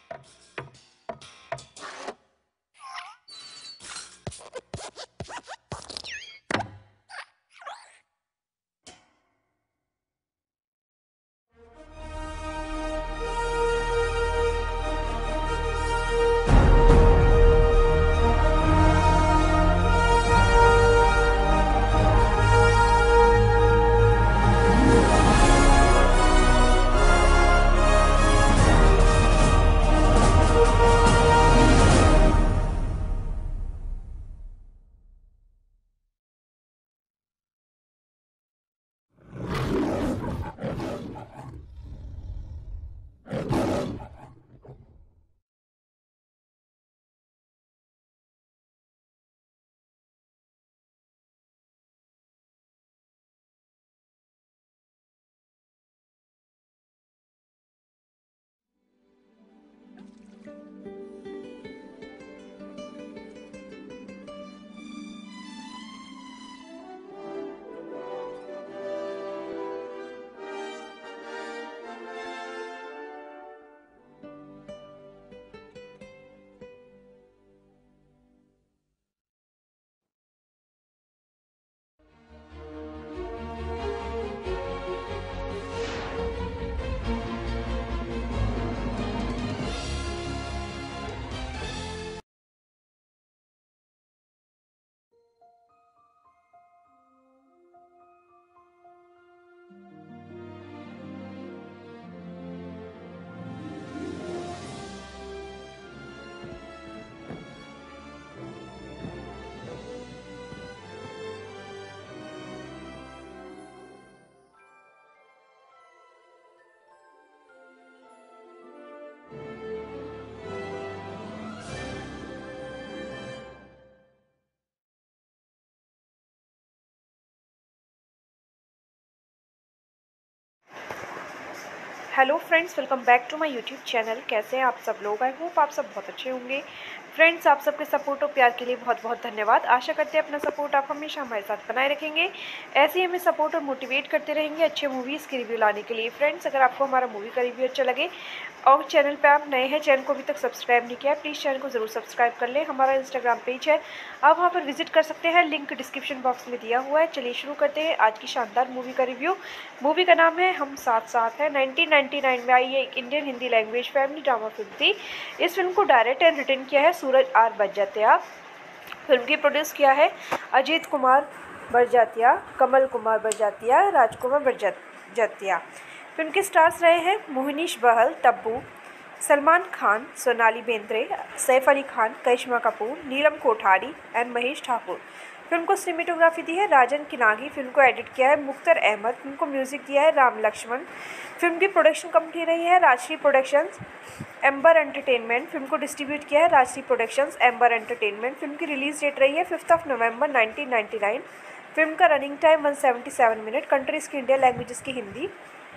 Hello friends, welcome back to my YouTube channel. कैसे हैं आप सब लोग? आई होप आप सब बहुत अच्छे होंगे। फ्रेंड्स, आप सबके सपोर्ट और प्यार के लिए बहुत बहुत धन्यवाद। आशा करते हैं अपना सपोर्ट आप हमेशा हमारे साथ बनाए रखेंगे, ऐसे ही हमें सपोर्ट और मोटिवेट करते रहेंगे अच्छे मूवीज़ के रिव्यू लाने के लिए। फ्रेंड्स, अगर आपको हमारा मूवी का रिव्यू अच्छा लगे और चैनल पे आप नए हैं, चैनल को अभी तक सब्सक्राइब नहीं किया है, प्लीज़ चैनल को ज़रूर सब्सक्राइब कर लें। हमारा इंस्टाग्राम पेज है, आप वहाँ पर विजिट कर सकते हैं, लिंक डिस्क्रिप्शन बॉक्स में दिया हुआ है। चलिए शुरू करते हैं आज की शानदार मूवी का रिव्यू। मूवी का नाम है हम साथ साथ है। 1999 में आई ये एक Indian Hindi language family drama film थी। इस फिल्म को डायरेक्ट एंड रिटर्न किया है सूरज आर बरजात्या। फिल्म की प्रोड्यूस किया है अजीत कुमार बरजात्या, कमल कुमार बरजात्या, राजकुमार बरजात्या। फिल्म के स्टार्स रहे हैं मोहनीश बहल, तब्बू, सलमान खान, सोनाली बेंद्रे, सैफ अली खान, करिश्मा कपूर, नीलम कोठारी एंड महेश ठाकुर। फिल्म को सिनेमेटोग्राफी दी है राजन किनागी। फिल्म को एडिट किया है मुख्तर अहमद। फिल्म को म्यूजिक दिया है राम लक्ष्मण। फिल्म की प्रोडक्शन कंपनी रही है Rajshri productions, amber entertainment. Film को डिस्ट्रीब्यूट किया है Rajshri productions, amber entertainment. Film की रिलीज डेट रही है 5 नवंबर 1999। फिल्म का रनिंग टाइम 177 मिनट। कंट्रीज की इंडिया, लैंग्वेजेस की Hindi.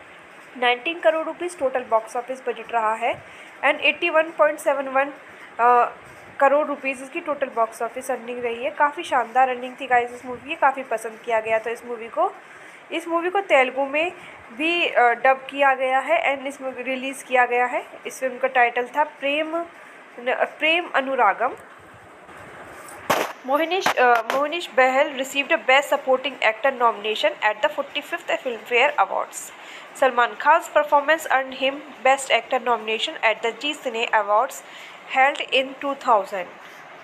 19 crore rupees total box office budget रहा है एंड 81.71 करोड़ रुपीज़ इसकी टोटल बॉक्स ऑफिस अर्निंग रही है। काफ़ी शानदार अर्निंग थी गाइस इस मूवी की, काफ़ी पसंद किया गया था इस मूवी को तेलुगु में भी डब किया गया है एंड इस मूवी रिलीज़ किया गया है। इस फिल्म का टाइटल था Prem Anuragam. Mohnish Bahl received a Best Supporting Actor nomination at the 45th Filmfare Awards. Salman Khan's performance earned him Best Actor nomination at the Zee Cine Awards held in 2000.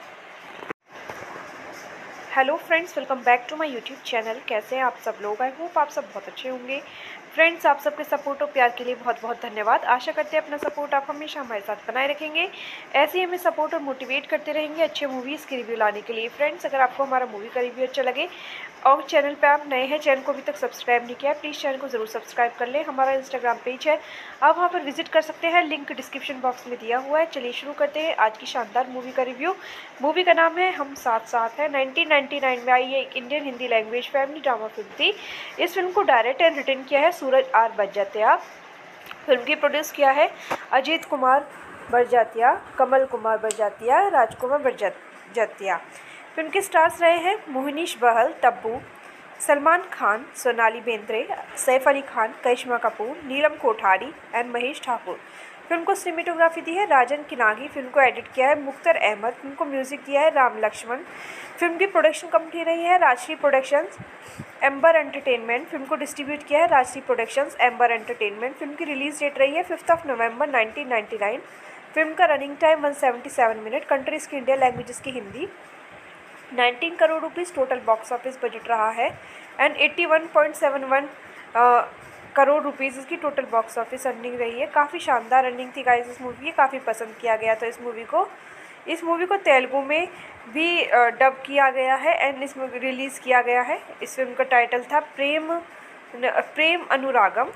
Hello friends, welcome back to my YouTube channel. कैसे हैं आप सब लोग? I hope आप सब बहुत अच्छे होंगे। फ्रेंड्स, आप सबके सपोर्ट और प्यार के लिए बहुत बहुत धन्यवाद। आशा करते हैं अपना सपोर्ट आप हमेशा हमारे साथ बनाए रखेंगे, ऐसे ही हमें सपोर्ट और मोटिवेट करते रहेंगे अच्छे मूवीज़ के रिव्यू लाने के लिए। फ्रेंड्स, अगर आपको हमारा मूवी का रिव्यू अच्छा लगे और चैनल पे आप नए हैं, चैनल को अभी तक सब्सक्राइब नहीं किया है, प्लीज़ चैनल को ज़रूर सब्सक्राइब कर लें। हमारा इंस्टाग्राम पेज है, आप वहाँ पर विजिट कर सकते हैं, लिंक डिस्क्रिप्शन बॉक्स में दिया हुआ है। चलिए शुरू करते हैं आज की शानदार मूवी का रिव्यू। मूवी का नाम है हम साथ साथ है। 1999 में आई ये एक Indian Hindi language family drama film थी। इस फिल्म को डायरेक्ट एंड रिटर्न किया है सूरज आर बरजात्या। फिल्म की प्रोड्यूस किया है अजीत कुमार बरजात्या, कमल कुमार बरजात्या, राजकुमार बरजात्या। फिल्म के स्टार्स रहे हैं मोहनीश बहल, तब्बू, सलमान खान, सोनाली बेंद्रे, सैफ अली खान, करिश्मा कपूर, नीलम कोठारी एंड महेश ठाकुर। फिल्म को सिनेमेटोग्राफी दी है राजन किनागी। फिल्म को एडिट किया है मुख्तर अहमद। फिल्म को म्यूजिक दिया है राम लक्ष्मण। फिल्म की प्रोडक्शन कंपनी रही है Rajshri productions, amber entertainment. Film को डिस्ट्रीब्यूट किया है Rajshri productions, amber entertainment. Film की रिलीज डेट रही है 5 नवंबर 1999। फिल्म का रनिंग टाइम 177 मिनट। कंट्रीज की इंडिया, लैंग्वेजेस की Hindi. 19 crore rupees total box office budget रहा है एंड 81.71 करोड़ रुपीज़ इसकी टोटल बॉक्स ऑफिस अर्निंग रही है। काफ़ी शानदार अर्निंग थी गाइस इस मूवी की, काफ़ी पसंद किया गया था इस मूवी को तेलुगु में भी डब किया गया है एंड इस मूवी रिलीज़ किया गया है। इस फिल्म का टाइटल था Prem Anuragam.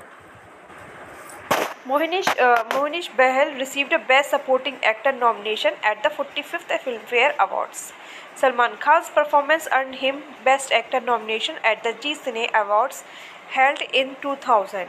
Mohnish Bahal received a Best Supporting Actor nomination at the 45th Filmfare Awards. Salman Khan's performance earned him Best Actor nomination at the Zee Cine Awards held in 2000.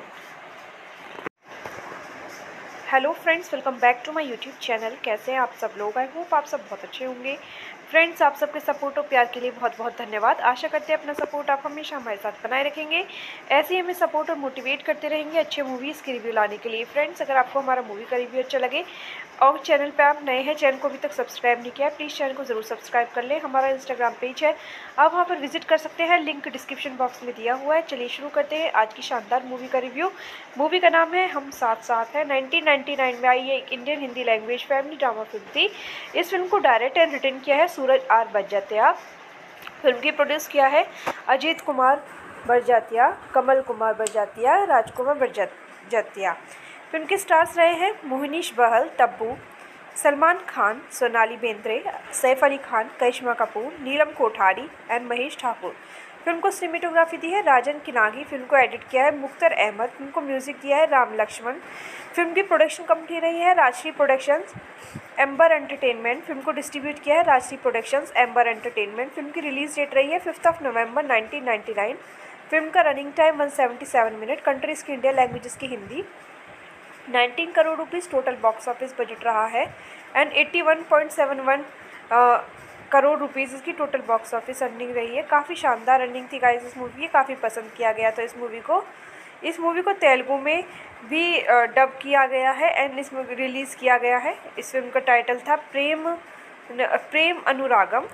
Hello friends, welcome back to my YouTube channel. कैसे हैं आप सब लोग? I hope आप सब बहुत अच्छे होंगे। फ्रेंड्स, आप सबके सपोर्ट और प्यार के लिए बहुत बहुत धन्यवाद। आशा करते हैं अपना सपोर्ट आप हमेशा हमारे साथ बनाए रखेंगे। ऐसे ही हमें सपोर्ट और मोटिवेट करते रहेंगे अच्छे मूवीज़ के रिव्यू लाने के लिए। फ्रेंड्स, अगर आपको हमारा मूवी का रिव्यू अच्छा लगे और चैनल पर आप नए हैं, चैनल को अभी तक सब्सक्राइब नहीं किया है, प्लीज़ चैनल को ज़रूर सब्सक्राइब कर लें। हमारा इंस्टाग्राम पेज है, आप वहाँ पर विजिट कर सकते हैं, लिंक डिस्क्रिप्शन बॉक्स में दिया हुआ है। चलिए शुरू करते हैं आज की शानदार मूवी का रिव्यू। मूवी का नाम है हम साथ साथ है। 1999 में आई ये एक Indian Hindi language family drama film थी। इस फिल्म को डायरेक्ट एंड रिटन किया है सूरज आर बरजात्या। फिल्म की प्रोड्यूस किया है अजीत कुमार बरजात्या, कमल कुमार बरजात्या, राजकुमार बरजात्या। फिल्म के स्टार्स रहे हैं मोहनीश बहल, तब्बू, सलमान खान, सोनाली बेंद्रे, सैफ अली खान, करिश्मा कपूर, नीलम कोठारी एंड महेश ठाकुर। फिल्म को सिनेमेटोग्राफी दी है राजन किनागी। फिल्म को एडिट किया है मुख्तर अहमद। फिल्म को म्यूजिक दिया है राम लक्ष्मण। फिल्म की प्रोडक्शन कंपनी रही है Rajshri productions, amber entertainment. Film को डिस्ट्रीब्यूट किया है Rajshri productions, amber entertainment. Film की रिलीज डेट रही है 5 नवंबर 1999। फिल्म का रनिंग टाइम 177 मिनट। कंट्रीज की इंडिया, लैंग्वेजेस की Hindi. 19 crore rupees total box office budget रहा है एंड 81.71 करोड़ रुपीज़ इसकी टोटल बॉक्स ऑफिस अर्निंग रही है। काफ़ी शानदार अर्निंग थी गाइस इस मूवी की, काफ़ी पसंद किया गया था इस मूवी को तेलुगु में भी डब किया गया है एंड इस मूवी रिलीज़ किया गया है। इस फिल्म का टाइटल था Prem Anuragam.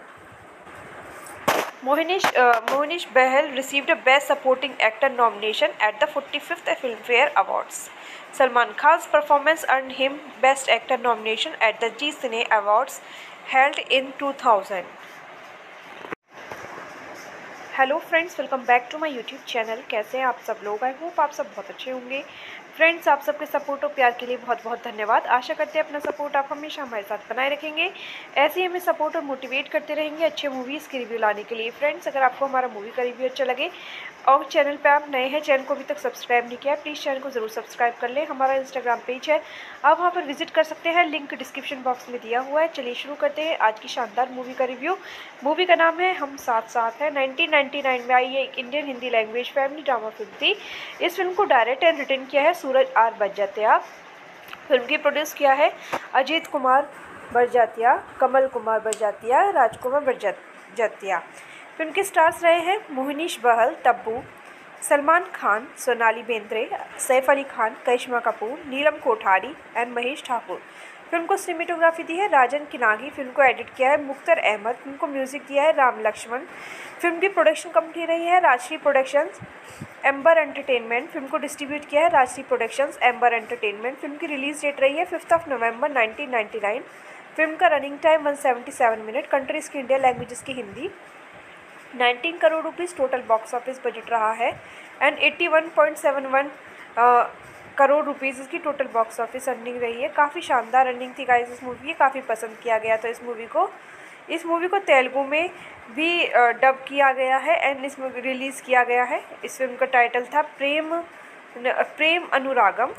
Mohnish Bahal received a Best Supporting Actor nomination at the 45th Filmfare Awards. Salman Khan's performance earned him Best Actor nomination at the Zee Cine Awards held in 2000. Hello friends, welcome back to my YouTube channel. कैसे हैं आप सब लोग? I hope आप सब बहुत अच्छे होंगे। फ्रेंड्स, आप सबके सपोर्ट और प्यार के लिए बहुत बहुत धन्यवाद। आशा करते हैं अपना सपोर्ट आप हमेशा हमारे साथ बनाए रखेंगे। ऐसे ही हमें सपोर्ट और मोटिवेट करते रहेंगे अच्छे मूवीज़ के रिव्यू लाने के लिए। फ्रेंड्स, अगर आपको हमारा मूवी का रिव्यू अच्छा लगे और चैनल पर आप नए हैं, चैनल को अभी तक सब्सक्राइब नहीं किया है, प्लीज़ चैनल को ज़रूर सब्सक्राइब कर लें। हमारा इंस्टाग्राम पेज है, आप वहाँ पर विजिट कर सकते हैं, लिंक डिस्क्रिप्शन बॉक्स में दिया हुआ है। चलिए शुरू करते हैं आज की शानदार मूवी का रिव्यू। मूवी का नाम है हम साथ साथ है। 1999 में आई ये एक Indian Hindi language family drama film थी। इस फिल्म को डायरेक्ट एंड रिटन किया है सूरज आर बरजात्या। फिल्म की प्रोड्यूस किया है अजीत कुमार बरजात्या, कमल कुमार बरजात्या, राजकुमार बरजात्या। फिल्म के स्टार्स रहे हैं मोहनीश बहल, तब्बू, सलमान खान, सोनाली बेंद्रे, सैफ अली खान, करिश्मा कपूर, नीलम कोठारी एंड महेश ठाकुर। फिल्म को सिनेमेटोग्राफी दी है राजन किनागी। फिल्म को एडिट किया है मुख्तर अहमद। फिल्म को म्यूजिक दिया है राम लक्ष्मण। फिल्म की प्रोडक्शन कंपनी रही है Rajshri productions, amber entertainment. Film को डिस्ट्रीब्यूट किया है Rajshri productions, amber entertainment. Film की रिलीज डेट रही है 5 नवंबर 1999। फिल्म का रनिंग टाइम 177 मिनट। कंट्रीज की इंडिया, लैंग्वेजेस की Hindi. 19 crore rupees total box office budget रहा है एंड 81.71 करोड़ रुपीज़ इसकी टोटल बॉक्स ऑफिस अर्निंग रही है। काफ़ी शानदार अर्निंग थी गाइस इस मूवी की, काफ़ी पसंद किया गया था इस मूवी को तेलुगु में भी डब किया गया है एंड इस मूवी रिलीज़ किया गया है। इस फिल्म का टाइटल था Prem Anuragam.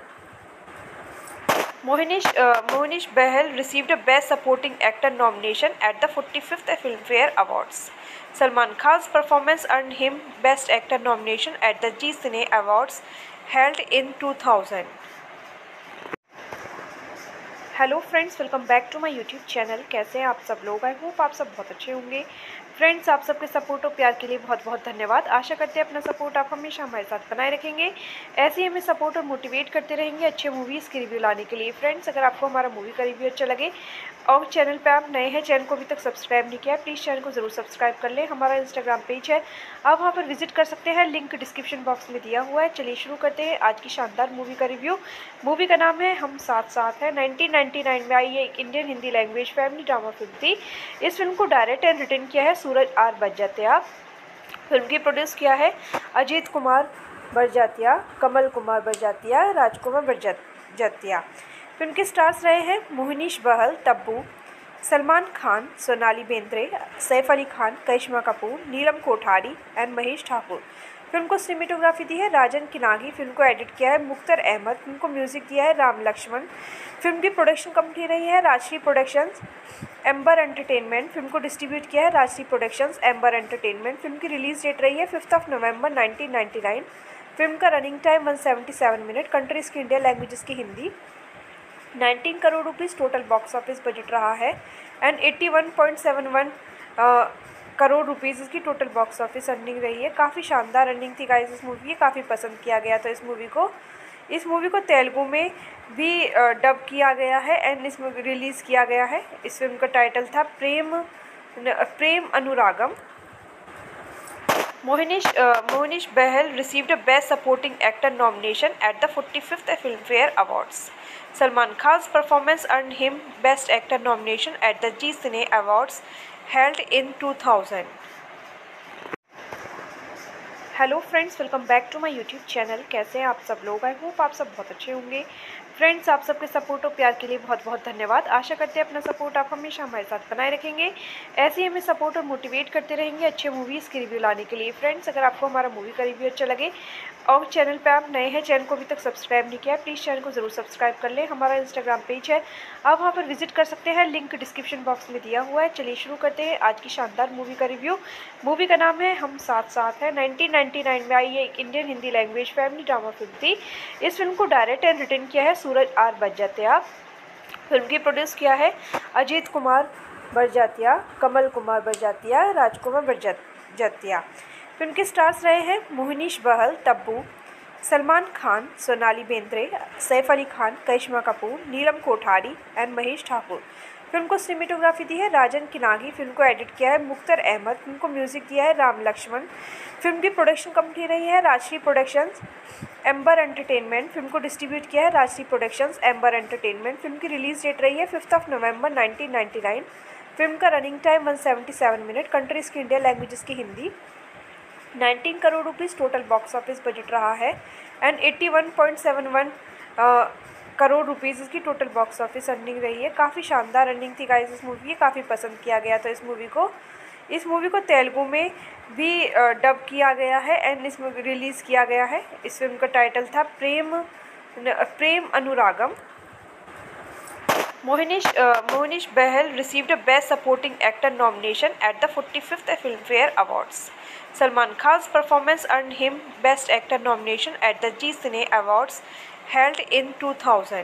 Mohnish Bahal received a Best Supporting Actor nomination at the 45th Filmfare Awards. Salman Khan's performance earned him Best Actor nomination at the Zee Cine Awards held in 2000. Hello friends, welcome back to my YouTube channel. कैसे हैं आप सब लोग? I hope आप सब बहुत अच्छे होंगे। फ्रेंड्स, आप सबके सपोर्ट और प्यार के लिए बहुत बहुत धन्यवाद। आशा करते हैं अपना सपोर्ट आप हमेशा हमारे साथ बनाए रखेंगे। ऐसे ही हमें सपोर्ट और मोटिवेट करते रहेंगे अच्छे मूवीज़ के रिव्यू लाने के लिए। फ्रेंड्स, अगर आपको हमारा मूवी का रिव्यू अच्छा लगे और चैनल पे आप नए हैं, चैनल को अभी तक सब्सक्राइब नहीं किया है, प्लीज़ चैनल को ज़रूर सब्सक्राइब कर लें। हमारा इंस्टाग्राम पेज है, आप वहाँ पर विजिट कर सकते हैं, लिंक डिस्क्रिप्शन बॉक्स में दिया हुआ है। चलिए शुरू करते हैं आज की शानदार मूवी का रिव्यू। मूवी का नाम है हम साथ साथ है। 1999 में आई ये एक Indian Hindi language family drama film थी। इस फिल्म को डायरेक्ट एंड रिटर्न किया है सूरज आर बरजात्या। फिल्म की प्रोड्यूस किया है अजीत कुमार बरजात्या, कमल कुमार बरजात्या, राजकुमार बरजात्या। फिल्म के स्टार्स रहे हैं मोहनीश बहल, तब्बू, सलमान खान, सोनाली बेंद्रे, सैफ अली खान, करिश्मा कपूर, नीलम कोठारी एंड महेश ठाकुर। फिल्म को सिनेमेटोग्राफी दी है राजन किनागी। फिल्म को एडिट किया है मुख्तर अहमद। फिल्म को म्यूजिक दिया है राम लक्ष्मण। फिल्म की प्रोडक्शन कंपनी रही है Rajshri productions, amber entertainment. Film को डिस्ट्रीब्यूट किया है Rajshri productions, amber entertainment. Film की रिलीज डेट रही है 5 नवंबर 1999। फिल्म का रनिंग टाइम 177 मिनट। कंट्रीज़ की इंडिया, लैंग्वेजेस की Hindi. 19 crore rupees total box office budget रहा है एंड 81.71 करोड़ रुपीज़ इसकी टोटल बॉक्स ऑफिस अर्निंग रही है। काफ़ी शानदार अर्निंग थी गाइस इस मूवी की, काफ़ी पसंद किया गया था इस मूवी को तेलुगु में भी डब किया गया है एंड इस मूवी रिलीज़ किया गया है। इस फिल्म का टाइटल था Prem Anuragam. Mohnish Bahl received a Best Supporting Actor nomination at the 45th Filmfare Awards. Salman Khan's performance earned him Best Actor nomination at the Zee Cine Awards held in 2000. Hello friends, welcome back to my YouTube channel. कैसे हैं आप सब लोग? I hope आप सब बहुत अच्छे होंगे। फ्रेंड्स, आप सबके सपोर्ट और प्यार के लिए बहुत बहुत धन्यवाद। आशा करते हैं अपना सपोर्ट आप हमेशा हमारे साथ बनाए रखेंगे। ऐसे ही हमें सपोर्ट और मोटिवेट करते रहेंगे अच्छे मूवीज़ के रिव्यू लाने के लिए। फ्रेंड्स, अगर आपको हमारा मूवी का रिव्यू अच्छा लगे और चैनल पे आप नए हैं, चैनल को अभी तक सब्सक्राइब नहीं किया है, प्लीज़ चैनल को ज़रूर सब्सक्राइब कर लें। हमारा इंस्टाग्राम पेज है, आप वहाँ पर विजिट कर सकते हैं, लिंक डिस्क्रिप्शन बॉक्स में दिया हुआ है। चलिए शुरू करते हैं आज की शानदार मूवी का रिव्यू। मूवी का नाम है हम साथ साथ है। 1999 में आई ये एक Indian Hindi language family drama film थी। इस फिल्म को डायरेक्ट एंड रिटर्न किया है सूरज आर बरजात्या। फिल्म की प्रोड्यूस किया है अजीत कुमार बरजात्या, कमल कुमार बरजात्या, राजकुमार बरजात्या। फिल्म के स्टार्स रहे हैं मोहनीश बहल, तब्बू, सलमान खान, सोनाली बेंद्रे, सैफ अली खान, करिश्मा कपूर, नीलम कोठारी एंड महेश ठाकुर। फिल्म को सिनेमेटोग्राफी दी है राजन किनागी। फिल्म को एडिट किया है मुख्तर अहमद। फिल्म को म्यूजिक दिया है राम लक्ष्मण। फिल्म की प्रोडक्शन कंपनी रही है Rajshri productions, amber entertainment. Film को डिस्ट्रीब्यूट किया है Rajshri productions, amber entertainment. Film की रिलीज डेट रही है 5 नवंबर 1999। फिल्म का रनिंग टाइम 177 मिनट। कंट्रीज़ की इंडिया, लैंग्वेजेस की Hindi. 19 crore rupees total box office budget रहा है एंड 81.71 करोड़ रुपीज़ इसकी टोटल बॉक्स ऑफिस अर्निंग रही है। काफ़ी शानदार अर्निंग थी गाइस इस मूवी की, काफ़ी पसंद किया गया था इस मूवी को तेलुगु में भी डब किया गया है एंड इस मूवी रिलीज़ किया गया है। इस फिल्म का टाइटल था Prem Anuragam. Mohnish Bahl received a Best Supporting Actor nomination at the 45th Filmfare Awards. Salman Khan's performance earned him Best Actor nomination at the Zee Cine Awards held in 2000.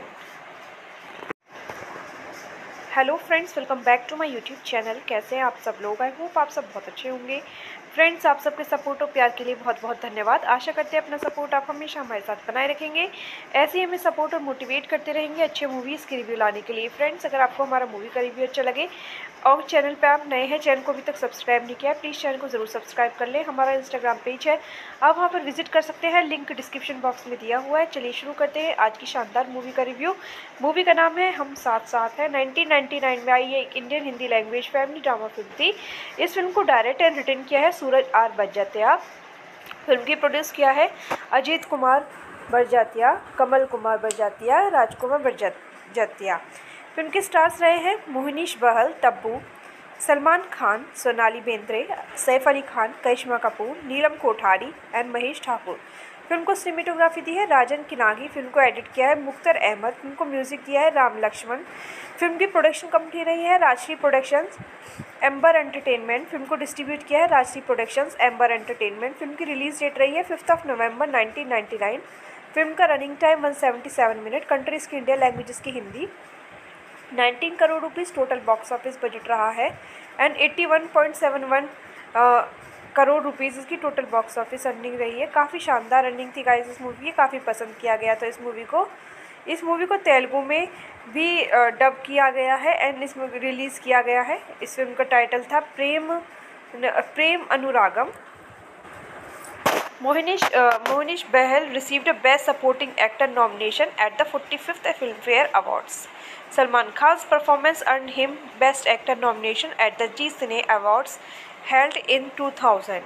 Hello friends, welcome back to my YouTube channel. कैसे हैं आप सब लोग? I hope आप सब बहुत अच्छे होंगे। फ्रेंड्स, आप सबके सपोर्ट और प्यार के लिए बहुत बहुत धन्यवाद। आशा करते हैं अपना सपोर्ट आप हमेशा हमारे साथ बनाए रखेंगे। ऐसे ही हमें सपोर्ट और मोटिवेट करते रहेंगे अच्छे मूवीज़ के रिव्यू लाने के लिए। फ्रेंड्स, अगर आपको हमारा मूवी का रिव्यू अच्छा लगे और चैनल पे आप नए हैं, चैनल को अभी तक सब्सक्राइब नहीं किया है, प्लीज़ चैनल को ज़रूर सब्सक्राइब कर लें। हमारा इंस्टाग्राम पेज है, आप वहाँ पर विजिट कर सकते हैं, लिंक डिस्क्रिप्शन बॉक्स में दिया हुआ है। चलिए शुरू करते हैं आज की शानदार मूवी का रिव्यू। मूवी का नाम है हम साथ साथ है। 1999 में आई ये एक Indian Hindi language family drama film थी। इस फिल्म को डायरेक्ट एंड रिटर्न किया है सूरज आर बरजात्या। फिल्म की प्रोड्यूस किया है अजीत कुमार बरजात्या, कमल कुमार बरजात्या, राजकुमार बरजात्या। फिल्म के स्टार्स रहे हैं मोहनीश बहल, तब्बू, सलमान खान, सोनाली बेंद्रे, सैफ अली खान, करिश्मा कपूर, नीलम कोठारी एंड महेश ठाकुर। फिल्म को सिनेमेटोग्राफी दी है राजन किनागी। फिल्म को एडिट किया है मुख्तर अहमद। फिल्म को म्यूजिक दिया है राम लक्ष्मण। फिल्म की प्रोडक्शन कंपनी रही है Rajshri productions, amber entertainment. Film को डिस्ट्रीब्यूट किया है Rajshri productions, amber entertainment. Film की रिलीज डेट रही है 5 नवंबर 1999। फिल्म का रनिंग टाइम 177 मिनट। कंट्रीज़ की इंडिया, लैंग्वेजेस की Hindi. 19 crore rupees total box office budget रहा है एंड 81.71 करोड़ रुपीज़ इसकी टोटल बॉक्स ऑफिस अर्निंग रही है। काफ़ी शानदार अर्निंग थी गाइस इस मूवी की, काफ़ी पसंद किया गया था इस मूवी को तेलुगु में भी डब किया गया है एंड इस मूवी रिलीज़ किया गया है। इस फिल्म का टाइटल था Prem Anuragam. Mohnish Bahal received a Best Supporting Actor nomination at the 45th Filmfare Awards. Salman Khan's performance earned him Best Actor nomination at the Zee Cine Awards held in 2000.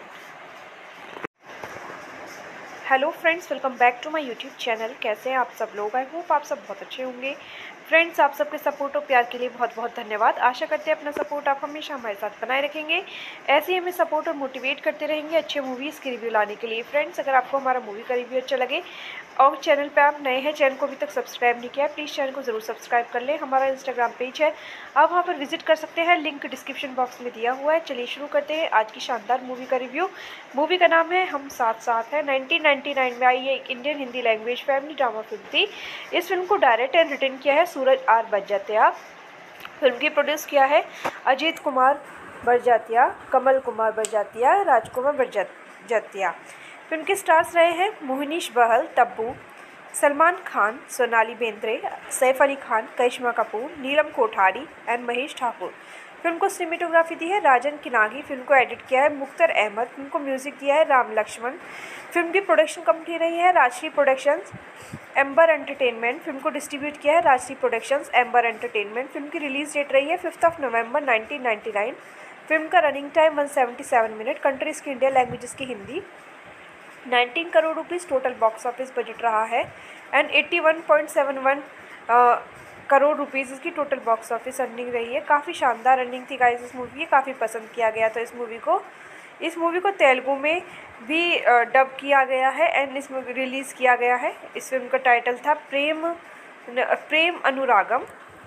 Hello friends, welcome back to my YouTube channel. कैसे हैं आप सब लोग? I hope आप सब बहुत अच्छे होंगे। फ्रेंड्स, आप सबके सपोर्ट और प्यार के लिए बहुत बहुत धन्यवाद। आशा करते हैं अपना सपोर्ट आप हमेशा हमारे साथ बनाए रखेंगे। ऐसे ही हमें सपोर्ट और मोटिवेट करते रहेंगे अच्छे मूवीज़ के रिव्यू लाने के लिए। फ्रेंड्स, अगर आपको हमारा मूवी का रिव्यू अच्छा लगे और चैनल पे आप नए हैं, चैनल को अभी तक सब्सक्राइब नहीं किया है, प्लीज़ चैनल को ज़रूर सब्सक्राइब कर लें। हमारा इंस्टाग्राम पेज है, आप वहाँ पर विजिट कर सकते हैं, लिंक डिस्क्रिप्शन बॉक्स में दिया हुआ है। चलिए शुरू करते हैं आज की शानदार मूवी का रिव्यू। मूवी का नाम है हम साथ साथ है। 1999 में आई ये एक Indian Hindi language family drama film थी। इस फिल्म को डायरेक्ट एंड रिटर्न किया है सूरज आर बरजात्या। फिल्म की प्रोड्यूस किया है अजीत कुमार बरजात्या, कमल कुमार बरजात्या, राजकुमार बरजात्या। फिल्म के स्टार्स रहे हैं मोहनीश बहल, तब्बू, सलमान खान, सोनाली बेंद्रे, सैफ अली खान, करिश्मा कपूर, नीलम कोठारी एंड महेश ठाकुर। फिल्म को सिनेमेटोग्राफी दी है राजन किनागी। फिल्म को एडिट किया है मुख्तर अहमद। फिल्म को म्यूजिक दिया है राम लक्ष्मण। फिल्म की प्रोडक्शन कंपनी रही है Rajshri productions, amber entertainment. Film को डिस्ट्रीब्यूट किया है Rajshri productions, amber entertainment. Film की रिलीज डेट रही है 5 नवंबर 1999। फिल्म का रनिंग टाइम 177 मिनट। कंट्रीज़ की इंडिया, लैंग्वेजेस की Hindi. 19 crore rupees total box office budget रहा है एंड 81.71 करोड़ रुपीज़ इसकी टोटल बॉक्स ऑफिस अर्निंग रही है। काफ़ी शानदार अर्निंग थी गाइस इस मूवी की, काफ़ी पसंद किया गया था इस मूवी को तेलुगु में भी डब किया गया है एंड इस मूवी रिलीज़ किया गया है। इस फिल्म का टाइटल था Prem Anuragam.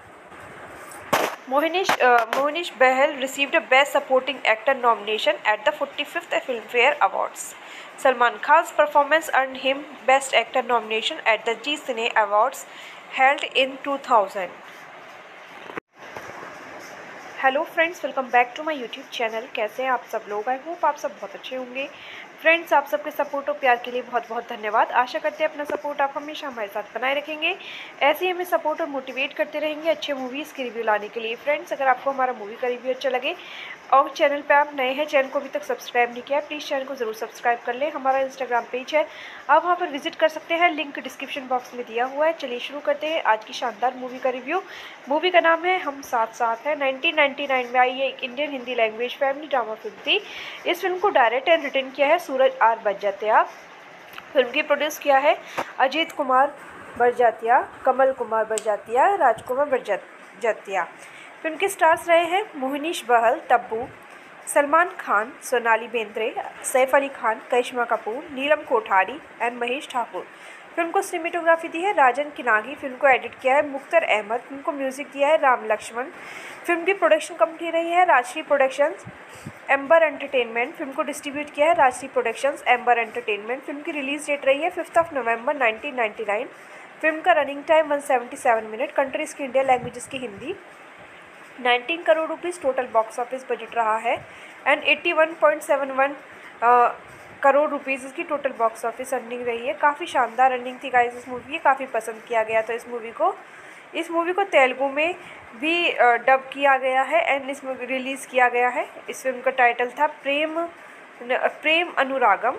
Mohnish Bahal received a Best Supporting Actor nomination at the 45th Filmfare Awards. Salman Khan's performance earned him Best Actor nomination at the Zee Cine Awards held in 2000. Hello friends, welcome back to my YouTube channel. कैसे हैं आप सब लोग? I hope आप सब बहुत अच्छे होंगे। फ्रेंड्स, आप सबके सपोर्ट और प्यार के लिए बहुत बहुत धन्यवाद। आशा करते हैं अपना सपोर्ट आप हमेशा हमारे साथ बनाए रखेंगे। ऐसे ही हमें सपोर्ट और मोटिवेट करते रहेंगे अच्छे मूवीज़ के रिव्यू लाने के लिए। फ्रेंड्स, अगर आपको हमारा मूवी का रिव्यू अच्छा लगे और चैनल पे आप नए हैं, चैनल को अभी तक सब्सक्राइब नहीं किया है, प्लीज़ चैनल को ज़रूर सब्सक्राइब कर लें। हमारा इंस्टाग्राम पेज है, आप वहाँ पर विजिट कर सकते हैं, लिंक डिस्क्रिप्शन बॉक्स में दिया हुआ है। चलिए शुरू करते हैं आज की शानदार मूवी का रिव्यू। मूवी का नाम है हम साथ साथ है। 1999 में आई ये एक Indian Hindi language family drama film थी। इस फिल्म को डायरेक्ट एंड रिटर्न किया है सूरज आर बरजात्या। फिल्म की प्रोड्यूस किया है अजीत कुमार बरजात्या, कमल कुमार बरजात्या, राजकुमार बरजात्या। फिल्म के स्टार्स रहे हैं मोहनीश बहल, तब्बू, सलमान खान, सोनाली बेंद्रे, सैफ अली खान, करिश्मा कपूर, नीलम कोठारी एंड महेश ठाकुर। फिल्म को सिनेमेटोग्राफी दी है राजन किनागी। फिल्म को एडिट किया है मुख्तर अहमद। फिल्म को म्यूजिक दिया है राम लक्ष्मण। फिल्म की प्रोडक्शन कंपनी रही है Rajshri productions, amber entertainment. Film को डिस्ट्रीब्यूट किया है Rajshri productions, amber entertainment. Film की रिलीज डेट रही है 5 नवंबर 1999। फिल्म का रनिंग टाइम 177 मिनट। कंट्रीज़ की इंडिया, लैंग्वेजेस की Hindi. 19 crore rupees total box office budget रहा है एंड 81.71 करोड़ रुपीज़ इसकी टोटल बॉक्स ऑफिस अर्निंग रही है। काफ़ी शानदार अर्निंग थी गाइस इस मूवी की, काफ़ी पसंद किया गया था इस मूवी को तेलुगु में भी डब किया गया है एंड इस मूवी रिलीज़ किया गया है। इस फिल्म का टाइटल था Prem Anuragam.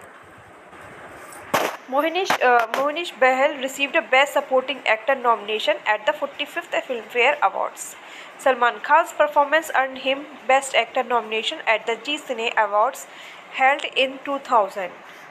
Mohnish Bahal received a Best Supporting Actor nomination at the 45th Filmfare Awards. Salman Khan's performance earned him Best Actor nomination at the Zee Cine Awards held in 2000.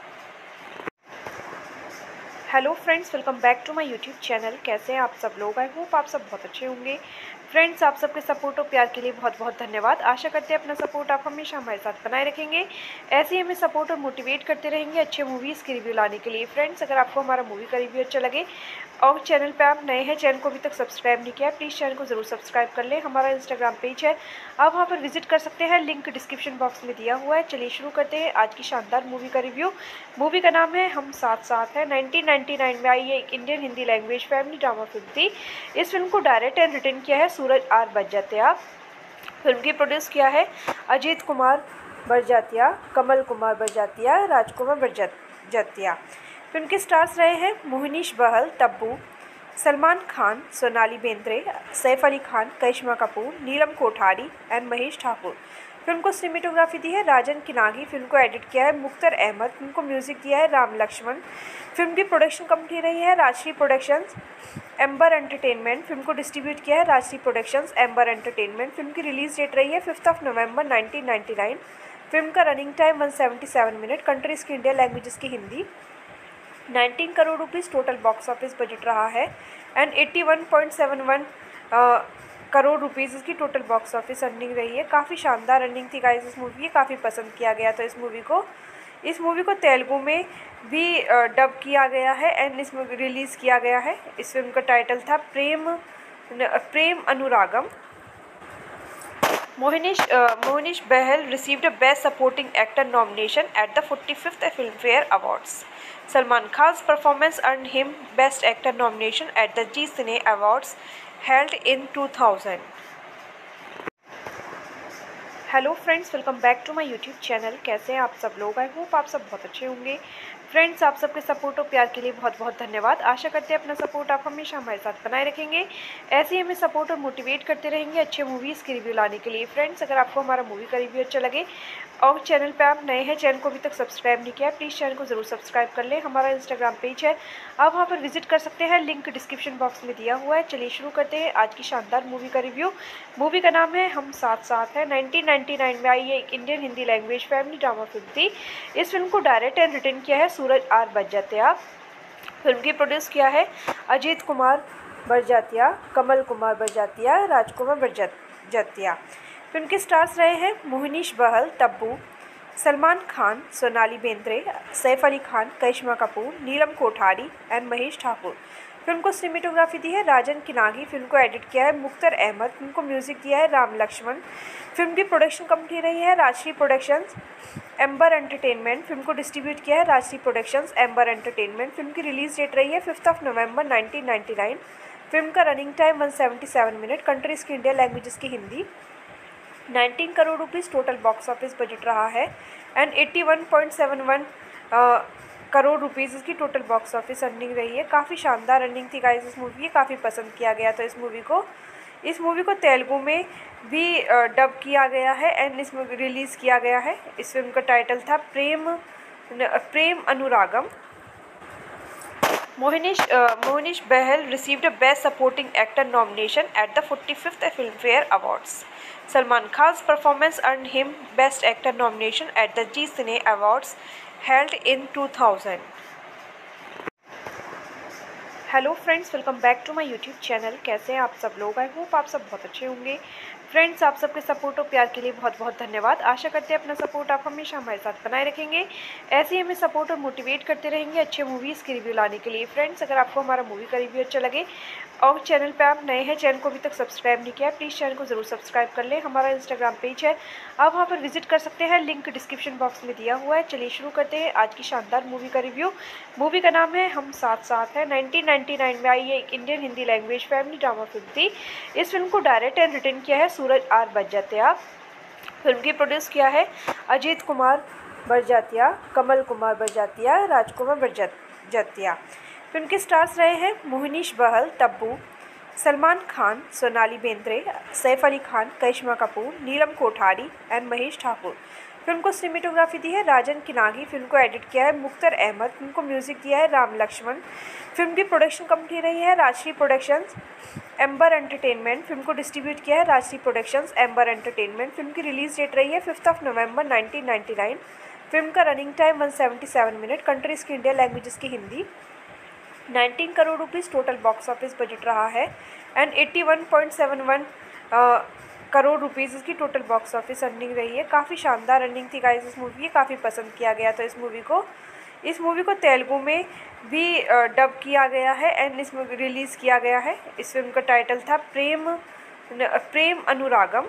Hello friends, welcome back to my YouTube channel. कैसे हैं आप सब लोग? I hope आप सब बहुत अच्छे होंगे। फ्रेंड्स, आप सबके सपोर्ट और प्यार के लिए बहुत बहुत धन्यवाद। आशा करते हैं अपना सपोर्ट आप हमेशा हमारे साथ बनाए रखेंगे। ऐसे ही हमें सपोर्ट और मोटिवेट करते रहेंगे अच्छे मूवीज़ के रिव्यू लाने के लिए। फ्रेंड्स, अगर आपको हमारा मूवी का रिव्यू अच्छा लगे और चैनल पे आप नए हैं, चैनल को अभी तक सब्सक्राइब नहीं किया है, प्लीज़ चैनल को ज़रूर सब्सक्राइब कर लें। हमारा इंस्टाग्राम पेज है, आप वहाँ पर विजिट कर सकते हैं, लिंक डिस्क्रिप्शन बॉक्स में दिया हुआ है। चलिए शुरू करते हैं आज की शानदार मूवी का रिव्यू। मूवी का नाम है हम साथ साथ है। 1999 में आई ये एक Indian Hindi language family drama film थी। इस फिल्म को डायरेक्ट एंड रिटर्न किया है सूरज आर बरजात्या। फिल्म की प्रोड्यूस किया है अजीत कुमार बरजातिया, कमल कुमार बरजातिया, राजकुमार बरजातिया। फिल्म के स्टार्स रहे हैं मोहनीश बहल, तब्बू, सलमान खान, सोनाली बेंद्रे, सैफ अली खान, करिश्मा कपूर, नीलम कोठारी एंड महेश ठाकुर। फिल्म को सिनेमेटोग्राफी दी है राजन किनागी। फिल्म को एडिट किया है मुख्तर अहमद। फिल्म को म्यूजिक दिया है राम लक्ष्मण। फिल्म की प्रोडक्शन कंपनी रही है Rajshri productions, amber entertainment. Film को डिस्ट्रीब्यूट किया है Rajshri productions, amber entertainment. Film की रिलीज डेट रही है 5 नवंबर 1999। फिल्म का रनिंग टाइम 177 मिनट। कंट्रीज की इंडिया लैंग्वेजेस की Hindi. 19 crore rupees total box office budget रहा है एंड 81.71 करोड़ रुपीज़ इसकी टोटल बॉक्स ऑफिस अर्निंग रही है। काफ़ी शानदार अर्निंग थी गाइस इस मूवी की, काफ़ी पसंद किया गया था इस मूवी को तेलुगु में भी डब किया गया है एंड इस मूवी रिलीज़ किया गया है। इस फिल्म का टाइटल था Prem Anuragam. Mohnish Bahl received a Best Supporting Actor nomination at the 45th Filmfare Awards. Salman Khan's performance earned him Best Actor nomination at the Zee Cine Awards held in 2000. Hello friends, welcome back to my YouTube channel. कैसे हैं आप सब लोग? I hope आप सब बहुत अच्छे होंगे। फ्रेंड्स, आप सबके सपोर्ट और प्यार के लिए बहुत बहुत धन्यवाद। आशा करते हैं अपना सपोर्ट आप हमेशा हमारे साथ बनाए रखेंगे। ऐसे ही हमें सपोर्ट और मोटिवेट करते रहेंगे अच्छे मूवीज़ के रिव्यू लाने के लिए। फ्रेंड्स, अगर आपको हमारा मूवी का रिव्यू अच्छा लगे और चैनल पे आप नए हैं, चैनल को अभी तक सब्सक्राइब नहीं किया है, प्लीज़ चैनल को ज़रूर सब्सक्राइब कर लें। हमारा इंस्टाग्राम पेज है, आप वहाँ पर विजिट कर सकते हैं, लिंक डिस्क्रिप्शन बॉक्स में दिया हुआ है। चलिए शुरू करते हैं आज की शानदार मूवी का रिव्यू। मूवी का नाम है हम साथ साथ है। 1999 में आई ये एक Indian Hindi language family drama film थी। इस फिल्म को डायरेक्ट एंड रिटन किया है सूरज आर बरजातिया। फिल्म की प्रोड्यूस किया है अजीत कुमार बरजातिया, कमल कुमार बरजातिया, राजकुमार बरजातिया। फिल्म के स्टार्स रहे हैं मोहनीश बहल, तब्बू, सलमान खान, सोनाली बेंद्रे, सैफ अली खान, करिश्मा कपूर, नीलम कोठारी एंड महेश ठाकुर। फिल्म को सिनेमेटोग्राफी दी है राजन किनागी। फिल्म को एडिट किया है मुख्तर अहमद। फिल्म को म्यूजिक दिया है राम लक्ष्मण। फिल्म की प्रोडक्शन कंपनी रही है Rajshri productions, amber entertainment. Film को डिस्ट्रीब्यूट किया है Rajshri productions, amber entertainment. Film की रिलीज डेट रही है 5 नवंबर 1999। फिल्म का रनिंग टाइम 177 मिनट। कंट्रीज की इंडिया लैंग्वेजेस की Hindi. 19 crore rupees total box office budget रहा है एंड 81.71 करोड़ रुपीज़ इसकी टोटल बॉक्स ऑफिस अर्निंग रही है। काफ़ी शानदार अर्निंग थी गाइस इस मूवी की, काफ़ी पसंद किया गया था इस मूवी को तेलुगु में भी डब किया गया है एंड इस मूवी रिलीज़ किया गया है। इस फिल्म का टाइटल था Prem Anuragam. Mohnish Bahl received a Best Supporting Actor nomination at the 45th Filmfare Awards. Salman Khan's performance earned him Best Actor nomination at the Zee Cine Awards held in 2000. Hello friends, welcome back to my YouTube channel. कैसे हैं आप सब लोग? I hope आप सब बहुत अच्छे होंगे। फ्रेंड्स, आप सबके सपोर्ट और प्यार के लिए बहुत बहुत धन्यवाद। आशा करते हैं अपना सपोर्ट आप हमेशा हमारे साथ बनाए रखेंगे। ऐसे ही हमें सपोर्ट और मोटिवेट करते रहेंगे अच्छे मूवीज़ के रिव्यू लाने के लिए। फ्रेंड्स, अगर आपको हमारा मूवी का रिव्यू अच्छा लगे और चैनल पे आप नए हैं, चैनल को अभी तक सब्सक्राइब नहीं किया है, प्लीज़ चैनल को ज़रूर सब्सक्राइब कर लें। हमारा इंस्टाग्राम पेज है, आप वहाँ पर विजिट कर सकते हैं, लिंक डिस्क्रिप्शन बॉक्स में दिया हुआ है। चलिए शुरू करते हैं आज की शानदार मूवी का रिव्यू। मूवी का नाम है हम साथ साथ है। 1999 में आई ये एक Indian Hindi language family drama film थी। इस फिल्म को डायरेक्ट एंड रिटन किया है सूरज आर बरजातिया। फिल्म की प्रोड्यूस किया है अजीत कुमार बरजातिया, कमल कुमार बरजातिया, राजकुमार बरजातिया। फिल्म के स्टार्स रहे हैं मोहनीश बहल, तब्बू, सलमान खान, सोनाली बेंद्रे, सैफ अली खान, करिश्मा कपूर, नीलम कोठारी एंड महेश ठाकुर। फिल्म को सिनेमेटोग्राफी दी है राजन किनागी। फिल्म को एडिट किया है मुख्तर अहमद। फिल्म को म्यूजिक दिया है राम लक्ष्मण। फिल्म की प्रोडक्शन कंपनी रही है Rajshri productions, amber entertainment. Film को डिस्ट्रीब्यूट किया है Rajshri productions, amber entertainment. Film की रिलीज डेट रही है 5 नवंबर 1999। फिल्म का रनिंग टाइम 177 मिनट। कंट्रीज की इंडिया लैंग्वेजेस की Hindi. 19 crore rupees total box office budget रहा है एंड 81.71 करोड़ रुपीज़ इसकी टोटल बॉक्स ऑफिस अर्निंग रही है। काफ़ी शानदार अर्निंग थी गाइस इस मूवी की, काफ़ी पसंद किया गया था इस मूवी को तेलुगु में भी डब किया गया है एंड इस मूवी रिलीज़ किया गया है। इस फिल्म का टाइटल था Prem Anuragam.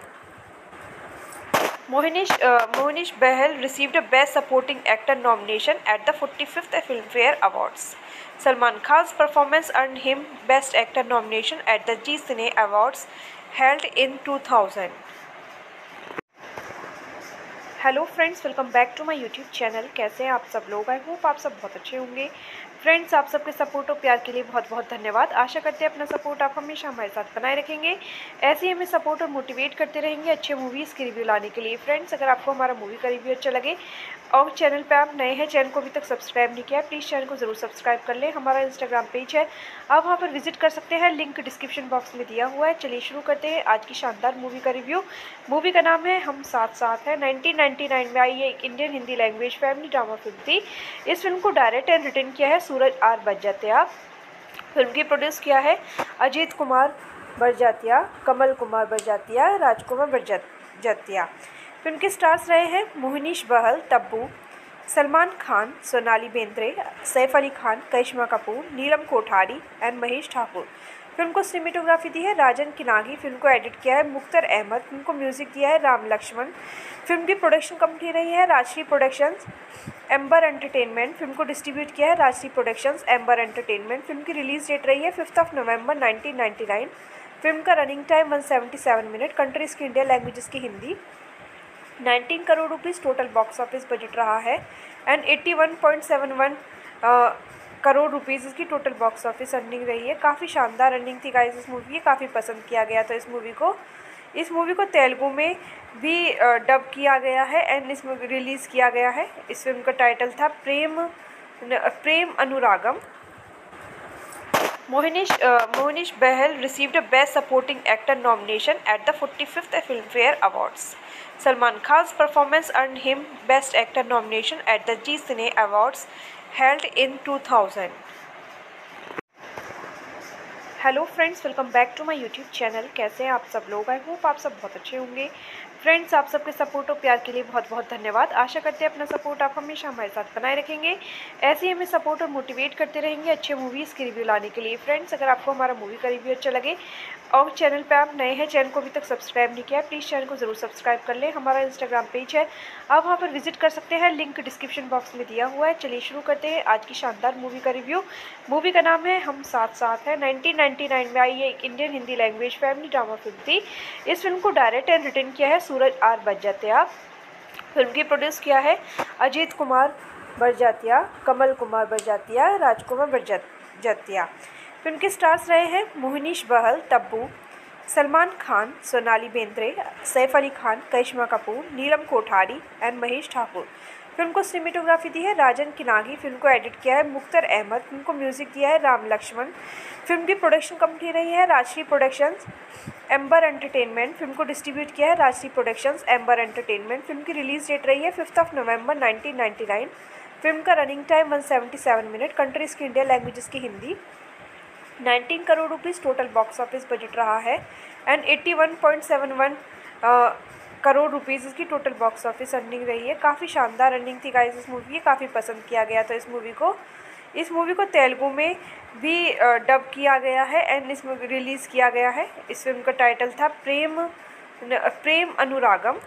Mohnish Bahl received a Best Supporting Actor nomination at the 45th Filmfare Awards. Salman Khan's performance earned him Best Actor nomination at the Zee Cine Awards held in 2000. Hello friends, welcome back to my YouTube channel. कैसे हैं आप सब लोग? I hope आप सब बहुत अच्छे होंगे। फ्रेंड्स, आप सबके सपोर्ट और प्यार के लिए बहुत बहुत धन्यवाद। आशा करते हैं अपना सपोर्ट आप हमेशा हमारे साथ बनाए रखेंगे। ऐसे ही हमें सपोर्ट और मोटिवेट करते रहेंगे अच्छे मूवीज़ के रिव्यू लाने के लिए। फ्रेंड्स, अगर आपको हमारा मूवी का रिव्यू अच्छा लगे और चैनल पे आप नए हैं, चैनल को अभी तक सब्सक्राइब नहीं किया है, प्लीज़ चैनल को ज़रूर सब्सक्राइब कर लें। हमारा इंस्टाग्राम पेज है, आप वहाँ पर विजिट कर सकते हैं, लिंक डिस्क्रिप्शन बॉक्स में दिया हुआ है। चलिए शुरू करते हैं आज की शानदार मूवी का रिव्यू। मूवी का नाम है हम साथ साथ है। 1999 में आई ये एक Indian Hindi language family drama film थी। इस फिल्म को डायरेक्ट एंड रिटर्न किया है सूरज आर बरजात्या। फिल्म की प्रोड्यूस किया है अजीत कुमार बरजात्या, कमल कुमार बरजात्या, राजकुमार बरजात्या। फिल्म के स्टार्स रहे हैं मोहनीश बहल, तब्बू, सलमान खान, सोनाली बेंद्रे, सैफ अली खान, करिश्मा कपूर, नीलम कोठारी एंड महेश ठाकुर। फिल्म को सिनेमेटोग्राफी दी है राजन किनागी। फिल्म को एडिट किया है मुख्तर अहमद। फिल्म को म्यूजिक दिया है राम लक्ष्मण। फिल्म की प्रोडक्शन कंपनी रही है Rajshri productions, amber entertainment. Film को डिस्ट्रीब्यूट किया है Rajshri productions, amber entertainment. Film की रिलीज डेट रही है 5 नवंबर 1999। फिल्म का रनिंग टाइम 177 मिनट। कंट्रीज़ की इंडिया, लैंग्वेजेस की Hindi. 19 crore rupees total box office budget रहा है एंड 81.71 करोड़ रुपीज़ इसकी टोटल बॉक्स ऑफिस अर्निंग रही है। काफ़ी शानदार अर्निंग थी गाइस इस मूवी की, काफ़ी पसंद किया गया था इस मूवी को तेलुगु में भी डब किया गया है एंड इस मूवी रिलीज़ किया गया है। इस फिल्म का टाइटल था Prem Anuragam. Mohnish Bahl received a Best Supporting Actor nomination at the 45th Filmfare Awards. Salman Khan's performance earned him Best Actor nomination at the Zee Cine Awards held in 2000. Hello friends, welcome back to my YouTube channel. कैसे हैं आप सब लोग? I hope आप सब बहुत अच्छे होंगे। फ्रेंड्स, आप सबके सपोर्ट और प्यार के लिए बहुत बहुत धन्यवाद। आशा करते हैं अपना सपोर्ट आप हमेशा हमारे साथ बनाए रखेंगे। ऐसे ही हमें सपोर्ट और मोटिवेट करते रहेंगे अच्छे मूवीज़ के रिव्यू लाने के लिए। फ्रेंड्स, अगर आपको हमारा मूवी का रिव्यू अच्छा लगे और चैनल पे आप नए हैं, चैनल को अभी तक सब्सक्राइब नहीं किया है, प्लीज़ चैनल को ज़रूर सब्सक्राइब कर लें। हमारा इंस्टाग्राम पेज है, आप वहाँ पर विजिट कर सकते हैं, लिंक डिस्क्रिप्शन बॉक्स में दिया हुआ है। चलिए शुरू करते हैं आज की शानदार मूवी का रिव्यू। मूवी का नाम है हम साथ साथ है। 1999 में आई ये एक Indian Hindi language family drama film थी। इस फिल्म को डायरेक्ट एंड रिटर्न किया है सूरज आर बरजात्या। फिल्म की प्रोड्यूस किया है अजीत कुमार बरजात्या, कमल कुमार बरजात्या, राजकुमार बरजात्या। फिल्म के स्टार्स रहे हैं मोहनीश बहल, तब्बू, सलमान खान, सोनाली बेंद्रे, सैफ अली खान, करिश्मा कपूर, नीलम कोठारी एंड महेश ठाकुर। फिल्म को सिनेमेटोग्राफी दी है राजन किनागी। फिल्म को एडिट किया है मुख्तर अहमद। फिल्म को म्यूजिक दिया है राम लक्ष्मण। फिल्म की प्रोडक्शन कंपनी रही है Rajshri productions, amber entertainment. Film को डिस्ट्रीब्यूट किया है Rajshri productions, amber entertainment. Film की रिलीज डेट रही है 5 नवंबर 1999। फिल्म का रनिंग टाइम 177 मिनट। कंट्रीज़ की इंडिया, लैंग्वेजेस की Hindi. 19 crore rupees total box office budget रहा है एंड 81.71 करोड़ रुपीज़ इसकी टोटल बॉक्स ऑफिस अर्निंग रही है। काफ़ी शानदार अर्निंग थी गाइस इस मूवी की, काफ़ी पसंद किया गया था इस मूवी को तेलुगु में भी डब किया गया है एंड इस मूवी रिलीज़ किया गया है। इस फिल्म का टाइटल था Prem Anuragam.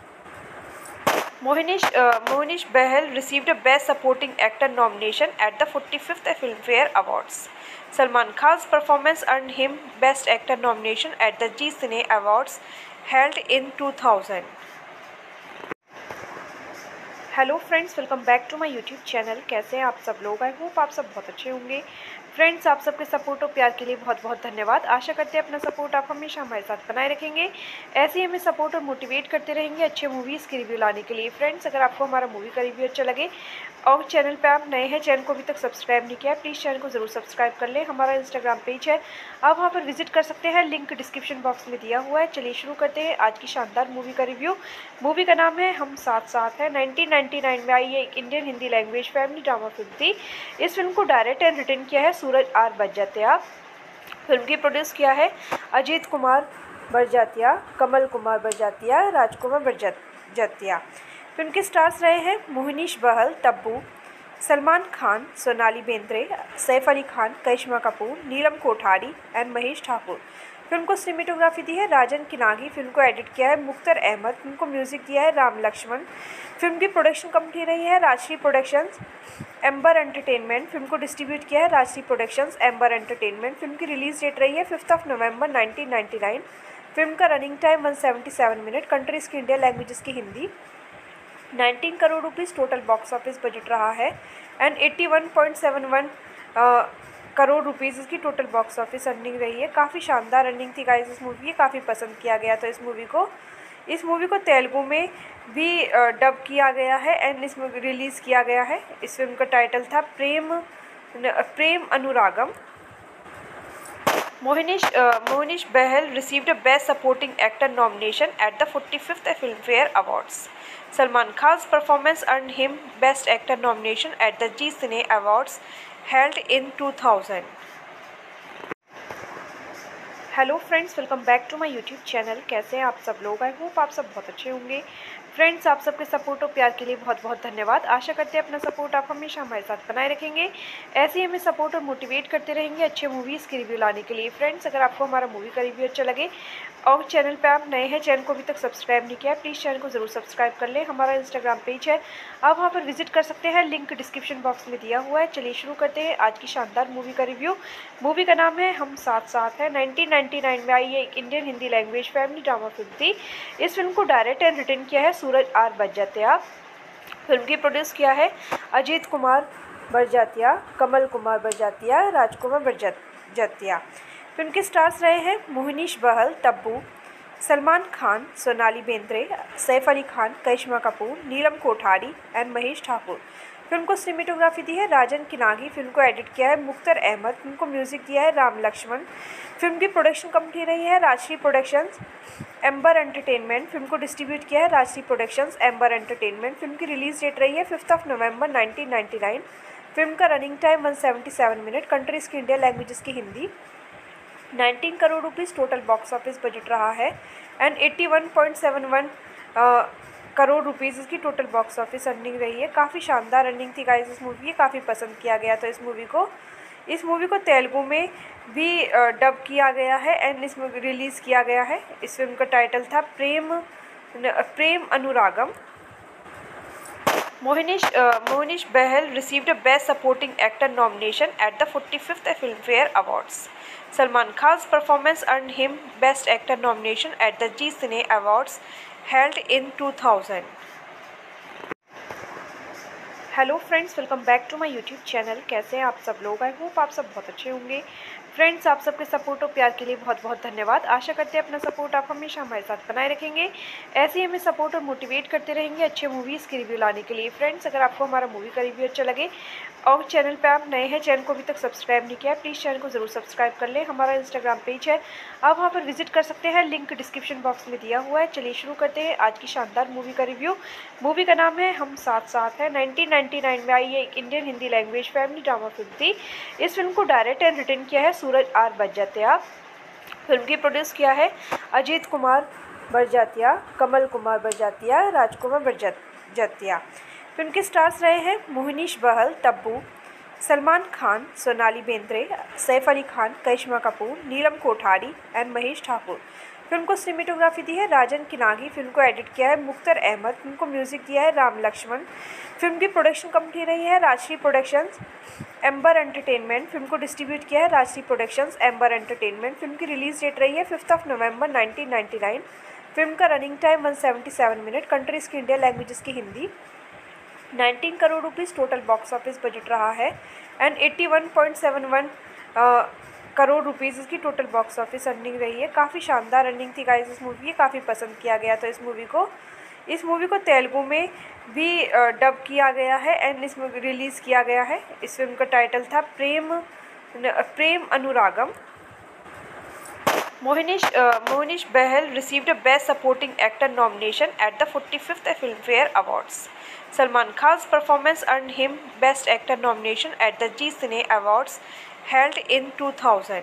Mohnish Bahl received a Best Supporting Actor nomination at the 45th Filmfare Awards. Salman Khan's performance earned him Best Actor nomination at the Zee Cine Awards held in 2000. Hello friends, welcome back to my YouTube channel. कैसे हैं आप सब लोग? I hope आप सब बहुत अच्छे होंगे। फ्रेंड्स, आप सबके सपोर्ट और प्यार के लिए बहुत बहुत धन्यवाद। आशा करते हैं अपना सपोर्ट आप हमेशा हमारे साथ बनाए रखेंगे। ऐसे ही हमें सपोर्ट और मोटिवेट करते रहेंगे अच्छे मूवीज़ के रिव्यू लाने के लिए। फ्रेंड्स, अगर आपको हमारा मूवी का रिव्यू अच्छा लगे और चैनल पे आप नए हैं, चैनल को अभी तक सब्सक्राइब नहीं किया है, प्लीज़ चैनल को ज़रूर सब्सक्राइब कर लें। हमारा इंस्टाग्राम पेज है, आप वहाँ पर विजिट कर सकते हैं, लिंक डिस्क्रिप्शन बॉक्स में दिया हुआ है। चलिए शुरू करते हैं आज की शानदार मूवी का रिव्यू। मूवी का नाम है हम साथ साथ है। 1999 में आई ये एक Indian Hindi language family drama film थी। इस फिल्म को डायरेक्ट एंड रिटर्न किया है सूरज आर बरजात्या। फिल्म की प्रोड्यूस किया है अजीत कुमार बरजात्या, कमल कुमार बरजात्या, राजकुमार बरजात्या। फिल्म के स्टार्स रहे हैं मोहनीश बहल, तब्बू, सलमान खान, सोनाली बेंद्रे, सैफ अली खान, करिश्मा कपूर, नीलम कोठारी एंड महेश ठाकुर। फिल्म को सिनेमेटोग्राफी दी है राजन किनागी। फिल्म को एडिट किया है मुख्तर अहमद। फिल्म को म्यूजिक दिया है राम लक्ष्मण। फिल्म की प्रोडक्शन कंपनी रही है Rajshri productions, amber entertainment. Film को डिस्ट्रीब्यूट किया है Rajshri productions, amber entertainment. Film की रिलीज डेट रही है 5 नवंबर 1999। फिल्म का रनिंग टाइम 177 मिनट। कंट्रीज़ की इंडिया, लैंग्वेजेस की Hindi. 19 crore rupees total box office budget रहा है एंड 81.71 करोड़ रुपीस इसकी टोटल बॉक्स ऑफिस अर्निंग रही है। काफ़ी शानदार अर्निंग थी गाइस इस मूवी की, काफ़ी पसंद किया गया था इस मूवी को तेलुगु में भी डब किया गया है एंड इस मूवी रिलीज़ किया गया है। इस फिल्म का टाइटल था Prem Anuragam. Mohnish Bahal received a Best Supporting Actor nomination at the 45th Filmfare Awards. Salman Khan's performance earned him Best Actor nomination at the Zee Cine Awards held in 2000. Hello friends, welcome back to my YouTube channel. कैसे हैं आप सब लोग? I hope आप सब बहुत अच्छे होंगे। फ्रेंड्स, आप सबके सपोर्ट और प्यार के लिए बहुत बहुत धन्यवाद। आशा करते हैं अपना सपोर्ट आप हमेशा हमारे साथ बनाए रखेंगे, ऐसे ही हमें सपोर्ट और मोटिवेट करते रहेंगे अच्छे मूवीज़ के रिव्यू लाने के लिए। फ्रेंड्स, अगर आपको हमारा मूवी का रिव्यू अच्छा लगे और चैनल पे आप नए हैं, चैनल को अभी तक सब्सक्राइब नहीं किया है, प्लीज़ चैनल को ज़रूर सब्सक्राइब कर लें। हमारा इंस्टाग्राम पेज है, आप वहाँ पर विजिट कर सकते हैं, लिंक डिस्क्रिप्शन बॉक्स में दिया हुआ है। चलिए शुरू करते हैं आज की शानदार मूवी का रिव्यू। मूवी का नाम है हम साथ साथ है। 1999 में आई ये एक Indian Hindi language family drama film थी। इस फिल्म को डायरेक्ट एंड रिटर्न किया है सूरज आर बरजात्या। फिल्म की प्रोड्यूस किया है अजीत कुमार बरजात्या, कमल कुमार बरजात्या, राजकुमार बरजात्या। फिल्म के स्टार्स रहे हैं मोहनीश बहल, तब्बू, सलमान खान, सोनाली बेंद्रे, सैफ अली खान, करिश्मा कपूर, नीलम कोठारी एंड महेश ठाकुर। फिल्म को सिनेमेटोग्राफी दी है राजन किनागी। फिल्म को एडिट किया है मुख्तर अहमद। फिल्म को म्यूजिक दिया है राम लक्ष्मण। फिल्म की प्रोडक्शन कंपनी रही है Rajshri productions, amber entertainment. Film को डिस्ट्रीब्यूट किया है Rajshri productions, amber entertainment. Film की रिलीज डेट रही है 5 नवंबर 1999। फिल्म का रनिंग टाइम 177 मिनट। कंट्रीज़ की इंडिया, लैंग्वेजेस की Hindi. 19 crore rupees total box office budget रहा है एंड 81.71 करोड़ रुपीस इसकी टोटल बॉक्स ऑफिस अर्निंग रही है। काफ़ी शानदार अर्निंग थी गाइस इस मूवी की, काफ़ी पसंद किया गया था इस मूवी को तेलुगु में भी डब किया गया है एंड इस मूवी रिलीज़ किया गया है। इस फिल्म का टाइटल था Prem Anuragam. Mohnish Bahal received a Best Supporting Actor nomination at the 45th Filmfare Awards. Salman Khan's performance earned him Best Actor nomination at the Zee Cine Awards held in 2000. Hello friends, welcome back to my YouTube channel. कैसे हैं आप सब लोग? I hope आप सब बहुत अच्छे होंगे। फ्रेंड्स, आप सबके सपोर्ट और प्यार के लिए बहुत बहुत धन्यवाद। आशा करते हैं अपना सपोर्ट आप हमेशा हमारे साथ बनाए रखेंगे, ऐसे ही हमें सपोर्ट और मोटिवेट करते रहेंगे अच्छे मूवीज़ के रिव्यू लाने के लिए। फ्रेंड्स, अगर आपको हमारा मूवी का रिव्यू अच्छा लगे और चैनल पे आप नए हैं, चैनल को अभी तक सब्सक्राइब नहीं किया है, प्लीज़ चैनल को ज़रूर सब्सक्राइब कर लें। हमारा इंस्टाग्राम पेज है, आप वहाँ पर विजिट कर सकते हैं, लिंक डिस्क्रिप्शन बॉक्स में दिया हुआ है। चलिए शुरू करते हैं आज की शानदार मूवी का रिव्यू। मूवी का नाम है हम साथ साथ है। 1999 में आई ये एक Indian Hindi language family drama film थी। इस फिल्म को डायरेक्ट एंड रिटर्न किया है सूरज आर बरजात्या। फिल्म की प्रोड्यूस किया है अजीत कुमार बरजात्या, कमल कुमार बरजात्या, राजकुमार बरजात्या। फिल्म के स्टार्स रहे हैं मोहनीश बहल, तब्बू, सलमान खान, सोनाली बेंद्रे, सैफ अली खान, करिश्मा कपूर, नीलम कोठारी एंड महेश ठाकुर। फिल्म को सिनेमेटोग्राफी दी है राजन किनागी। फिल्म को एडिट किया है मुख्तर अहमद। फिल्म को म्यूजिक दिया है राम लक्ष्मण। फिल्म की प्रोडक्शन कंपनी रही है Rajshri productions, amber entertainment. Film को डिस्ट्रीब्यूट किया है Rajshri productions, amber entertainment. Film की रिलीज डेट रही है 5 नवंबर 1999। फिल्म का रनिंग टाइम 177 मिनट। कंट्रीज़ की इंडिया, लैंग्वेजेस की Hindi. 19 crore rupees total box office budget रहा है एंड 81.71 करोड़ रुपीस इसकी टोटल बॉक्स ऑफिस अर्निंग रही है। काफ़ी शानदार अर्निंग थी गाइस इस मूवी की, काफ़ी पसंद किया गया था इस मूवी को तेलुगु में भी डब किया गया है एंड इस मूवी रिलीज़ किया गया है। इस फिल्म का टाइटल था Prem Anuragam. Mohnish Bahal received a Best Supporting Actor nomination at the 45th Filmfare Awards. Salman Khan's performance earned him Best Actor nomination at the Zee Cine Awards held in 2000.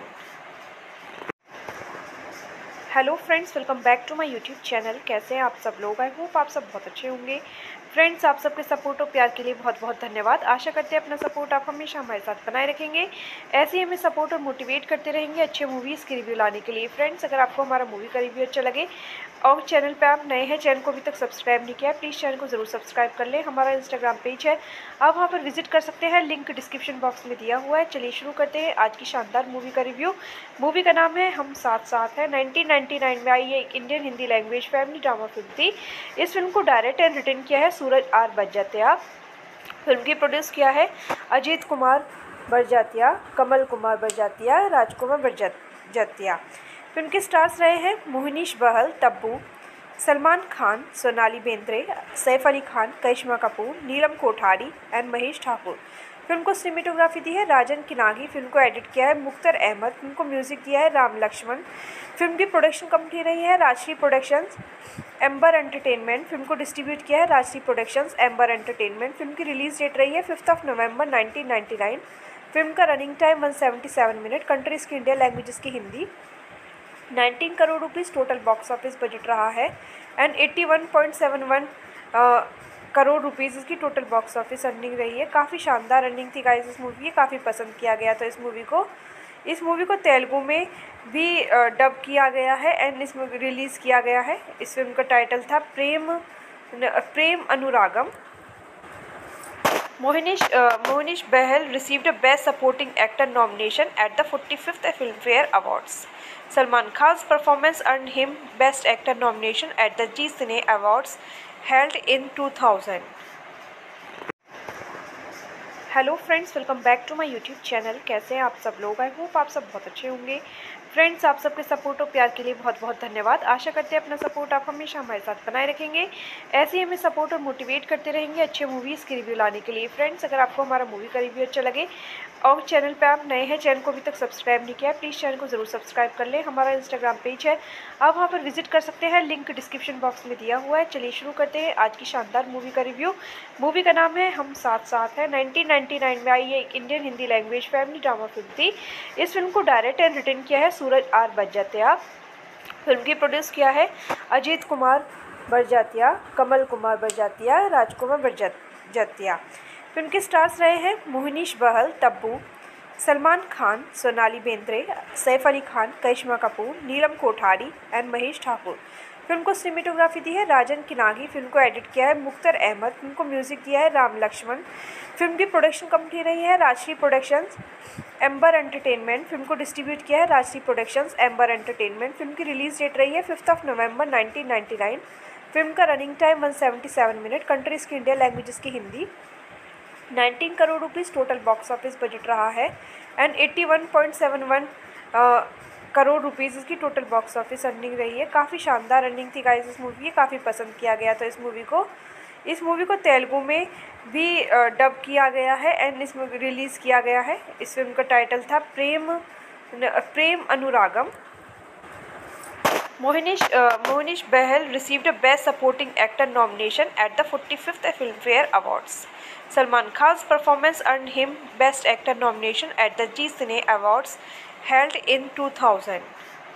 Hello friends, welcome back to my YouTube channel. कैसे हैं आप सब लोग? I hope आप सब बहुत अच्छे होंगे। फ्रेंड्स, आप सबके सपोर्ट और प्यार के लिए बहुत बहुत धन्यवाद। आशा करते हैं अपना सपोर्ट आप हमेशा हमारे साथ बनाए रखेंगे, ऐसे ही हमें सपोर्ट और मोटिवेट करते रहेंगे अच्छे मूवीज़ के रिव्यू लाने के लिए। फ्रेंड्स, अगर आपको हमारा मूवी का रिव्यू अच्छा लगे और चैनल पे आप नए हैं, चैनल को अभी तक सब्सक्राइब नहीं किया है, प्लीज़ चैनल को ज़रूर सब्सक्राइब कर लें। हमारा इंस्टाग्राम पेज है, आप वहाँ पर विजिट कर सकते हैं, लिंक डिस्क्रिप्शन बॉक्स में दिया हुआ है। चलिए शुरू करते हैं आज की शानदार मूवी का रिव्यू। मूवी का नाम है हम साथ साथ है। 1999 में आई ये एक Indian Hindi language family drama film थी। इस फिल्म को डायरेक्ट एंड रिटर्न किया है सूरज आर बरजात्या। फिल्म की प्रोड्यूस किया है अजीत कुमार बरजात्या, कमल कुमार बरजात्या, राजकुमार बरजात्या। फिल्म के स्टार्स रहे हैं मोहनीश बहल, तब्बू, सलमान खान, सोनाली बेंद्रे, सैफ अली खान, करिश्मा कपूर, नीलम कोठारी एंड महेश ठाकुर। फिल्म को सिनेमेटोग्राफी दी है राजन किनागी। फिल्म को एडिट किया है मुख्तर अहमद। फिल्म को म्यूजिक दिया है राम लक्ष्मण। फिल्म की प्रोडक्शन कंपनी रही है Rajshri productions, amber entertainment. Film को डिस्ट्रीब्यूट किया है Rajshri productions, amber entertainment. Film की रिलीज डेट रही है 5 नवंबर 1999। फिल्म का रनिंग टाइम 177 मिनट। कंट्रीज की इंडिया, लैंग्वेजेस की Hindi. 19 crore rupees total box office budget रहा है एंड 81.71 करोड़ रुपीस इसकी टोटल बॉक्स ऑफिस अर्निंग रही है। काफ़ी शानदार अर्निंग थी गाइस इस मूवी की, काफ़ी पसंद किया गया था इस मूवी को तेलुगु में भी डब किया गया है एंड इस मूवी रिलीज़ किया गया है। इस फिल्म का टाइटल था Prem Anuragam. Mohnish Bahl received a Best Supporting Actor nomination at the 45th Filmfare Awards. Salman Khan's performance earned him Best Actor nomination at the Zee Cine Awards held in 2000. Hello friends, welcome back to my YouTube channel. कैसे हैं आप सब लोग? I hope आप सब बहुत अच्छे होंगे। फ्रेंड्स, आप सबके सपोर्ट और प्यार के लिए बहुत बहुत धन्यवाद। आशा करते हैं अपना सपोर्ट आप हमेशा हमारे साथ बनाए रखेंगे। ऐसे ही हमें सपोर्ट और मोटिवेट करते रहेंगे अच्छे मूवीज़ के रिव्यू लाने के लिए। फ्रेंड्स, अगर आपको हमारा मूवी का रिव्यू अच्छा लगे और चैनल पे आप नए हैं, चैनल को अभी तक सब्सक्राइब नहीं किया है, प्लीज़ चैनल को ज़रूर सब्सक्राइब कर लें। हमारा इंस्टाग्राम पेज है, आप वहाँ पर विजिट कर सकते हैं, लिंक डिस्क्रिप्शन बॉक्स में दिया हुआ है। चलिए शुरू करते हैं आज की शानदार मूवी का रिव्यू। मूवी का नाम है हम साथ साथ है। 1999 में आई ये एक Indian Hindi language family drama film थी। इस फिल्म को डायरेक्ट एंड रिटन किया है सूरज आर बरजात्या। फिल्म की प्रोड्यूस किया है अजीत कुमार बरजात्या, कमल कुमार बरजात्या, राजकुमार बरजात्या। फिल्म के स्टार्स रहे हैं मोहनीश बहल, तब्बू, सलमान खान, सोनाली बेंद्रे, सैफ अली खान, करिश्मा कपूर, नीलम कोठारी एंड महेश ठाकुर। फिल्म को सिनेमेटोग्राफी दी है राजन किनागी। फिल्म को एडिट किया है मुख्तर अहमद। फिल्म को म्यूजिक दिया है राम लक्ष्मण। फिल्म की प्रोडक्शन कंपनी रही है Rajshri productions, amber entertainment. Film को डिस्ट्रीब्यूट किया है Rajshri productions, amber entertainment. Film की रिलीज डेट रही है 5 नवंबर 1999। फिल्म का रनिंग टाइम 177 मिनट। कंट्रीज की इंडिया, लैंग्वेजेस की Hindi. 19 crore rupees total box office budget रहा है एंड 81.71 करोड़ रुपीस इसकी टोटल बॉक्स ऑफिस अर्निंग रही है। काफ़ी शानदार अर्निंग थी गाइस इस मूवी की, काफ़ी पसंद किया गया था इस मूवी को तेलुगु में भी डब किया गया है एंड इस मूवी रिलीज़ किया गया है। इस फिल्म का टाइटल था Prem Anuragam. Mohnish Bahl received a Best Supporting Actor nomination at the 45th Filmfare Awards. Salman Khan's performance earned him Best Actor nomination at the Zee Cine Awards held in 2000.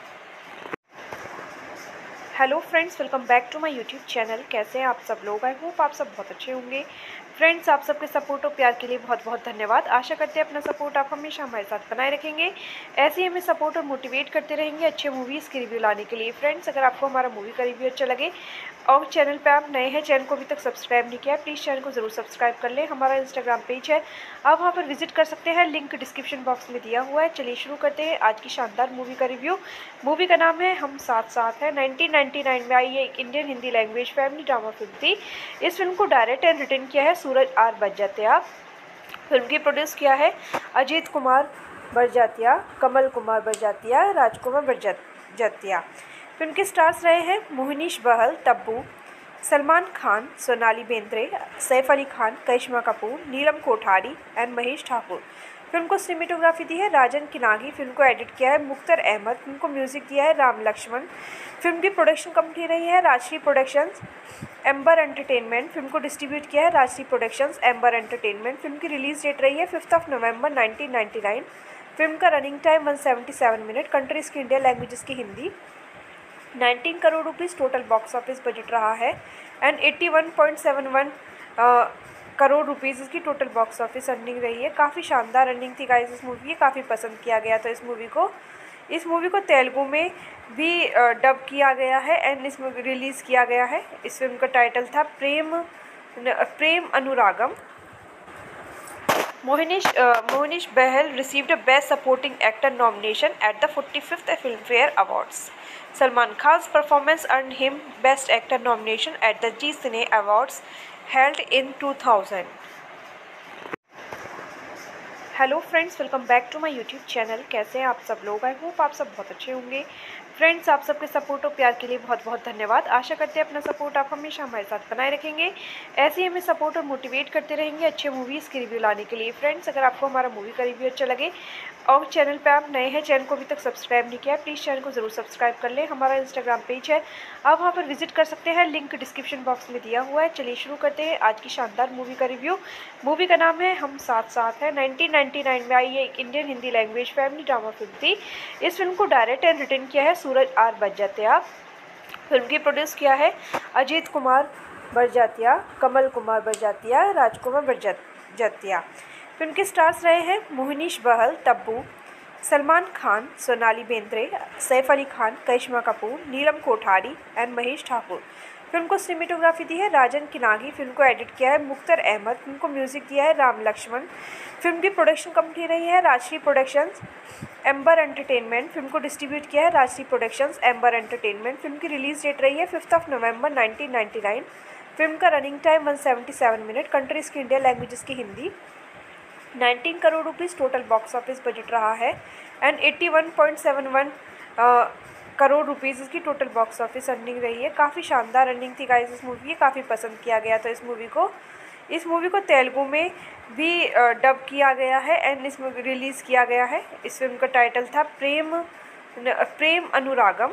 Hello friends, welcome back to my YouTube channel. कैसे हैं आप सब लोग? I hope आप सब बहुत अच्छे होंगे। फ्रेंड्स, आप सबके सपोर्ट और प्यार के लिए बहुत बहुत धन्यवाद। आशा करते हैं अपना सपोर्ट आप हमेशा हमारे साथ बनाए रखेंगे। ऐसे ही हमें सपोर्ट और मोटिवेट करते रहेंगे अच्छे मूवीज़ के रिव्यू लाने के लिए। फ्रेंड्स, अगर आपको हमारा मूवी का रिव्यू अच्छा लगे और चैनल पे आप नए हैं, चैनल को अभी तक सब्सक्राइब नहीं किया है, प्लीज़ चैनल को ज़रूर सब्सक्राइब कर लें। हमारा इंस्टाग्राम पेज है, आप वहाँ पर विजिट कर सकते हैं, लिंक डिस्क्रिप्शन बॉक्स में दिया हुआ है। चलिए शुरू करते हैं आज की शानदार मूवी का रिव्यू। मूवी का नाम है हम साथ साथ है। 1999 में आई ये एक Indian Hindi language family drama film थी। इस फिल्म को डायरेक्ट एंड रिटन किया है सूरज आर बरजात्या। फिल्म की प्रोड्यूस किया है अजीत कुमार बरजात्या, कमल कुमार बरजात्या, राजकुमार बरजात्या। फिल्म के स्टार्स रहे हैं मोहनीश बहल, तब्बू, सलमान खान, सोनाली बेंद्रे, सैफ अली खान, करिश्मा कपूर, नीलम कोठारी एंड महेश ठाकुर। फिल्म को सिनेमेटोग्राफी दी है राजन किनागी। फिल्म को एडिट किया है मुख्तर अहमद। फिल्म को म्यूजिक दिया है राम लक्ष्मण। फिल्म की प्रोडक्शन कंपनी रही है Rajshri productions, amber entertainment. Film को डिस्ट्रीब्यूट किया है Rajshri productions, amber entertainment. Film की रिलीज डेट रही है 5 नवंबर 1999। फिल्म का रनिंग टाइम 177 मिनट। कंट्रीज की इंडिया, लैंग्वेजेस की Hindi. 19 crore rupees total box office budget रहा है एंड 81.71 करोड़ रुपीस इसकी टोटल बॉक्स ऑफिस अर्निंग रही है। काफ़ी शानदार अर्निंग थी गाइस इस मूवी की, काफ़ी पसंद किया गया था इस मूवी को तेलुगु में भी डब किया गया है एंड इस मूवी रिलीज़ किया गया है। इस फिल्म का टाइटल था Prem Anuragam. Mohnish Bahl received a Best Supporting Actor nomination at the 45th Filmfare Awards. Salman Khan's performance earned him Best Actor nomination at the Zee Cine Awards held in 2000। Hello friends, welcome back to my YouTube channel. कैसे हैं आप सब लोग? I hope आप सब बहुत अच्छे होंगे। फ्रेंड्स, आप सबके सपोर्ट और प्यार के लिए बहुत बहुत धन्यवाद। आशा करते हैं अपना सपोर्ट आप हमेशा हमारे साथ बनाए रखेंगे, ऐसे ही हमें सपोर्ट और मोटिवेट करते रहेंगे अच्छे मूवीज़ के रिव्यू लाने के लिए। फ्रेंड्स, अगर आपको हमारा मूवी का रिव्यू अच्छा लगे और चैनल पे आप नए हैं, चैनल को अभी तक सब्सक्राइब नहीं किया है, प्लीज़ चैनल को ज़रूर सब्सक्राइब कर लें। हमारा इंस्टाग्राम पेज है, आप वहाँ पर विजिट कर सकते हैं, लिंक डिस्क्रिप्शन बॉक्स में दिया हुआ है। चलिए शुरू करते हैं आज की शानदार मूवी का रिव्यू। मूवी का नाम है हम साथ साथ है। 1999 में आई ये एक Indian Hindi language family drama film थी। इस फिल्म को डायरेक्ट एंड रिटर्न किया है सूरज आर बरजात्या। फिल्म की प्रोड्यूस किया है अजीत कुमार बरजात्या, कमल कुमार बरजात्या, राजकुमार बरजात्या। फिल्म के स्टार्स रहे हैं मोहनीश बहल, तब्बू, सलमान खान, सोनाली बेंद्रे, सैफ अली खान, करिश्मा कपूर, नीलम कोठारी एंड महेश ठाकुर। फिल्म को सिनेमेटोग्राफी दी है राजन किनागी। फिल्म को एडिट किया है मुख्तर अहमद। फिल्म को म्यूजिक दिया है राम लक्ष्मण। फिल्म की प्रोडक्शन कंपनी रही है Rajshri productions, amber entertainment. Film को डिस्ट्रीब्यूट किया है Rajshri productions, amber entertainment. Film की रिलीज डेट रही है 5 नवंबर 1999। फिल्म का रनिंग टाइम 177 मिनट। कंट्रीज़ की इंडिया, लैंग्वेजेस की Hindi. 19 crore rupees total box office budget रहा है एंड 81.71 करोड़ रुपीज़ इसकी टोटल बॉक्स ऑफिस अर्निंग रही है। काफ़ी शानदार अर्निंग थी गाइस इस मूवी की, काफ़ी पसंद किया गया था इस मूवी को तेलुगु में भी डब किया गया है एंड इस मूवी रिलीज़ किया गया है। इस फिल्म का टाइटल था Prem Anuragam.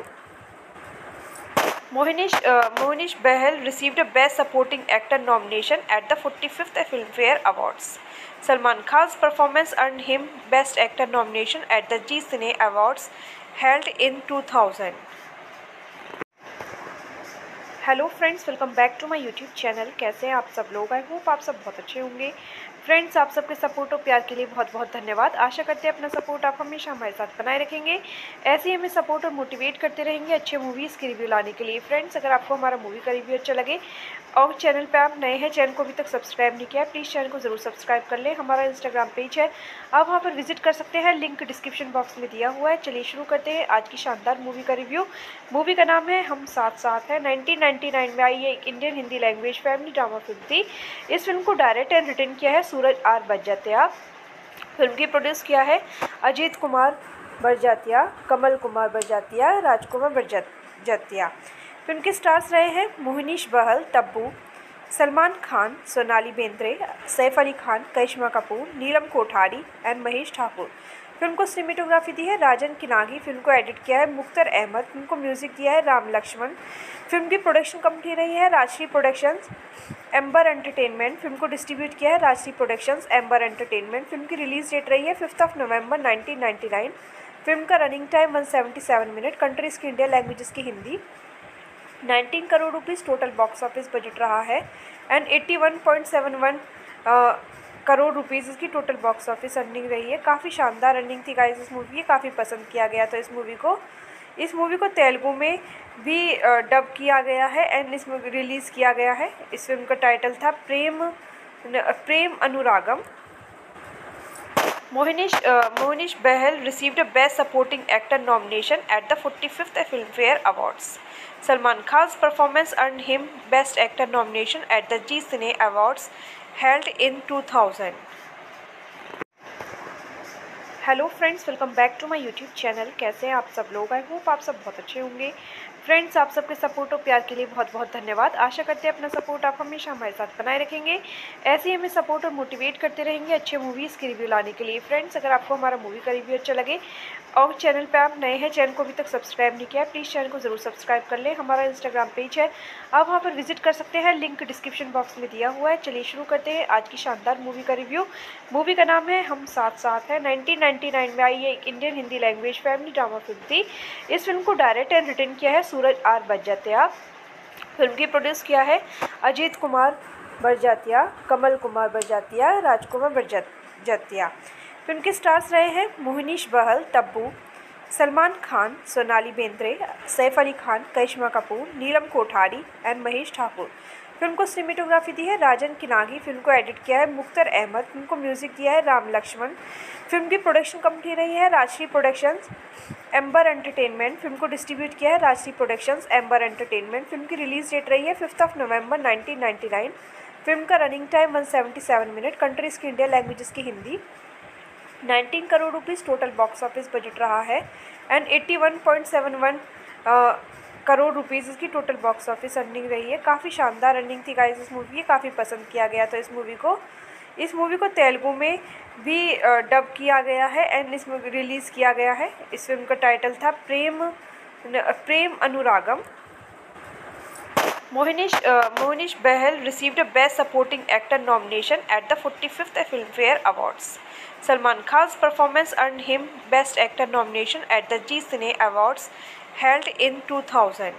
Mohnish Bahl received a Best Supporting Actor nomination at the 45th Filmfare Awards. Salman Khan's performance earned him Best Actor nomination at the Zee Cine Awards held in 2000। Hello friends, welcome back to my YouTube channel. कैसे हैं आप सब लोग? I hope आप सब बहुत अच्छे होंगे। फ्रेंड्स, आप सबके सपोर्ट और प्यार के लिए बहुत बहुत धन्यवाद। आशा करते हैं अपना सपोर्ट आप हमेशा हमारे साथ बनाए रखेंगे, ऐसे ही हमें सपोर्ट और मोटिवेट करते रहेंगे अच्छे मूवीज़ के रिव्यू लाने के लिए। फ्रेंड्स, अगर आपको हमारा मूवी का रिव्यू अच्छा लगे और चैनल पे आप नए हैं, चैनल को अभी तक सब्सक्राइब नहीं किया है, प्लीज़ चैनल को ज़रूर सब्सक्राइब कर लें। हमारा इंस्टाग्राम पेज है, आप वहाँ पर विजिट कर सकते हैं, लिंक डिस्क्रिप्शन बॉक्स में दिया हुआ है। चलिए शुरू करते हैं आज की शानदार मूवी का रिव्यू। मूवी का नाम है हम साथ साथ है। 1999 में आई ये एक Indian Hindi language family drama film थी। इस फिल्म को डायरेक्ट एंड रिटर्न किया है सूरज आर बरजात्या। फिल्म की प्रोड्यूस किया है अजीत कुमार बरजात्या, कमल कुमार बरजात्या, राजकुमार बरजात्या। फिल्म के स्टार्स रहे हैं मोहनीश बहल, तब्बू, सलमान खान, सोनाली बेंद्रे, सैफ अली खान, करिश्मा कपूर, नीलम कोठारी एंड महेश ठाकुर। फिल्म को सिनेमेटोग्राफी दी है राजन किनागी। फिल्म को एडिट किया है मुख्तर अहमद। फिल्म को म्यूजिक दिया है राम लक्ष्मण। फिल्म की प्रोडक्शन कंपनी रही है Rajshri productions, amber entertainment. Film को डिस्ट्रीब्यूट किया है Rajshri productions, amber entertainment. Film की रिलीज डेट रही है 5 नवंबर 1999। फिल्म का रनिंग टाइम 177 मिनट। कंट्रीज़ की इंडिया, लैंग्वेजेस की Hindi. 19 crore rupees total box office budget रहा है एंड 81.71 करोड़ रुपीज़ इसकी टोटल बॉक्स ऑफिस अर्निंग रही है। काफ़ी शानदार अर्निंग थी गाइस इस मूवी की, काफ़ी पसंद किया गया था इस मूवी को तेलुगु में भी डब किया गया है एंड इस मूवी रिलीज़ किया गया है। इस फिल्म का टाइटल था Prem Anuragam. Mohnish Bahl received a Best Supporting Actor nomination at the 45th Filmfare Awards. Salman Khan's performance earned him Best Actor nomination at the Zee Cine Awards held in 2000। Hello friends, welcome back to my YouTube channel. कैसे हैं आप सब लोग? I hope आप सब बहुत अच्छे होंगे। फ्रेंड्स, आप सबके सपोर्ट और प्यार के लिए बहुत बहुत धन्यवाद। आशा करते हैं अपना सपोर्ट आप हमेशा हमारे साथ बनाए रखेंगे, ऐसे ही हमें सपोर्ट और मोटिवेट करते रहेंगे अच्छे मूवीज़ के रिव्यू लाने के लिए। फ्रेंड्स, अगर आपको हमारा मूवी का रिव्यू अच्छा लगे और चैनल पे आप नए हैं, चैनल को अभी तक सब्सक्राइब नहीं किया है, प्लीज़ चैनल को ज़रूर सब्सक्राइब कर लें। हमारा इंस्टाग्राम पेज है, आप वहाँ पर विजिट कर सकते हैं, लिंक डिस्क्रिप्शन बॉक्स में दिया हुआ है। चलिए शुरू करते हैं आज की शानदार मूवी का रिव्यू। मूवी का नाम है हम साथ साथ है। 1999 में आई ये एक Indian Hindi language family drama film थी। इस फिल्म को डायरेक्ट एंड रिटर्न किया है सूरज आर बरजात्या। फिल्म की प्रोड्यूस किया है अजीत कुमार बरजात्या, कमल कुमार बरजात्या, राजकुमार बरजात्या। फिल्म के स्टार्स रहे हैं मोहनीश बहल, तब्बू, सलमान खान, सोनाली बेंद्रे, सैफ अली खान, करिश्मा कपूर, नीलम कोठारी एंड महेश ठाकुर। फिल्म को सिनेमेटोग्राफी दी है राजन किनागी। फिल्म को एडिट किया है मुख्तर अहमद। फिल्म को म्यूजिक दिया है राम लक्ष्मण। फिल्म की प्रोडक्शन कंपनी रही है Rajshri productions, amber entertainment. Film को डिस्ट्रीब्यूट किया है Rajshri productions, amber entertainment. Film की रिलीज डेट रही है 5 नवंबर 1999। फिल्म का रनिंग टाइम 177 मिनट। कंट्रीज़ की इंडिया लैंग्वेजेस की Hindi. 19 crore rupees total box office budget रहा है एंड 81.71 करोड़ रुपीज़ इसकी टोटल बॉक्स ऑफिस अर्निंग रही है। काफ़ी शानदार अर्निंग थी गाइस इस मूवी की, काफ़ी पसंद किया गया था इस मूवी को तेलुगु में भी डब किया गया है एंड इस मूवी रिलीज़ किया गया है। इस फिल्म का टाइटल था Prem Anuragam. Mohnish Bahal received a Best Supporting Actor nomination at the 45th Filmfare Awards. Salman Khan's performance earned him Best Actor nomination at the Zee Cine Awards held in 2000.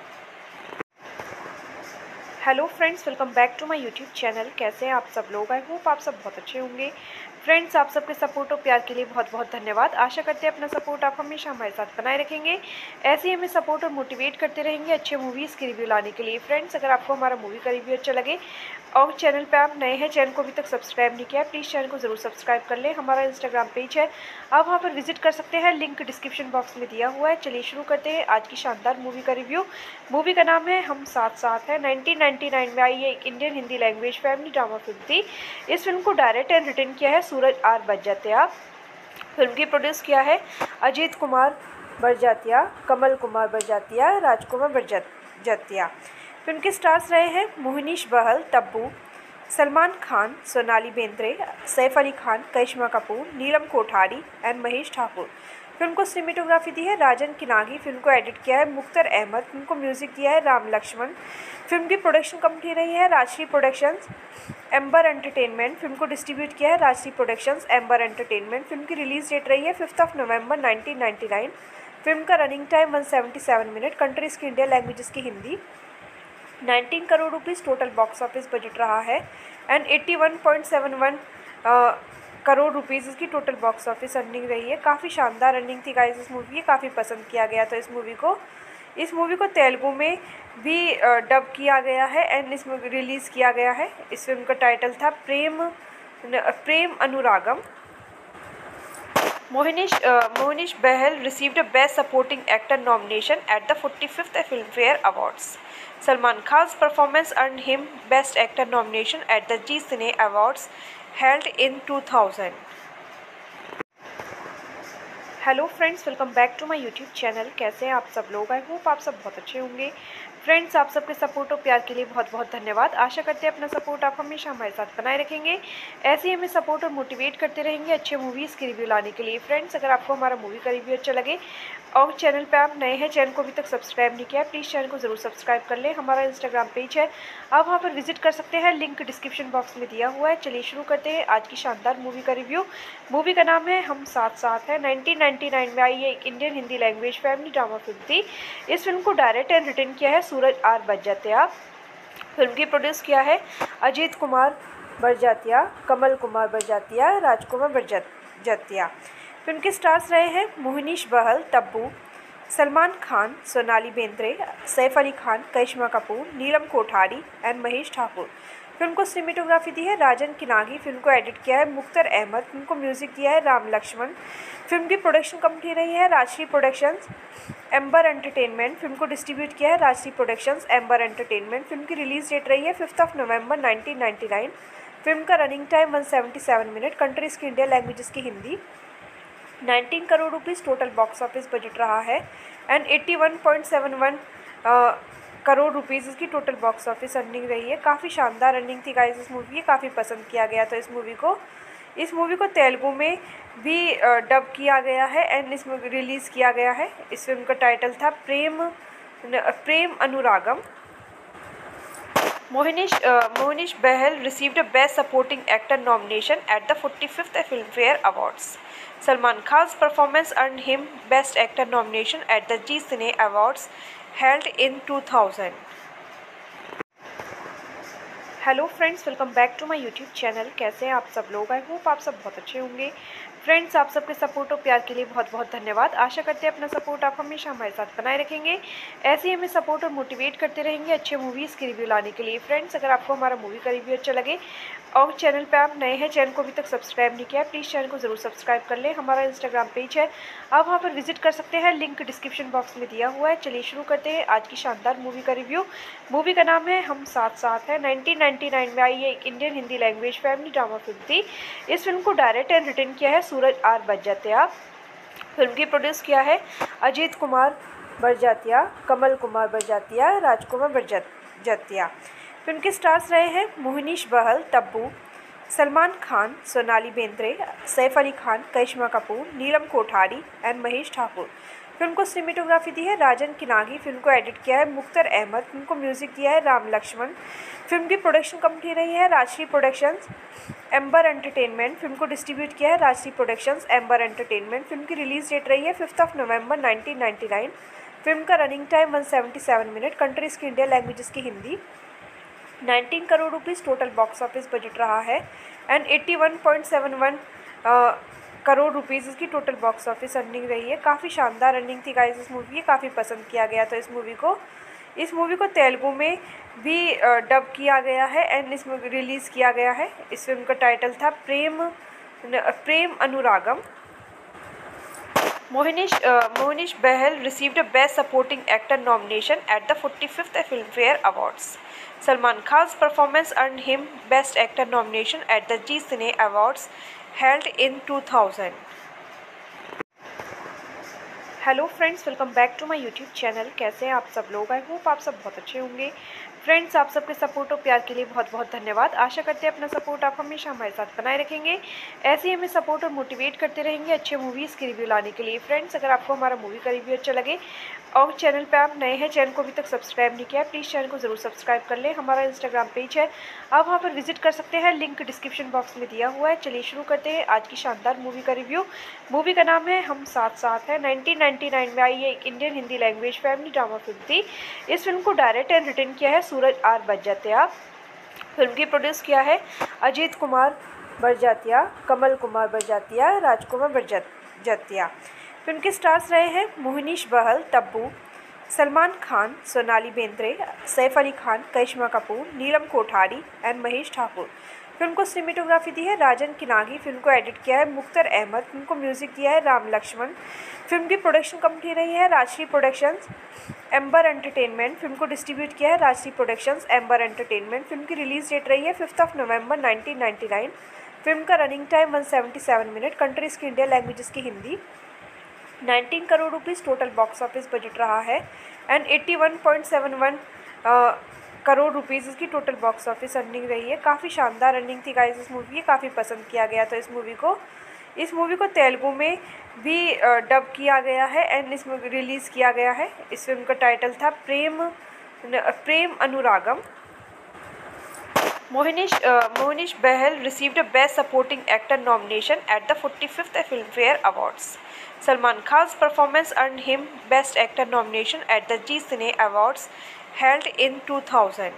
Hello friends, welcome back to my YouTube channel. कैसे हैं आप सब लोग? I hope आप सब बहुत अच्छे होंगे। फ्रेंड्स, आप सबके सपोर्ट और प्यार के लिए बहुत बहुत धन्यवाद। आशा करते हैं अपना सपोर्ट आप हमेशा हमारे साथ बनाए रखेंगे, ऐसे ही हमें सपोर्ट और मोटिवेट करते रहेंगे अच्छे मूवीज़ के रिव्यू लाने के लिए। फ्रेंड्स, अगर आपको हमारा मूवी का रिव्यू अच्छा लगे और चैनल पर आप नए हैं, चैनल को अभी तक सब्सक्राइब नहीं किया है, प्लीज़ चैनल को ज़रूर सब्सक्राइब कर लें। हमारा इंस्टाग्राम पेज है, आप वहाँ पर विजिट कर सकते हैं, लिंक डिस्क्रिप्शन बॉक्स में दिया हुआ है। चलिए शुरू करते हैं आज की शानदार मूवी का रिव्यू। मूवी का नाम है हम साथ साथ है। 1999 में आई ये एक Indian Hindi language family drama film थी। इस फिल्म को डायरेक्ट एंड रिटर्न किया है सूरज आर बरजात्या। फिल्म की प्रोड्यूस किया है अजीत कुमार बरजात्या, कमल कुमार बरजात्या, राजकुमार बरजात्या। फिल्म के स्टार्स रहे हैं मोहनीश बहल, तब्बू, सलमान खान, सोनाली बेंद्रे, सैफ अली खान, करिश्मा कपूर, नीलम कोठारी एंड महेश ठाकुर। फिल्म को सिनेमेटोग्राफी दी है राजन किनागी। फिल्म को एडिट किया है मुख्तर अहमद। फिल्म को म्यूजिक दिया है राम लक्ष्मण। फिल्म की प्रोडक्शन कंपनी रही है Rajshri productions, amber entertainment. Film को डिस्ट्रीब्यूट किया है Rajshri productions, amber entertainment. Film की रिलीज डेट रही है 5 नवंबर 1999। फिल्म का रनिंग टाइम 177 मिनट। कंट्रीज़ की इंडिया लैंग्वेजेस की Hindi. 19 crore rupees total box office budget रहा है एंड 81.71 करोड़ रुपीज़ इसकी टोटल बॉक्स ऑफिस अर्निंग रही है। काफ़ी शानदार अर्निंग थी गाइस इस मूवी की, काफ़ी पसंद किया गया था इस मूवी को तेलुगु में भी डब किया गया है एंड इस मूवी रिलीज़ किया गया है। इस फिल्म का टाइटल था Prem Anuragam. Mohnish Bahal received a Best Supporting Actor nomination at the 45th Filmfare Awards. Salman Khan's performance earned him Best Actor nomination at the Zee Cine Awards held in 2000. Hello friends, welcome back to my YouTube channel. कैसे हैं आप सब लोग? I hope आप सब बहुत अच्छे होंगे। फ्रेंड्स, आप सबके सपोर्ट और प्यार के लिए बहुत बहुत धन्यवाद। आशा करते हैं अपना सपोर्ट आप हमेशा हमारे साथ बनाए रखेंगे, ऐसे ही हमें सपोर्ट और मोटिवेट करते रहेंगे अच्छे मूवीज़ के रिव्यू लाने के लिए। फ्रेंड्स, अगर आपको हमारा मूवी का रिव्यू अच्छा लगे और चैनल पर आप नए हैं, चैनल को अभी तक सब्सक्राइब नहीं किया है, प्लीज़ चैनल को ज़रूर सब्सक्राइब कर लें। हमारा इंस्टाग्राम पेज है, आप वहाँ पर विजिट कर सकते हैं, लिंक डिस्क्रिप्शन बॉक्स में दिया हुआ है। चलिए शुरू करते हैं आज की शानदार मूवी का रिव्यू। मूवी का नाम है हम साथ साथ है। 1999 में आई ये एक Indian Hindi language family drama film थी। इस फिल्म को डायरेक्ट एंड रिटर्न किया है सूरज आर बरजात्या। फिल्म की प्रोड्यूस किया है अजीत कुमार बरजात्या, कमल कुमार बरजात्या, राजकुमार बरजात्या। फिल्म के स्टार्स रहे हैं मोहनीश बहल, तब्बू, सलमान खान, सोनाली बेंद्रे, सैफ अली खान, करिश्मा कपूर, नीलम कोठारी एंड महेश ठाकुर। फिल्म को सिनेमेटोग्राफी दी है राजन किनागी। फिल्म को एडिट किया है मुख्तर अहमद। फिल्म को म्यूजिक दिया है राम लक्ष्मण। फिल्म की प्रोडक्शन कंपनी रही है Rajshri productions, amber entertainment. Film को डिस्ट्रीब्यूट किया है Rajshri productions, amber entertainment. Film की रिलीज डेट रही है 5 नवंबर 1999। फिल्म का रनिंग टाइम 177 मिनट। कंट्रीज़ की इंडिया लैंग्वेजेस की Hindi. 19 crore rupees total box office budget रहा है एंड 81.71 करोड़ रुपीज़ इसकी टोटल बॉक्स ऑफिस अर्निंग रही है। काफ़ी शानदार अर्निंग थी गाइस इस मूवी की, काफ़ी पसंद किया गया था इस मूवी को तेलुगु में भी डब किया गया है एंड इस मूवी रिलीज़ किया गया है। इस फिल्म का टाइटल था Prem Anuragam. Mohnish Bahal received a Best Supporting Actor nomination at the 45th Filmfare Awards. Salman Khan's performance earned him Best Actor nomination at the Zee Cine Awards held in 2000. Hello friends, welcome back to my YouTube channel. कैसे हैं आप सब लोग? I hope आप सब बहुत अच्छे होंगे। फ्रेंड्स, आप सबके सपोर्ट और प्यार के लिए बहुत बहुत धन्यवाद। आशा करते हैं अपना सपोर्ट आप हमेशा हमारे साथ बनाए रखेंगे। ऐसे ही हमें सपोर्ट और मोटिवेट करते रहेंगे अच्छे मूवीज़ के रिव्यू लाने के लिए। फ्रेंड्स, अगर आपको हमारा मूवी का रिव्यू अच्छा लगे और चैनल पे आप नए हैं, चैनल को अभी तक सब्सक्राइब नहीं किया है, प्लीज़ चैनल को ज़रूर सब्सक्राइब कर लें। हमारा इंस्टाग्राम पेज है, आप वहाँ पर विजिट कर सकते हैं, लिंक डिस्क्रिप्शन बॉक्स में दिया हुआ है। चलिए शुरू करते हैं आज की शानदार मूवी का रिव्यू। मूवी का नाम है हम साथ साथ है। 1999 में आई ये एक Indian Hindi language family drama film थी। इस फिल्म को डायरेक्ट एंड रिटर्न किया है सूरज आर बरजात्या। फिल्म की प्रोड्यूस किया है अजीत कुमार बरजात्या, कमल कुमार बरजात्या, राजकुमार बरजात्या। फिल्म के स्टार्स रहे हैं मोहनीश बहल, तब्बू, सलमान खान, सोनाली बेंद्रे, सैफ अली खान, करिश्मा कपूर, नीलम कोठारी एंड महेश ठाकुर। फिल्म को सिनेमेटोग्राफी दी है राजन किनागी। फिल्म को एडिट किया है मुख्तर अहमद। फिल्म को म्यूजिक दिया है राम लक्ष्मण। फिल्म की प्रोडक्शन कंपनी रही है Rajshri productions, amber entertainment. Film को डिस्ट्रीब्यूट किया है Rajshri productions, amber entertainment. Film की रिलीज डेट रही है 5 नवंबर 1999। फिल्म का रनिंग टाइम 177 मिनट। कंट्रीज़ की इंडिया, लैंग्वेजेस की Hindi. 19 crore rupees total box office budget रहा है एंड 81.71 करोड़ रुपीज़ इसकी टोटल बॉक्स ऑफिस अर्निंग रही है। काफ़ी शानदार अर्निंग थी गाइस इस मूवी की, काफ़ी पसंद किया गया था इस मूवी को तेलुगु में भी डब किया गया है एंड इस मूवी रिलीज़ किया गया है। इस फिल्म का टाइटल था Prem Anuragam. Mohnish Bahl received a Best Supporting Actor nomination at the 45th Filmfare Awards. Salman Khan's performance earned him Best Actor nomination at the Zee Cine Awards held in 2000. Hello friends, welcome back to my YouTube channel. कैसे हैं आप सब लोग? I hope आप सब बहुत अच्छे होंगे। फ्रेंड्स, आप सबके सपोर्ट और प्यार के लिए बहुत बहुत धन्यवाद। आशा करते हैं अपना सपोर्ट आप हमेशा हमारे साथ बनाए रखेंगे। ऐसे ही हमें सपोर्ट और मोटिवेट करते रहेंगे अच्छे मूवीज़ के रिव्यू लाने के लिए। फ्रेंड्स, अगर आपको हमारा मूवी का रिव्यू अच्छा लगे और चैनल पे आप नए हैं, चैनल को अभी तक सब्सक्राइब नहीं किया है, प्लीज़ चैनल को ज़रूर सब्सक्राइब कर लें। हमारा इंस्टाग्राम पेज है, आप वहाँ पर विजिट कर सकते हैं, लिंक डिस्क्रिप्शन बॉक्स में दिया हुआ है। चलिए शुरू करते हैं आज की शानदार मूवी का रिव्यू। मूवी का नाम है हम साथ साथ है। 1999 में आई ये एक Indian Hindi language family drama film थी। इस फिल्म को डायरेक्ट एंड रिटर्न किया है सूरज आर बरजात्या। फिल्म की प्रोड्यूस किया है अजीत कुमार बरजात्या, कमल कुमार बरजात्या, राजकुमार बरजात्या। फिल्म के स्टार्स रहे हैं मोहनीश बहल, तब्बू, सलमान खान, सोनाली बेंद्रे, सैफ अली खान, करिश्मा कपूर, नीलम कोठारी एंड महेश ठाकुर। फिल्म को सिनेमेटोग्राफी दी है राजन किनागी। फिल्म को एडिट किया है मुख्तर अहमद। फिल्म को म्यूजिक दिया है राम लक्ष्मण। फिल्म की प्रोडक्शन कंपनी रही है Rajshri productions, amber entertainment. Film को डिस्ट्रीब्यूट किया है Rajshri productions, amber entertainment. Film की रिलीज डेट रही है 5 नवंबर 1999। फिल्म का रनिंग टाइम 177 मिनट। कंट्रीज़ की इंडिया, लैंग्वेजेस की Hindi. 19 crore rupees total box office budget रहा है एंड 81.71 करोड़ रुपीज़ इसकी टोटल बॉक्स ऑफिस अर्निंग रही है। काफ़ी शानदार अर्निंग थी गाइस इस मूवी की, काफ़ी पसंद किया गया था इस मूवी को तेलुगु में भी डब किया गया है एंड इस मूवी रिलीज़ किया गया है। इस फिल्म का टाइटल था Prem Anuragam. Mohnish Bahl received a Best Supporting Actor nomination at the 45th Filmfare Awards. Salman Khan's performance earned him Best Actor nomination at the Zee Cine Awards held in 2000.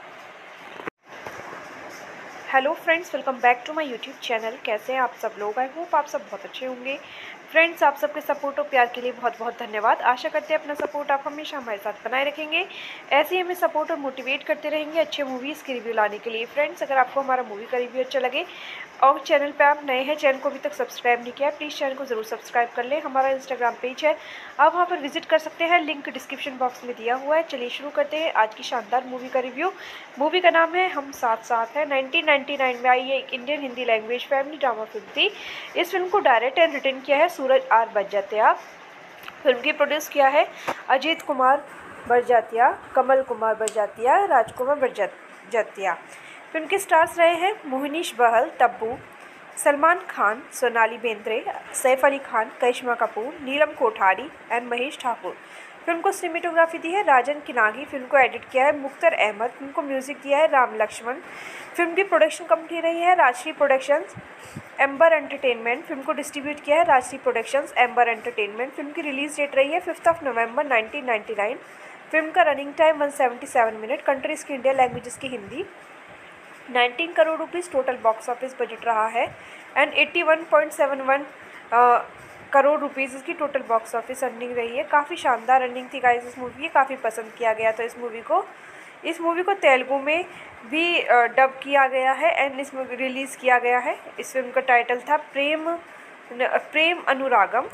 Hello friends, welcome back to my YouTube channel. कैसे हैं आप सब लोग? I hope आप सब बहुत अच्छे होंगे। फ्रेंड्स, आप सबके सपोर्ट और प्यार के लिए बहुत बहुत धन्यवाद। आशा करते हैं अपना सपोर्ट आप हमेशा हमारे साथ बनाए रखेंगे। ऐसे ही हमें सपोर्ट और मोटिवेट करते रहेंगे अच्छे मूवीज़ के रिव्यू लाने के लिए। फ्रेंड्स, अगर आपको हमारा मूवी का रिव्यू अच्छा लगे और चैनल पे आप नए हैं, चैनल को अभी तक सब्सक्राइब नहीं किया है, प्लीज़ चैनल को ज़रूर सब्सक्राइब कर लें। हमारा इंस्टाग्राम पेज है, आप वहाँ पर विजिट कर सकते हैं, लिंक डिस्क्रिप्शन बॉक्स में दिया हुआ है। चलिए शुरू करते हैं आज की शानदार मूवी का रिव्यू। मूवी का नाम है हम साथ साथ है। 1999 में आई ये एक Indian Hindi language family drama film थी। इस फिल्म को डायरेक्ट एंड रिटर्न किया है सूरज आर बरजात्या। फिल्म की प्रोड्यूस किया है अजीत कुमार बरजात्या, कमल कुमार बरजात्या, राजकुमार बरजात्या। फिल्म के स्टार्स रहे हैं मोहनीश बहल, तब्बू, सलमान खान, सोनाली बेंद्रे, सैफ अली खान, करिश्मा कपूर, नीलम कोठारी एंड महेश ठाकुर। फिल्म को सिनेमेटोग्राफी दी है राजन किनागी। फिल्म को एडिट किया है मुख्तर अहमद। फिल्म को म्यूजिक दिया है राम लक्ष्मण। फिल्म की प्रोडक्शन कंपनी रही है Rajshri productions, amber entertainment. Film को डिस्ट्रीब्यूट किया है Rajshri productions, amber entertainment. Film की रिलीज डेट रही है 5 नवंबर 1999। फिल्म का रनिंग टाइम 177 मिनट। कंट्रीज़ की इंडिया, लैंग्वेजेस की Hindi. 19 crore rupees total box office budget रहा है एंड 81.71 करोड़ रुपीज़ इसकी टोटल बॉक्स ऑफिस अर्निंग रही है। काफ़ी शानदार अर्निंग थी गाइस इस मूवी की, काफ़ी पसंद किया गया था इस मूवी को तेलुगु में भी डब किया गया है एंड इस मूवी रिलीज़ किया गया है। इस फिल्म का टाइटल था Prem Anuragam.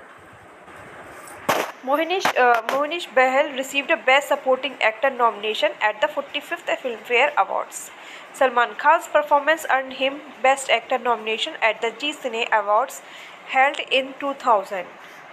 Mohnish Bahal received a Best Supporting Actor nomination at the 45th Filmfare Awards. Salman Khan's performance earned him Best Actor nomination at the Zee Cine Awards held in 2000.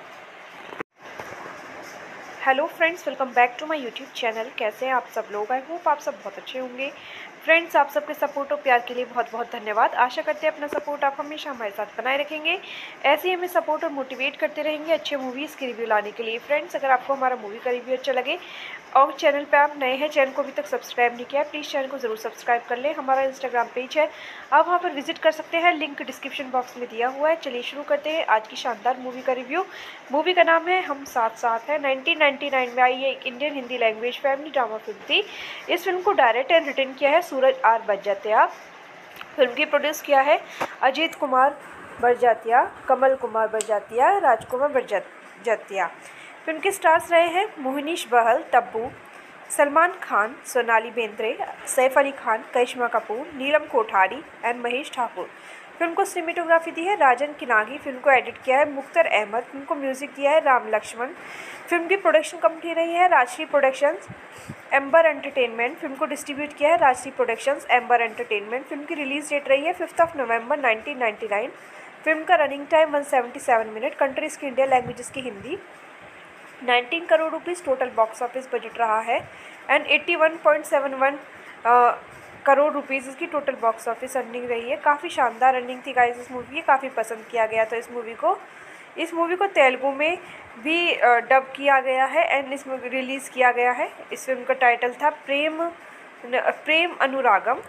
Hello friends, welcome back to my YouTube channel. कैसे हैं आप सब लोग? I hope आप सब बहुत अच्छे होंगे। फ्रेंड्स, आप सबके सपोर्ट और प्यार के लिए बहुत बहुत धन्यवाद। आशा करते हैं अपना सपोर्ट आप हमेशा हमारे साथ बनाए रखेंगे, ऐसे ही हमें सपोर्ट और मोटिवेट करते रहेंगे अच्छे मूवीज़ के रिव्यू लाने के लिए। फ्रेंड्स, अगर आपको हमारा मूवी का रिव्यू अच्छा लगे और चैनल पे आप नए हैं, चैनल को अभी तक सब्सक्राइब नहीं किया है, प्लीज़ चैनल को ज़रूर सब्सक्राइब कर लें। हमारा इंस्टाग्राम पेज है, आप वहाँ पर विजिट कर सकते हैं, लिंक डिस्क्रिप्शन बॉक्स में दिया हुआ है। चलिए शुरू करते हैं आज की शानदार मूवी का रिव्यू। मूवी का नाम है हम साथ साथ है। 1999 में आई ये एक Indian Hindi language family drama film थी। इस फिल्म को डायरेक्ट एंड रिटर्न किया है सूरज आर बरजात्या। फिल्म की प्रोड्यूस किया है अजीत कुमार बरजात्या, कमल कुमार बरजात्या, राजकुमार बरजात्या। फिल्म के स्टार्स रहे हैं मोहनीश बहल, तब्बू, सलमान खान, सोनाली बेंद्रे, सैफ अली खान, करिश्मा कपूर, नीलम कोठारी एंड महेश ठाकुर। फिल्म को सिनेमेटोग्राफी दी है राजन किनागी। फिल्म को एडिट किया है मुख्तर अहमद। फिल्म को म्यूजिक दिया है राम लक्ष्मण। फिल्म की प्रोडक्शन कंपनी रही है Rajshri productions, amber entertainment. Film को डिस्ट्रीब्यूट किया है Rajshri productions, amber entertainment. Film की रिलीज डेट रही है 5 नवंबर 1999। फिल्म का रनिंग टाइम 177 मिनट। कंट्रीज़ की इंडिया, लैंग्वेजेस की Hindi. 19 crore rupees total box office budget रहा है एंड 81.71 करोड़ रुपीज़ इसकी टोटल बॉक्स ऑफिस अर्निंग रही है। काफ़ी शानदार अर्निंग थी गाइस इस मूवी की, काफ़ी पसंद किया गया था इस मूवी को तेलुगु में भी डब किया गया है एंड इस मूवी रिलीज़ किया गया है। इस फिल्म का टाइटल था Prem Anuragam.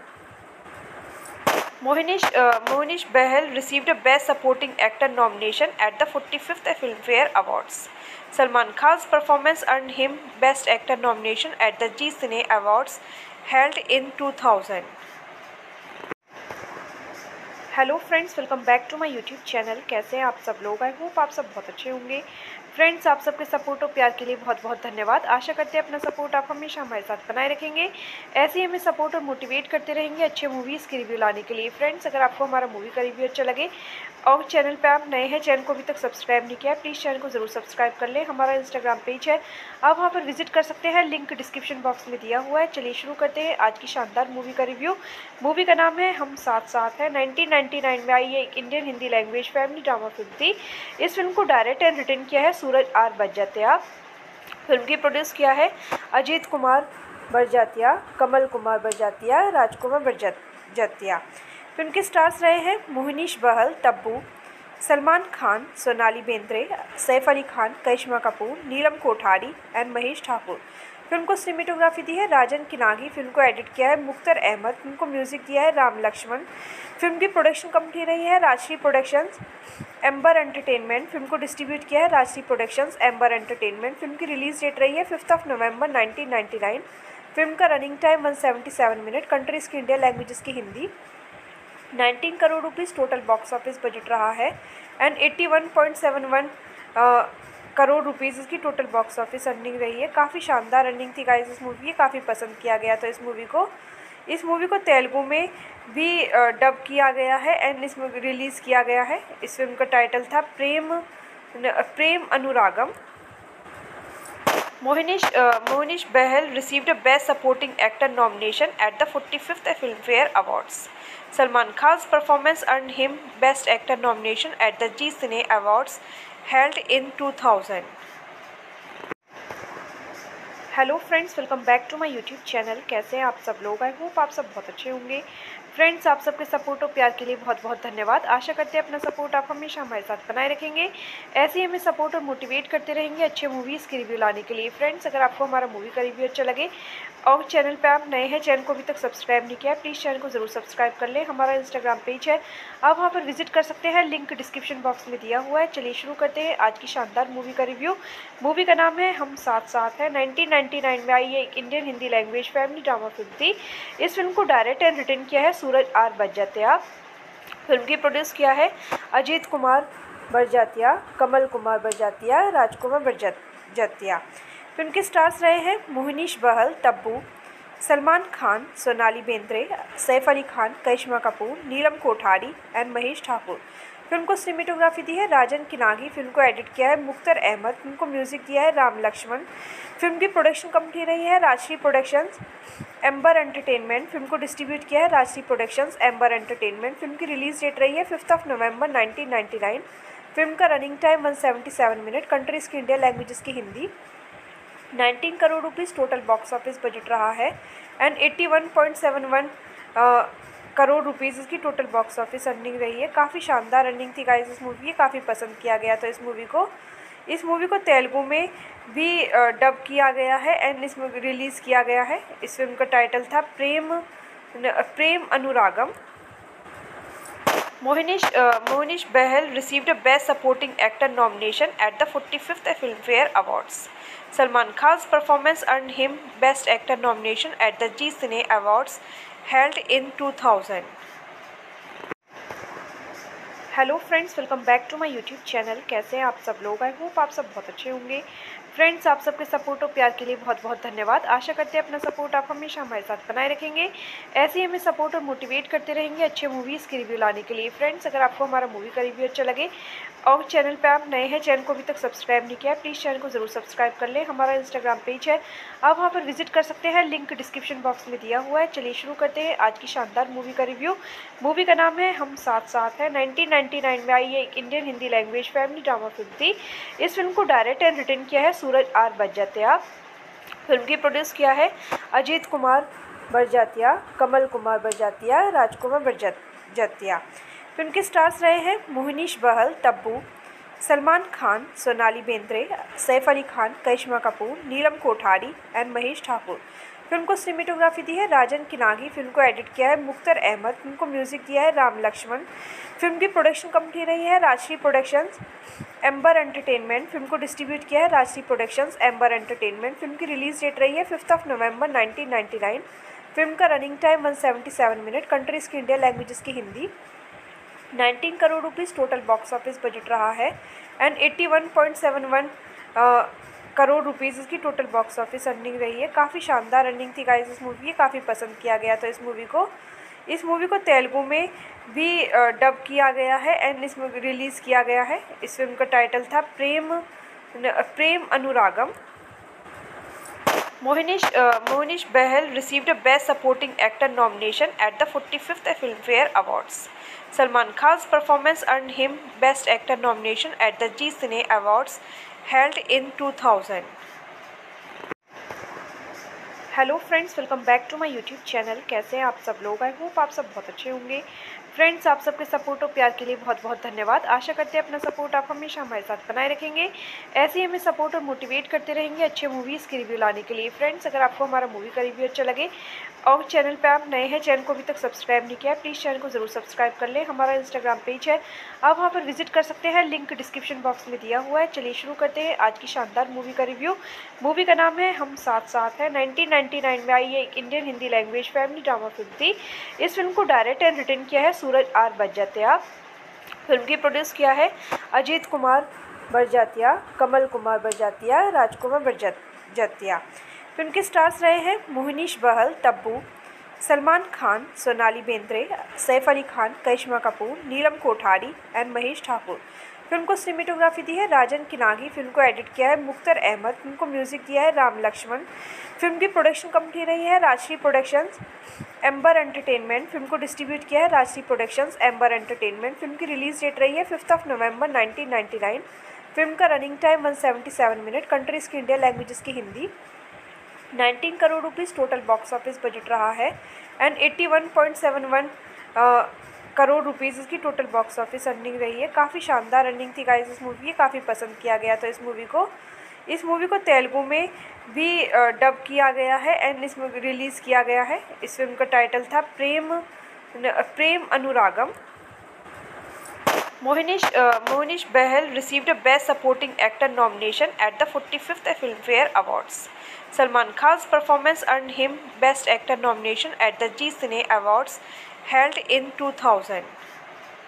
Mohnish Bahal received a Best Supporting Actor nomination at the 45th Filmfare Awards. Salman Khan's performance earned him Best Actor nomination at the Zee Cine Awards held in 2000. Hello friends, welcome back to my YouTube channel. कैसे हैं आप सब लोग? I hope आप सब बहुत अच्छे होंगे। फ्रेंड्स, आप सबके सपोर्ट और प्यार के लिए बहुत बहुत धन्यवाद। आशा करते हैं अपना सपोर्ट आप हमेशा हमारे साथ बनाए रखेंगे, ऐसे ही हमें सपोर्ट और मोटिवेट करते रहेंगे अच्छे मूवीज़ के रिव्यू लाने के लिए। फ्रेंड्स, अगर आपको हमारा मूवी का रिव्यू अच्छा लगे और चैनल पे आप नए हैं, चैनल को अभी तक सब्सक्राइब नहीं किया है, प्लीज़ चैनल को ज़रूर सब्सक्राइब कर लें। हमारा इंस्टाग्राम पेज है, आप वहाँ पर विजिट कर सकते हैं, लिंक डिस्क्रिप्शन बॉक्स में दिया हुआ है। चलिए शुरू करते हैं आज की शानदार मूवी का रिव्यू। मूवी का नाम है हम साथ साथ है। 1999 में आई ये एक Indian Hindi language family drama film थी। इस फिल्म को डायरेक्ट एंड रिटर्न किया है सूरज आर बरजात्या। फिल्म की प्रोड्यूस किया है अजीत कुमार बरजात्या, कमल कुमार बरजात्या, राजकुमार बरजात्या। फिल्म के स्टार्स रहे हैं मोहनीश बहल, तब्बू, सलमान खान, सोनाली बेंद्रे, सैफ अली खान, करिश्मा कपूर, नीलम कोठारी एंड महेश ठाकुर। फिल्म को सिनेमेटोग्राफी दी है राजन किनागी। फिल्म को एडिट किया है मुख्तर अहमद। फिल्म को म्यूजिक दिया है राम लक्ष्मण। फिल्म की प्रोडक्शन कंपनी रही है Rajshri productions, amber entertainment. Film को डिस्ट्रीब्यूट किया है Rajshri productions, amber entertainment. Film की रिलीज डेट रही है 5 नवंबर 1999। फिल्म का रनिंग टाइम 177 मिनट। कंट्रीज़ की इंडिया, लैंग्वेजेस की Hindi. 19 crore rupees total box office budget रहा है एंड 81.71 करोड़ रुपीज़ इसकी टोटल बॉक्स ऑफिस अर्निंग रही है। काफ़ी शानदार अर्निंग थी गाइस इस मूवी की, काफ़ी पसंद किया गया था इस मूवी को तेलुगु में भी डब किया गया है एंड इस मूवी रिलीज़ किया गया है। इस फिल्म का टाइटल था Prem Anuragam. Mohnish Bahal received a Best Supporting Actor nomination at the 45th Filmfare Awards. Salman Khan's performance earned him Best Actor nomination at the Zee Cine Awards held in 2000. Hello friends, welcome back to my YouTube channel. कैसे हैं आप सब लोग? I hope आप सब बहुत अच्छे होंगे। फ्रेंड्स, आप सबके सपोर्ट और प्यार के लिए बहुत बहुत धन्यवाद। आशा करते हैं अपना सपोर्ट आप हमेशा हमारे साथ बनाए रखेंगे, ऐसे ही हमें सपोर्ट और मोटिवेट करते रहेंगे अच्छे मूवीज़ के रिव्यू लाने के लिए। फ्रेंड्स, अगर आपको हमारा मूवी का रिव्यू अच्छा लगे और चैनल पे आप नए हैं, चैनल को अभी तक सब्सक्राइब नहीं किया है, प्लीज़ चैनल को ज़रूर सब्सक्राइब कर लें। हमारा इंस्टाग्राम पेज है, आप वहाँ पर विजिट कर सकते हैं, लिंक डिस्क्रिप्शन बॉक्स में दिया हुआ है। चलिए शुरू करते हैं आज की शानदार मूवी का रिव्यू। मूवी का नाम है हम साथ साथ है। 1999 में आई ये एक Indian Hindi language family drama film थी। इस फिल्म को डायरेक्ट एंड रिटर्न किया है सूरज आर बरजात्या। फिल्म की प्रोड्यूस किया है अजीत कुमार बरजातिया, कमल कुमार बरजातिया, राजकुमार बरजातिया। फिल्म के स्टार्स रहे हैं मोहनीश बहल, तब्बू, सलमान खान, सोनाली बेंद्रे, सैफ अली खान, करिश्मा कपूर, नीलम कोठारी एंड महेश ठाकुर। फिल्म को सिनेमेटोग्राफी दी है राजन किनागी, फिल्म को एडिट किया है मुख्तर अहमद, फिल्म को म्यूजिक दिया है राम लक्ष्मण। फिल्म की प्रोडक्शन कंपनी रही है Rajshri productions, amber entertainment. Film को डिस्ट्रीब्यूट किया है Rajshri productions, amber entertainment. Film की रिलीज डेट रही है 5 नवंबर 1999। फिल्म का रनिंग टाइम 177 मिनट। कंट्रीज की इंडिया लैंग्वेजेस की Hindi. 19 crore rupees total box office budget रहा है एंड 81.71 करोड़ रुपीज़ इसकी टोटल बॉक्स ऑफिस अर्निंग रही है। काफ़ी शानदार अर्निंग थी गाइस इस मूवी की, काफ़ी पसंद किया गया था इस मूवी को तेलुगु में भी डब किया गया है एंड इस मूवी रिलीज़ किया गया है। इस फिल्म का टाइटल था Prem Anuragam. Mohnish Bahl received a Best Supporting Actor nomination at the 45th Filmfare Awards. Salman Khan's performance earned him Best Actor nomination at the Zee Cine Awards held in 2000. Hello friends, welcome back to my YouTube channel. कैसे हैं आप सब लोग? I hope आप सब बहुत अच्छे होंगे। फ्रेंड्स, आप सबके सपोर्ट और प्यार के लिए बहुत बहुत धन्यवाद। आशा करते हैं अपना सपोर्ट आप हमेशा हमारे साथ बनाए रखेंगे, ऐसे ही हमें सपोर्ट और मोटिवेट करते रहेंगे अच्छे मूवीज़ के रिव्यू लाने के लिए। फ्रेंड्स, अगर आपको हमारा मूवी का रिव्यू अच्छा लगे और चैनल पे आप नए हैं, चैनल को अभी तक सब्सक्राइब नहीं किया है, प्लीज़ चैनल को ज़रूर सब्सक्राइब कर लें। हमारा इंस्टाग्राम पेज है, आप वहाँ पर विजिट कर सकते हैं, लिंक डिस्क्रिप्शन बॉक्स में दिया हुआ है। चलिए शुरू करते हैं आज की शानदार मूवी का रिव्यू। मूवी का नाम है हम साथ साथ है। 1999 में आई ये एक Indian Hindi language family drama film थी। इस फिल्म को डायरेक्ट एंड रिटन किया है सूरज आर बरजातिया। फिल्म की प्रोड्यूस किया है अजीत कुमार बरजातिया, कमल कुमार बरजातिया, राजकुमार बरजातिया। फिल्म के स्टार्स रहे हैं मोहनीश बहल, तब्बू, सलमान खान, सोनाली बेंद्रे, सैफ अली खान, करिश्मा कपूर, नीलम कोठारी एंड महेश ठाकुर। फिल्म को सिनेमेटोग्राफी दी है राजन किनागी, फिल्म को एडिट किया है मुख्तर अहमद, फिल्म को म्यूजिक दिया है राम लक्ष्मण। फिल्म की प्रोडक्शन कंपनी रही है Rajshri productions, amber entertainment. Film को डिस्ट्रीब्यूट किया है Rajshri productions, amber entertainment. Film की रिलीज डेट रही है 5 नवंबर 1999। फिल्म का रनिंग टाइम 177 मिनट। कंट्रीज की इंडिया लैंग्वेजेस की Hindi. 19 crore rupees total box office budget रहा है एंड 81.71 करोड़ रुपीज़ इसकी टोटल बॉक्स ऑफिस अर्निंग रही है। काफ़ी शानदार अर्निंग थी गाइस इस मूवी की, काफ़ी पसंद किया गया था इस मूवी को तेलुगु में भी डब किया गया है एंड इस मूवी रिलीज़ किया गया है। इस फिल्म का टाइटल था Prem Anuragam. Mohnish Bahl received a Best Supporting Actor nomination at the 45th Filmfare Awards. Salman Khan's performance earned him Best Actor nomination at the Zee Cine Awards held in 2000. Hello friends, welcome back to my YouTube channel. कैसे हैं आप सब लोग? I hope आप सब बहुत अच्छे होंगे। फ्रेंड्स, आप सबके सपोर्ट और प्यार के लिए बहुत बहुत धन्यवाद। आशा करते हैं अपना सपोर्ट आप हमेशा हमारे साथ बनाए रखेंगे, ऐसे ही हमें सपोर्ट और मोटिवेट करते रहेंगे अच्छे मूवीज़ के रिव्यू लाने के लिए। फ्रेंड्स, अगर आपको हमारा मूवी का रिव्यू अच्छा लगे और चैनल पे आप नए हैं, चैनल को अभी तक सब्सक्राइब नहीं किया है, प्लीज़ चैनल को ज़रूर सब्सक्राइब कर लें। हमारा इंस्टाग्राम पेज है, आप वहाँ पर विजिट कर सकते हैं, लिंक डिस्क्रिप्शन बॉक्स में दिया हुआ है। चलिए शुरू करते हैं आज की शानदार मूवी का रिव्यू। मूवी का नाम है हम साथ साथ है। 1999 में आई ये एक Indian Hindi language family drama film थी। इस फिल्म को डायरेक्ट एंड रिटन किया है सूरज आर बरजातिया। फिल्म की प्रोड्यूस किया है अजीत कुमार बरजातिया, कमल कुमार बरजातिया, राजकुमार बरजातिया। फिल्म के स्टार्स रहे हैं मोहनीश बहल, तब्बू, सलमान खान, सोनाली बेंद्रे, सैफ अली खान, करिश्मा कपूर, नीलम कोठारी एंड महेश ठाकुर। फिल्म को सिनेमेटोग्राफी दी है राजन किनागी, फिल्म को एडिट किया है मुख्तर अहमद, फिल्म को म्यूजिक दिया है राम लक्ष्मण। फिल्म की प्रोडक्शन कंपनी रही है Rajshri productions, amber entertainment. Film को डिस्ट्रीब्यूट किया है Rajshri productions, amber entertainment. Film की रिलीज डेट रही है 5 नवंबर 1999। फिल्म का रनिंग टाइम 177 मिनट। कंट्रीज की इंडिया लैंग्वेजेस की Hindi. 19 crore rupees total box office budget रहा है एंड 81.71 करोड़ रुपीज़ इसकी टोटल बॉक्स ऑफिस अर्निंग रही है। काफ़ी शानदार अर्निंग थी गाइस इस मूवी की, काफ़ी पसंद किया गया था इस मूवी को तेलुगु में भी डब किया गया है एंड इस मूवी रिलीज़ किया गया है। इस फिल्म का टाइटल था Prem Anuragam. Mohnish Bahl received a Best Supporting Actor nomination at the 45th Filmfare Awards. Salman Khan's performance earned him Best Actor nomination at the Zee Cine Awards held in 2000.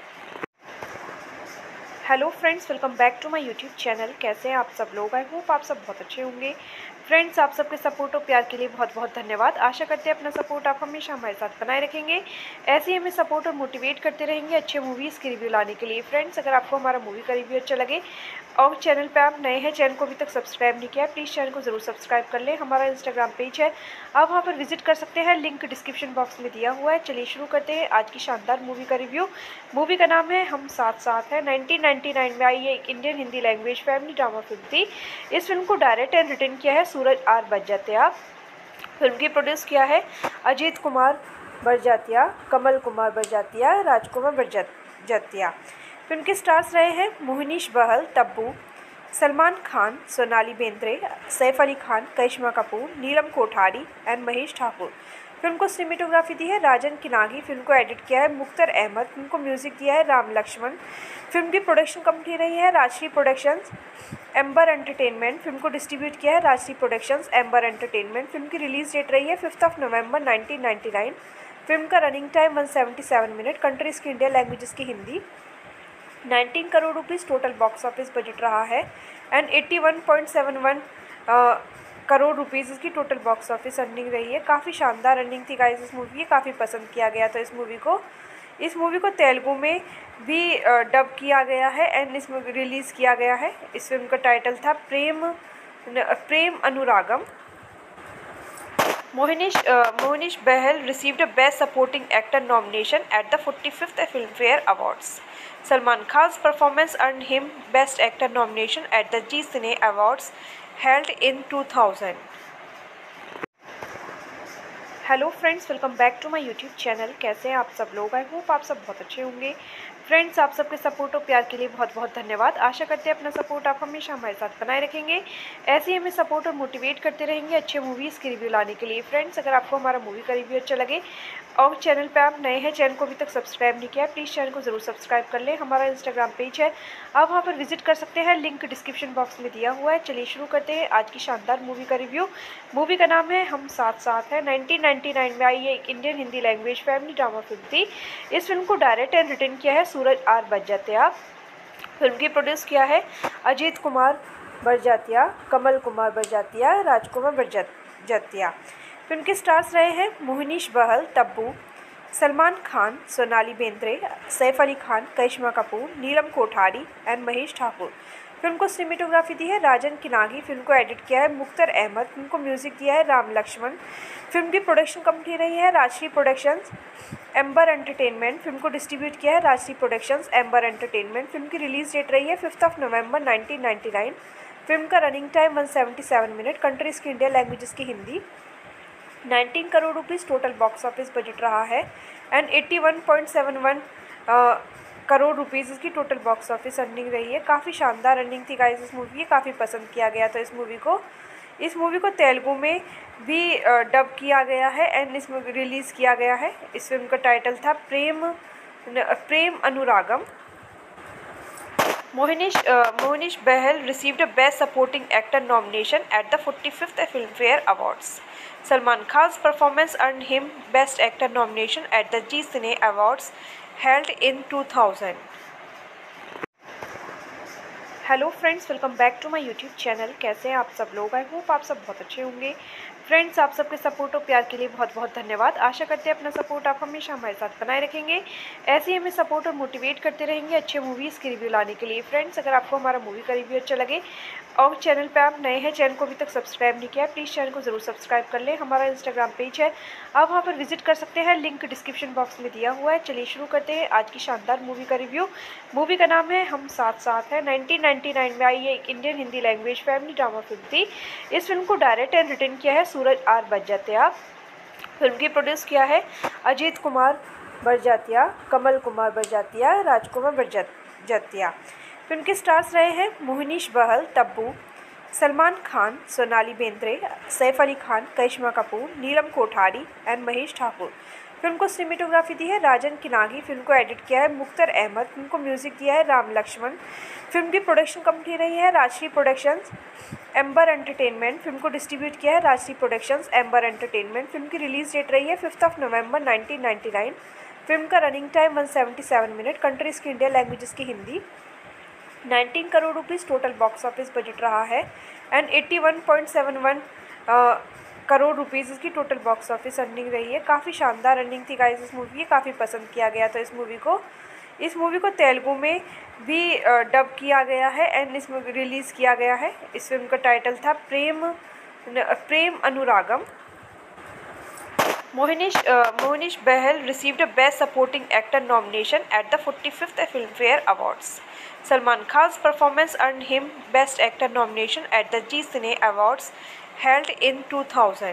Hello friends, welcome back to my YouTube channel. कैसे हैं आप सब लोग? I hope आप सब बहुत अच्छे होंगे। फ्रेंड्स, आप सबके सपोर्ट और प्यार के लिए बहुत बहुत धन्यवाद। आशा करते हैं अपना सपोर्ट आप हमेशा हमारे साथ बनाए रखेंगे। ऐसे ही हमें सपोर्ट और मोटिवेट करते रहेंगे अच्छे मूवीज़ के रिव्यू लाने के लिए। फ्रेंड्स, अगर आपको हमारा मूवी का रिव्यू अच्छा लगे और चैनल पे आप नए हैं, चैनल को अभी तक सब्सक्राइब नहीं किया है, प्लीज़ चैनल को ज़रूर सब्सक्राइब कर लें। हमारा इंस्टाग्राम पेज है, आप वहाँ पर विजिट कर सकते हैं, लिंक डिस्क्रिप्शन बॉक्स में दिया हुआ है। चलिए शुरू करते हैं आज की शानदार मूवी का रिव्यू। मूवी का नाम है हम साथ साथ है। 1999 में आई ये एक Indian Hindi language family drama film थी। इस फिल्म को डायरेक्ट एंड रिटर्न किया है सूरज आर बरजात्या। फिल्म की प्रोड्यूस किया है अजीत कुमार बरजात्या, कमल कुमार बरजात्या, राजकुमार बरजात्या। फिल्म के स्टार्स रहे हैं मोहनीश बहल, तब्बू, सलमान खान, सोनाली बेंद्रे, सैफ अली खान, करिश्मा कपूर, नीलम कोठारी एंड महेश ठाकुर। फिल्म को सिनेमेटोग्राफी दी है राजन किनागी। फिल्म को एडिट किया है मुख्तर अहमद। फिल्म को म्यूजिक दिया है राम लक्ष्मण। फिल्म की प्रोडक्शन कंपनी रही है Rajshri productions, amber entertainment. Film को डिस्ट्रीब्यूट किया है Rajshri productions, amber entertainment. Film की रिलीज डेट रही है 5 नवंबर 1999। फिल्म का रनिंग टाइम 177 मिनट। कंट्रीज़ की इंडिया, लैंग्वेजेस की Hindi. 19 crore rupees total box office budget रहा है एंड 81.71 करोड़ रुपीज़ इसकी टोटल बॉक्स ऑफिस अर्निंग रही है। काफ़ी शानदार अर्निंग थी गाइस इस मूवी की, काफ़ी पसंद किया गया था इस मूवी को तेलुगु में भी डब किया गया है एंड इस मूवी रिलीज़ किया गया है। इस फिल्म का टाइटल था Prem Anuragam. Mohnish Bahl received a Best Supporting Actor nomination at the 45th Filmfare Awards. Salman Khan's performance earned him Best Actor nomination at the Zee Cine Awards held in 2000. Hello friends, welcome back to my YouTube channel. कैसे हैं आप सब लोग? I hope आप सब बहुत अच्छे होंगे। फ्रेंड्स, आप सबके सपोर्ट और प्यार के लिए बहुत बहुत धन्यवाद। आशा करते हैं अपना सपोर्ट आप हमेशा हमारे साथ बनाए रखेंगे। ऐसे ही हमें सपोर्ट और मोटिवेट करते रहेंगे अच्छे मूवीज़ के रिव्यू लाने के लिए। फ्रेंड्स, अगर आपको हमारा मूवी का रिव्यू अच्छा लगे और चैनल पे आप नए हैं, चैनल को अभी तक सब्सक्राइब नहीं किया है, प्लीज़ चैनल को ज़रूर सब्सक्राइब कर लें। हमारा इंस्टाग्राम पेज है, आप वहाँ पर विजिट कर सकते हैं, लिंक डिस्क्रिप्शन बॉक्स में दिया हुआ है। चलिए शुरू करते हैं आज की शानदार मूवी का रिव्यू। मूवी का नाम है हम साथ साथ है। 1999 में आई ये एक Indian Hindi language family drama film थी। इस फिल्म को डायरेक्ट एंड रिटर्न किया है सूरज आर बरजात्या। फिल्म की प्रोड्यूस किया है अजीत कुमार बरजात्या, कमल कुमार बरजात्या, राजकुमार बरजात्या। फिल्म के स्टार्स रहे हैं मोहनीश बहल, तब्बू, सलमान खान, सोनाली बेंद्रे, सैफ अली खान, करिश्मा कपूर, नीलम कोठारी एंड महेश ठाकुर। फिल्म को सिनेमेटोग्राफी दी है राजन किनागी। फिल्म को एडिट किया है मुख्तर अहमद। फिल्म को म्यूजिक दिया है राम लक्ष्मण। फिल्म की प्रोडक्शन कंपनी रही है Rajshri productions, amber entertainment. Film को डिस्ट्रीब्यूट किया है Rajshri productions, amber entertainment. Film की रिलीज डेट रही है 5 नवंबर 1999। फिल्म का रनिंग टाइम 177 मिनट। कंट्रीज़ की इंडिया, लैंग्वेजेस की Hindi. 19 crore rupees total box office budget रहा है एंड 81.71 करोड़ रुपीज़ इसकी टोटल बॉक्स ऑफिस अर्निंग रही है। काफ़ी शानदार अर्निंग थी गाइस इस मूवी की, काफ़ी पसंद किया गया था इस मूवी को तेलुगु में भी डब किया गया है एंड इस मूवी रिलीज़ किया गया है। इस फिल्म का टाइटल था Prem Anuragam. Mohnish Bahl received a Best Supporting Actor nomination at the 45th Filmfare Awards. Salman Khan's performance earned him Best Actor nomination at the Zee Cine Awards held in 2000. Hello friends, welcome back to my YouTube channel. कैसे हैं आप सब लोग? I hope आप सब बहुत अच्छे होंगे। फ्रेंड्स, आप सबके सपोर्ट और प्यार के लिए बहुत बहुत धन्यवाद। आशा करते हैं अपना सपोर्ट आप हमेशा हमारे साथ बनाए रखेंगे। ऐसे ही हमें सपोर्ट और मोटिवेट करते रहेंगे अच्छे मूवीज़ के रिव्यू लाने के लिए। फ्रेंड्स, अगर आपको हमारा मूवी का रिव्यू अच्छा लगे और चैनल पे आप नए हैं, चैनल को अभी तक सब्सक्राइब नहीं किया है, प्लीज़ चैनल को ज़रूर सब्सक्राइब कर लें। हमारा इंस्टाग्राम पेज है, आप वहाँ पर विजिट कर सकते हैं, लिंक डिस्क्रिप्शन बॉक्स में दिया हुआ है। चलिए शुरू करते हैं आज की शानदार मूवी का रिव्यू। मूवी का नाम है हम साथ साथ है। 1999 में आई ये एक Indian Hindi language family drama film थी। इस फिल्म को डायरेक्ट एंड रिटर्न किया है सूरज आर बरजात्या। फिल्म की प्रोड्यूस किया है अजीत कुमार बरजात्या, कमल कुमार बरजात्या, राजकुमार बरजात्या। फिल्म के स्टार्स रहे हैं मोहनीश बहल, तब्बू, सलमान खान, सोनाली बेंद्रे, सैफ अली खान, करिश्मा कपूर, नीलम कोठारी एंड महेश ठाकुर। फिल्म को सिनेमेटोग्राफी दी है राजन किनागी। फिल्म को एडिट किया है मुख्तर अहमद। फिल्म को म्यूजिक दिया है राम लक्ष्मण। फिल्म की प्रोडक्शन कंपनी रही है Rajshri productions, amber entertainment. Film को डिस्ट्रीब्यूट किया है Rajshri productions, amber entertainment. Film की रिलीज डेट रही है 5 नवंबर 1999। फिल्म का रनिंग टाइम 177 मिनट। कंट्रीज़ की इंडिया, लैंग्वेजेस की Hindi. 19 crore rupees total box office budget रहा है एंड 81.71 करोड़ रुपीस इसकी टोटल बॉक्स ऑफिस अर्निंग रही है। काफ़ी शानदार अर्निंग थी गाइस इस मूवी की, काफ़ी पसंद किया गया था इस मूवी को तेलुगु में भी डब किया गया है एंड इस मूवी रिलीज़ किया गया है। इस फिल्म का टाइटल था Prem Anuragam. Mohnish Bahal received a Best Supporting Actor nomination at the 45th Filmfare Awards. Salman Khan's performance earned him Best Actor nomination at the Zee Cine Awards held in 2000.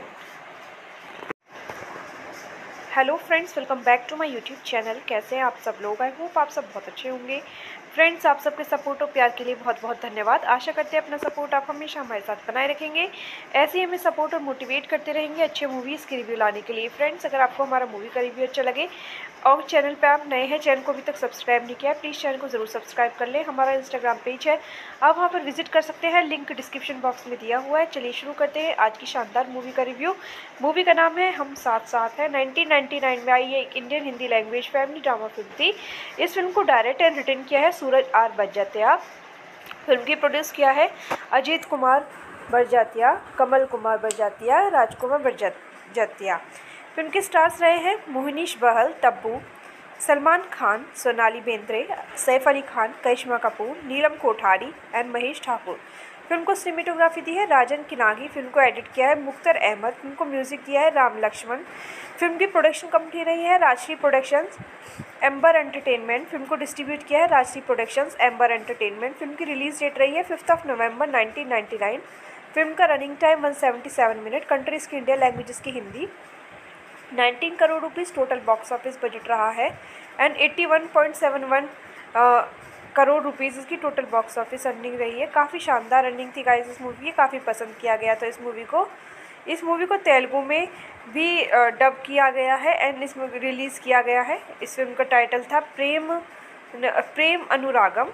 Hello friends, welcome back to my YouTube channel. कैसे हैं आप सब लोग? I hope आप सब बहुत अच्छे होंगे। फ्रेंड्स, आप सबके सपोर्ट और प्यार के लिए बहुत बहुत धन्यवाद। आशा करते हैं अपना सपोर्ट आप हमेशा हमारे साथ बनाए रखेंगे, ऐसे ही हमें सपोर्ट और मोटिवेट करते रहेंगे अच्छे मूवीज़ के रिव्यू लाने के लिए। फ्रेंड्स, अगर आपको हमारा मूवी का रिव्यू अच्छा लगे और चैनल पे आप नए हैं, चैनल को अभी तक सब्सक्राइब नहीं किया है, प्लीज़ चैनल को ज़रूर सब्सक्राइब कर लें। हमारा इंस्टाग्राम पेज है, आप वहाँ पर विजिट कर सकते हैं, लिंक डिस्क्रिप्शन बॉक्स में दिया हुआ है। चलिए शुरू करते हैं आज की शानदार मूवी का रिव्यू। मूवी का नाम है हम साथ साथ है। 1999 में आई ये एक Indian Hindi language family drama film थी। इस फिल्म को डायरेक्ट एंड रिटर्न किया है सूरज आर बरजात्या। फिल्म की प्रोड्यूस किया है अजीत कुमार बरजात्या, कमल कुमार बरजात्या, राजकुमार बरजात्या। फिल्म के स्टार्स रहे हैं मोहनीश बहल, तब्बू, सलमान खान, सोनाली बेंद्रे, सैफ अली खान, करिश्मा कपूर, नीलम कोठारी एंड महेश ठाकुर। फिल्म को सिनेमेटोग्राफी दी है राजन किनागी। फिल्म को एडिट किया है मुख्तर अहमद। फिल्म को म्यूजिक दिया है राम लक्ष्मण। फिल्म की प्रोडक्शन कंपनी रही है Rajshri productions, amber entertainment. Film को डिस्ट्रीब्यूट किया है Rajshri productions, amber entertainment. Film की रिलीज डेट रही है 5 नवंबर 1999। फिल्म का रनिंग टाइम 177 मिनट। कंट्रीज की इंडिया, लैंग्वेजेस की Hindi. 19 crore rupees total box office budget रहा है एंड 81.71 करोड़ रुपीस इसकी टोटल बॉक्स ऑफिस अर्निंग रही है। काफ़ी शानदार अर्निंग थी गाइस इस मूवी की, काफ़ी पसंद किया गया था इस मूवी को तेलुगु में भी डब किया गया है एंड इस मूवी रिलीज़ किया गया है। इस फिल्म का टाइटल था Prem Anuragam.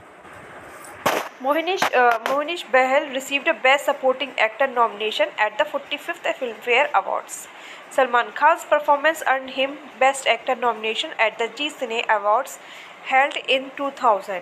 Mohnish Bahal received a Best Supporting Actor nomination at the 45th Filmfare Awards. Salman Khan's performance earned him Best Actor nomination at the Zee Cine Awards held in 2000.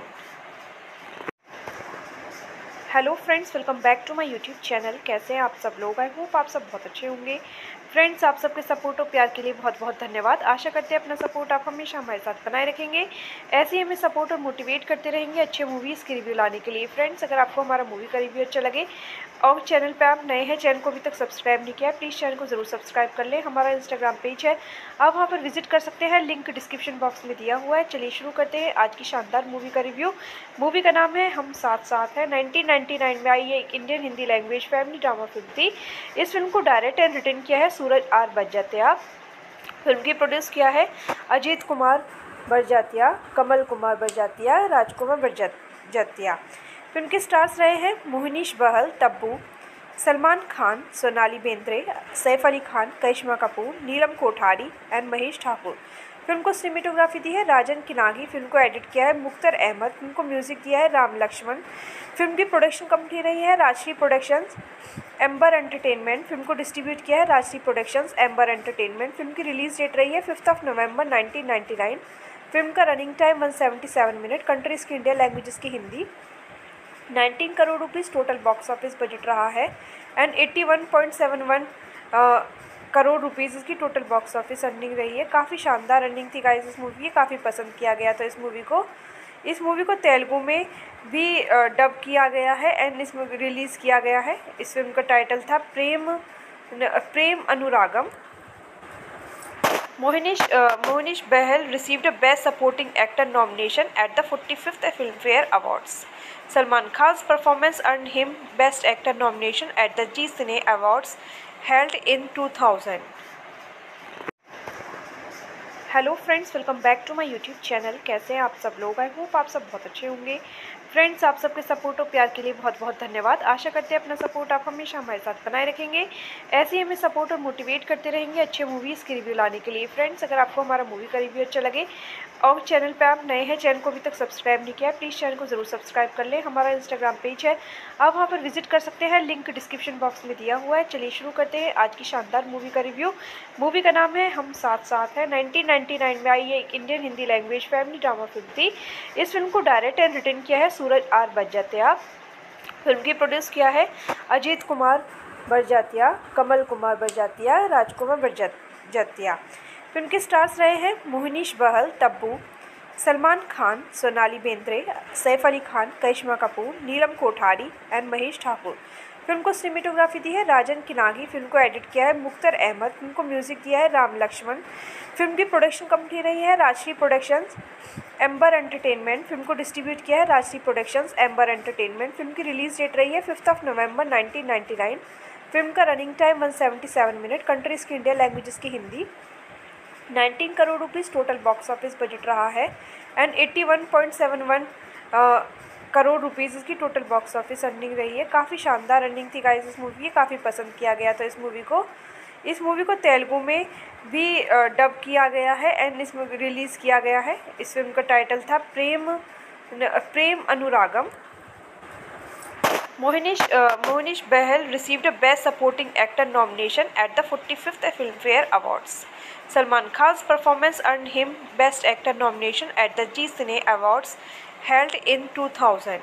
Hello friends, welcome back to my YouTube channel. कैसे हैं आप सब लोग? I hope आप सब बहुत अच्छे होंगे। फ्रेंड्स, आप सबके सपोर्ट और प्यार के लिए बहुत बहुत धन्यवाद। आशा करते हैं अपना सपोर्ट आप हमेशा हमारे साथ बनाए रखेंगे, ऐसे ही हमें सपोर्ट और मोटिवेट करते रहेंगे अच्छे मूवीज़ के रिव्यू लाने के लिए। फ्रेंड्स, अगर आपको हमारा मूवी का रिव्यू अच्छा लगे और चैनल पे आप नए हैं, चैनल को अभी तक सब्सक्राइब नहीं किया है, प्लीज़ चैनल को ज़रूर सब्सक्राइब कर लें। हमारा इंस्टाग्राम पेज है, आप वहाँ पर विजिट कर सकते हैं, लिंक डिस्क्रिप्शन बॉक्स में दिया हुआ है। चलिए शुरू करते हैं आज की शानदार मूवी का रिव्यू। मूवी का नाम है हम साथ साथ है। 1999 में आई ये एक Indian Hindi language family drama film थी। इस फिल्म को डायरेक्ट एंड रिटर्न किया है सूरज आर बरजात्या। फिल्म की प्रोड्यूस किया है अजीत कुमार बरजात्या, कमल कुमार बरजात्या, राजकुमार बरजात्या। फिल्म के स्टार्स रहे हैं मोहनीश बहल, तब्बू, सलमान खान, सोनाली बेंद्रे, सैफ अली खान, करिश्मा कपूर, नीलम कोठारी एंड महेश ठाकुर। फिल्म को सिनेमेटोग्राफी दी है राजन किनागी। फिल्म को एडिट किया है मुख्तर अहमद। फिल्म को म्यूजिक दिया है राम लक्ष्मण। फिल्म की प्रोडक्शन कंपनी रही है Rajshri productions, amber entertainment. Film को डिस्ट्रीब्यूट किया है Rajshri productions, amber entertainment. Film की रिलीज डेट रही है 5 नवंबर 1999। फिल्म का रनिंग टाइम 177 मिनट। कंट्रीज की इंडिया, लैंग्वेजेस की Hindi. 19 crore rupees total box office budget रहा है एंड 81.71 करोड़ रुपीस इसकी टोटल बॉक्स ऑफिस अर्निंग रही है। काफ़ी शानदार अर्निंग थी गाइस इस मूवी की, काफ़ी पसंद किया गया था इस मूवी को तेलुगु में भी डब किया गया है एंड इस मूवी रिलीज़ किया गया है। इस फिल्म का टाइटल था Prem Anuragam. Mohnish Bahal received a Best Supporting Actor nomination at the 45th Filmfare Awards. Salman Khan's performance earned him Best Actor nomination at the Zee Cine Awards held in 2000. Hello friends, welcome back to my YouTube channel. कैसे हैं आप सब लोग? I hope आप सब बहुत अच्छे होंगे। फ्रेंड्स, आप सबके सपोर्ट और प्यार के लिए बहुत बहुत धन्यवाद। आशा करते हैं अपना सपोर्ट आप हमेशा हमारे साथ बनाए रखेंगे, ऐसे ही हमें सपोर्ट और मोटिवेट करते रहेंगे अच्छे मूवीज़ के रिव्यू लाने के लिए। फ्रेंड्स, अगर आपको हमारा मूवी का रिव्यू अच्छा लगे और चैनल पे आप नए हैं, चैनल को अभी तक सब्सक्राइब नहीं किया है, प्लीज़ चैनल को ज़रूर सब्सक्राइब कर लें। हमारा इंस्टाग्राम पेज है, आप वहाँ पर विजिट कर सकते हैं, लिंक डिस्क्रिप्शन बॉक्स में दिया हुआ है। चलिए शुरू करते हैं आज की शानदार मूवी का रिव्यू। मूवी का नाम है हम साथ साथ है। 1999 में आई ये एक Indian Hindi language family drama film थी। इस फिल्म को डायरेक्ट एंड रिटर्न किया है सूरज आर बरजात्या। फिल्म की प्रोड्यूस किया है अजीत कुमार बरजात्या, कमल कुमार बरजात्या, राजकुमार बरजात्या। फिल्म के स्टार्स रहे हैं मोहनीश बहल, तब्बू, सलमान खान, सोनाली बेंद्रे, सैफ अली खान, करिश्मा कपूर, नीलम कोठारी एंड महेश ठाकुर। फिल्म को सिनेमेटोग्राफी दी है राजन किनागी। फिल्म को एडिट किया है मुख्तर अहमद। फिल्म को म्यूजिक दिया है राम लक्ष्मण। फिल्म की प्रोडक्शन कंपनी रही है Rajshri productions, amber entertainment. Film को डिस्ट्रीब्यूट किया है Rajshri productions, amber entertainment. Film की रिलीज डेट रही है 5 नवंबर 1999। फिल्म का रनिंग टाइम 177 मिनट। कंट्रीज की इंडिया लैंग्वेजेस की Hindi. 19 crore rupees total box office budget रहा है एंड 81.71 करोड़ रुपीस इसकी टोटल बॉक्स ऑफिस अर्निंग रही है। काफ़ी शानदार अर्निंग थी गाइस इस मूवी की, काफ़ी पसंद किया गया था इस मूवी को तेलुगु में भी डब किया गया है एंड इस मूवी रिलीज़ किया गया है। इस फिल्म का टाइटल था Prem Anuragam. Mohnish Bahl received a Best Supporting Actor nomination at the 45th Filmfare Awards. Salman Khan's performance earned him Best Actor nomination at the Zee Cine Awards held in 2000.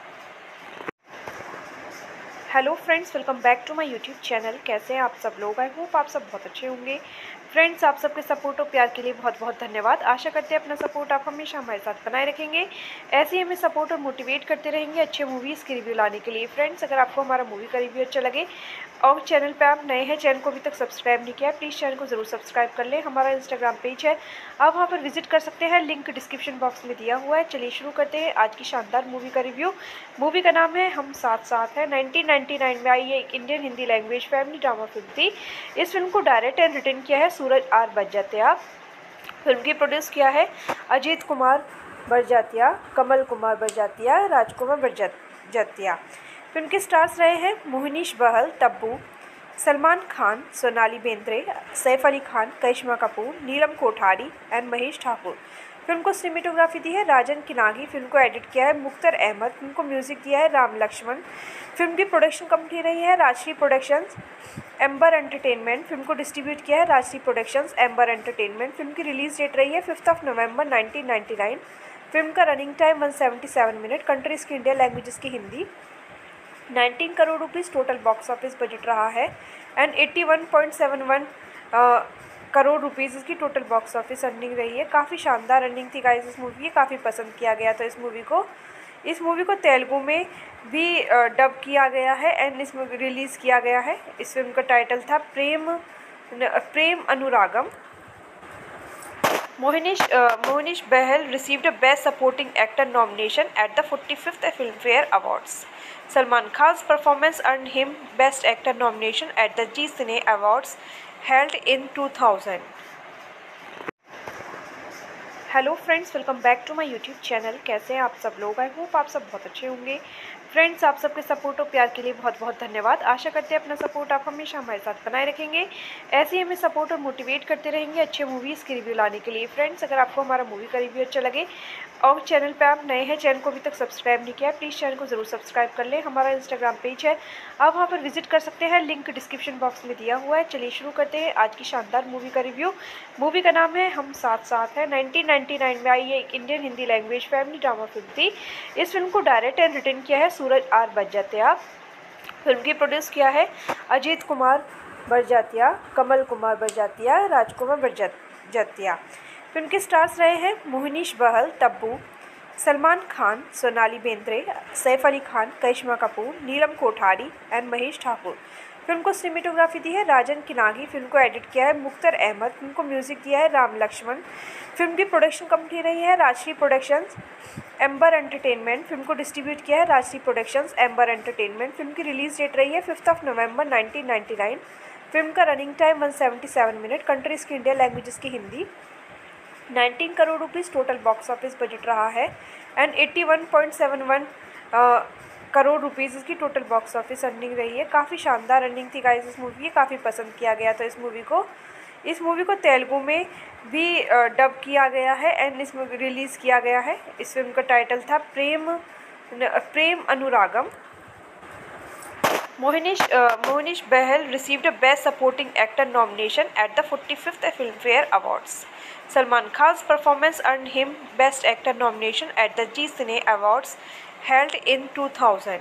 Hello friends, welcome back to my YouTube channel. कैसे हैं आप सब लोग? I hope आप सब बहुत अच्छे होंगे। फ्रेंड्स, आप सबके सपोर्ट और प्यार के लिए बहुत बहुत धन्यवाद। आशा करते हैं अपना सपोर्ट आप हमेशा हमारे साथ बनाए रखेंगे। ऐसे ही हमें सपोर्ट और मोटिवेट करते रहेंगे अच्छे मूवीज़ के रिव्यू लाने के लिए। फ्रेंड्स, अगर आपको हमारा मूवी का रिव्यू अच्छा लगे और चैनल पे आप नए हैं, चैनल को अभी तक सब्सक्राइब नहीं किया है, प्लीज़ चैनल को ज़रूर सब्सक्राइब कर लें। हमारा इंस्टाग्राम पेज है, आप वहाँ पर विजिट कर सकते हैं, लिंक डिस्क्रिप्शन बॉक्स में दिया हुआ है। चलिए शुरू करते हैं आज की शानदार मूवी का रिव्यू। मूवी का नाम है हम साथ साथ है। 1999 में आई ये एक Indian Hindi language family drama film थी। इस फिल्म को डायरेक्ट एंड रिटन किया है सूरज आर बरजात्या। फिल्म की प्रोड्यूस किया है अजीत कुमार बरजात्या, कमल कुमार बरजात्या, राजकुमार बरजात्या। फिल्म के स्टार्स रहे हैं मोहनीश बहल, तब्बू, सलमान खान, सोनाली बेंद्रे, सैफ अली खान, करिश्मा कपूर, नीलम कोठारी एंड महेश ठाकुर। फिल्म को सिनेमेटोग्राफी दी है राजन किनागी। फिल्म को एडिट किया है मुख्तर अहमद। फिल्म को म्यूजिक दिया है राम लक्ष्मण। फिल्म की प्रोडक्शन कंपनी रही है Rajshri productions, amber entertainment. Film को डिस्ट्रीब्यूट किया है Rajshri productions, amber entertainment. Film की रिलीज डेट रही है 5 नवंबर 1999। फिल्म का रनिंग टाइम 177 मिनट। कंट्रीज की इंडिया लैंग्वेजेस की Hindi. 19 crore rupees total box office budget रहा है एंड 81.71 करोड़ रुपीस इसकी टोटल बॉक्स ऑफिस अर्निंग रही है। काफ़ी शानदार अर्निंग थी गाइस इस मूवी की, काफ़ी पसंद किया गया था इस मूवी को तेलुगु में भी डब किया गया है एंड इस मूवी रिलीज़ किया गया है। इस फिल्म का टाइटल था Prem Anuragam. Mohnish Bahl received a Best Supporting Actor nomination at the 45th Filmfare Awards. Salman Khan's performance earned him Best Actor nomination at the Zee Cine Awards held in 2000. Hello friends, welcome back to my YouTube channel. कैसे हैं आप सब लोग? I hope आप सब बहुत अच्छे होंगे। फ्रेंड्स, आप सबके सपोर्ट और प्यार के लिए बहुत बहुत धन्यवाद। आशा करते हैं अपना सपोर्ट आप हमेशा हमारे साथ बनाए रखेंगे। ऐसे ही हमें सपोर्ट और मोटिवेट करते रहेंगे अच्छे मूवीज़ के रिव्यू लाने के लिए। फ्रेंड्स, अगर आपको हमारा मूवी का रिव्यू अच्छा लगे और चैनल पे आप नए हैं, चैनल को अभी तक सब्सक्राइब नहीं किया है, प्लीज़ चैनल को ज़रूर सब्सक्राइब कर लें। हमारा इंस्टाग्राम पेज है, आप वहाँ पर विजिट कर सकते हैं, लिंक डिस्क्रिप्शन बॉक्स में दिया हुआ है। चलिए शुरू करते हैं आज की शानदार मूवी का रिव्यू। मूवी का नाम है हम साथ साथ है। 1999 में आई ये एक Indian Hindi language family drama film थी। इस फिल्म को डायरेक्ट एंड रिटन किया है सूरज आर बरजात्या। फिल्म की प्रोड्यूस किया है अजीत कुमार बरजात्या, कमल कुमार बरजात्या, राजकुमार बरजात्या। फिल्म के स्टार्स रहे हैं मोहनीश बहल, तब्बू, सलमान खान, सोनाली बेंद्रे, सैफ अली खान, करिश्मा कपूर, नीलम कोठारी एंड महेश ठाकुर। फिल्म को सिनेमेटोग्राफी दी है राजन किनागी। फिल्म को एडिट किया है मुख्तर अहमद। फिल्म को म्यूजिक दिया है राम लक्ष्मण। फिल्म की प्रोडक्शन कंपनी रही है Rajshri productions, amber entertainment. Film को डिस्ट्रीब्यूट किया है Rajshri productions, amber entertainment. Film की रिलीज डेट रही है 5 नवंबर 1999। फिल्म का रनिंग टाइम 177 मिनट। कंट्रीज की इंडिया लैंग्वेजेस की Hindi. 19 crore rupees total box office budget रहा है एंड 81.71 करोड़ रुपीस इसकी टोटल बॉक्स ऑफिस अर्निंग रही है। काफ़ी शानदार अर्निंग थी गाइस इस मूवी की, काफ़ी पसंद किया गया था इस मूवी को तेलुगु में भी डब किया गया है एंड इस मूवी रिलीज़ किया गया है। इस फिल्म का टाइटल था Prem Anuragam. Mohnish Bahl received a Best Supporting Actor nomination at the 45th Filmfare Awards. Salman Khan's performance earned him Best Actor nomination at the Zee Cine Awards held in 2000।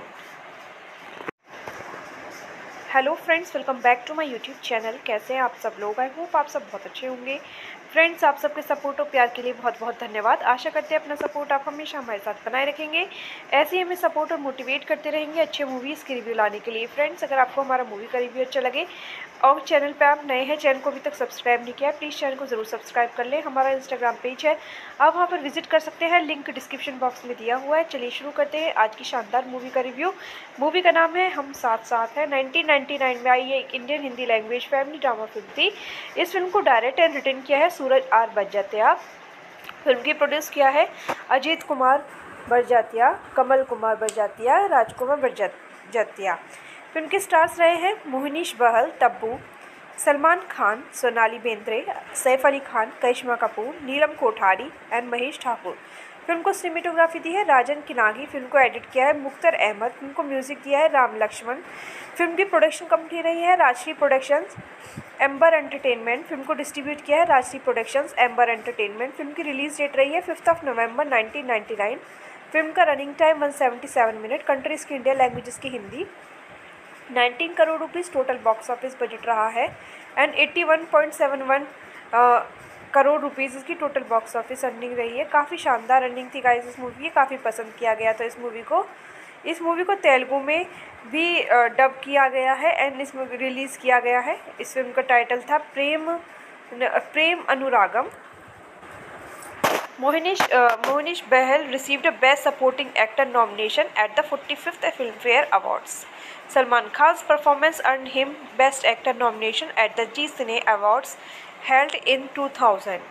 Hello friends, welcome back to my YouTube channel. कैसे हैं आप सब लोग? I hope आप सब बहुत अच्छे होंगे। फ्रेंड्स, आप सबके सपोर्ट और प्यार के लिए बहुत बहुत धन्यवाद। आशा करते हैं अपना सपोर्ट आप हमेशा हमारे साथ बनाए रखेंगे, ऐसे ही हमें सपोर्ट और मोटिवेट करते रहेंगे अच्छे मूवीज़ के रिव्यू लाने के लिए। फ्रेंड्स, अगर आपको हमारा मूवी का रिव्यू अच्छा लगे और चैनल पे आप नए हैं, चैनल को अभी तक सब्सक्राइब नहीं किया है, प्लीज़ चैनल को ज़रूर सब्सक्राइब कर लें। हमारा इंस्टाग्राम पेज है, आप वहाँ पर विजिट कर सकते हैं, लिंक डिस्क्रिप्शन बॉक्स में दिया हुआ है। चलिए शुरू करते हैं आज की शानदार मूवी का रिव्यू। मूवी का नाम है हम साथ साथ है। 1999 में आई ये एक Indian Hindi language family drama film थी। इस फिल्म को डायरेक्ट एंड रिटर्न किया है सूरज आर बरजात्या। फिल्म की प्रोड्यूस किया है अजीत कुमार बरजात्या, कमल कुमार बरजात्या, राजकुमार बरजात्या। फिल्म के स्टार्स रहे हैं मोहनीश बहल, तब्बू, सलमान खान, सोनाली बेंद्रे, सैफ अली खान, करिश्मा कपूर, नीलम कोठारी एंड महेश ठाकुर। फिल्म को सिनेमेटोग्राफी दी है राजन किनागी। फिल्म को एडिट किया है मुख्तर अहमद। फिल्म को म्यूजिक दिया है राम लक्ष्मण। फिल्म की प्रोडक्शन कंपनी रही है Rajshri productions, amber entertainment. Film को डिस्ट्रीब्यूट किया है Rajshri productions, amber entertainment. Film की रिलीज डेट रही है 5 नवंबर 1999। फिल्म का रनिंग टाइम 177 मिनट। कंट्रीज़ की इंडिया, लैंग्वेजेस की Hindi. 19 crore rupees total box office budget रहा है एंड 81.71 करोड़ रुपीज़ इसकी टोटल बॉक्स ऑफिस अर्निंग रही है। काफ़ी शानदार अर्निंग थी गाइस इस मूवी की, काफ़ी पसंद किया गया था इस मूवी को तेलुगु में भी डब किया गया है एंड इस मूवी रिलीज़ किया गया है। इस फिल्म का टाइटल था Prem Anuragam. Mohnish Bahl received a Best Supporting Actor nomination at the 45th Filmfare Awards. Salman Khan's performance earned him Best Actor nomination at the Zee Cine Awards held in 2000।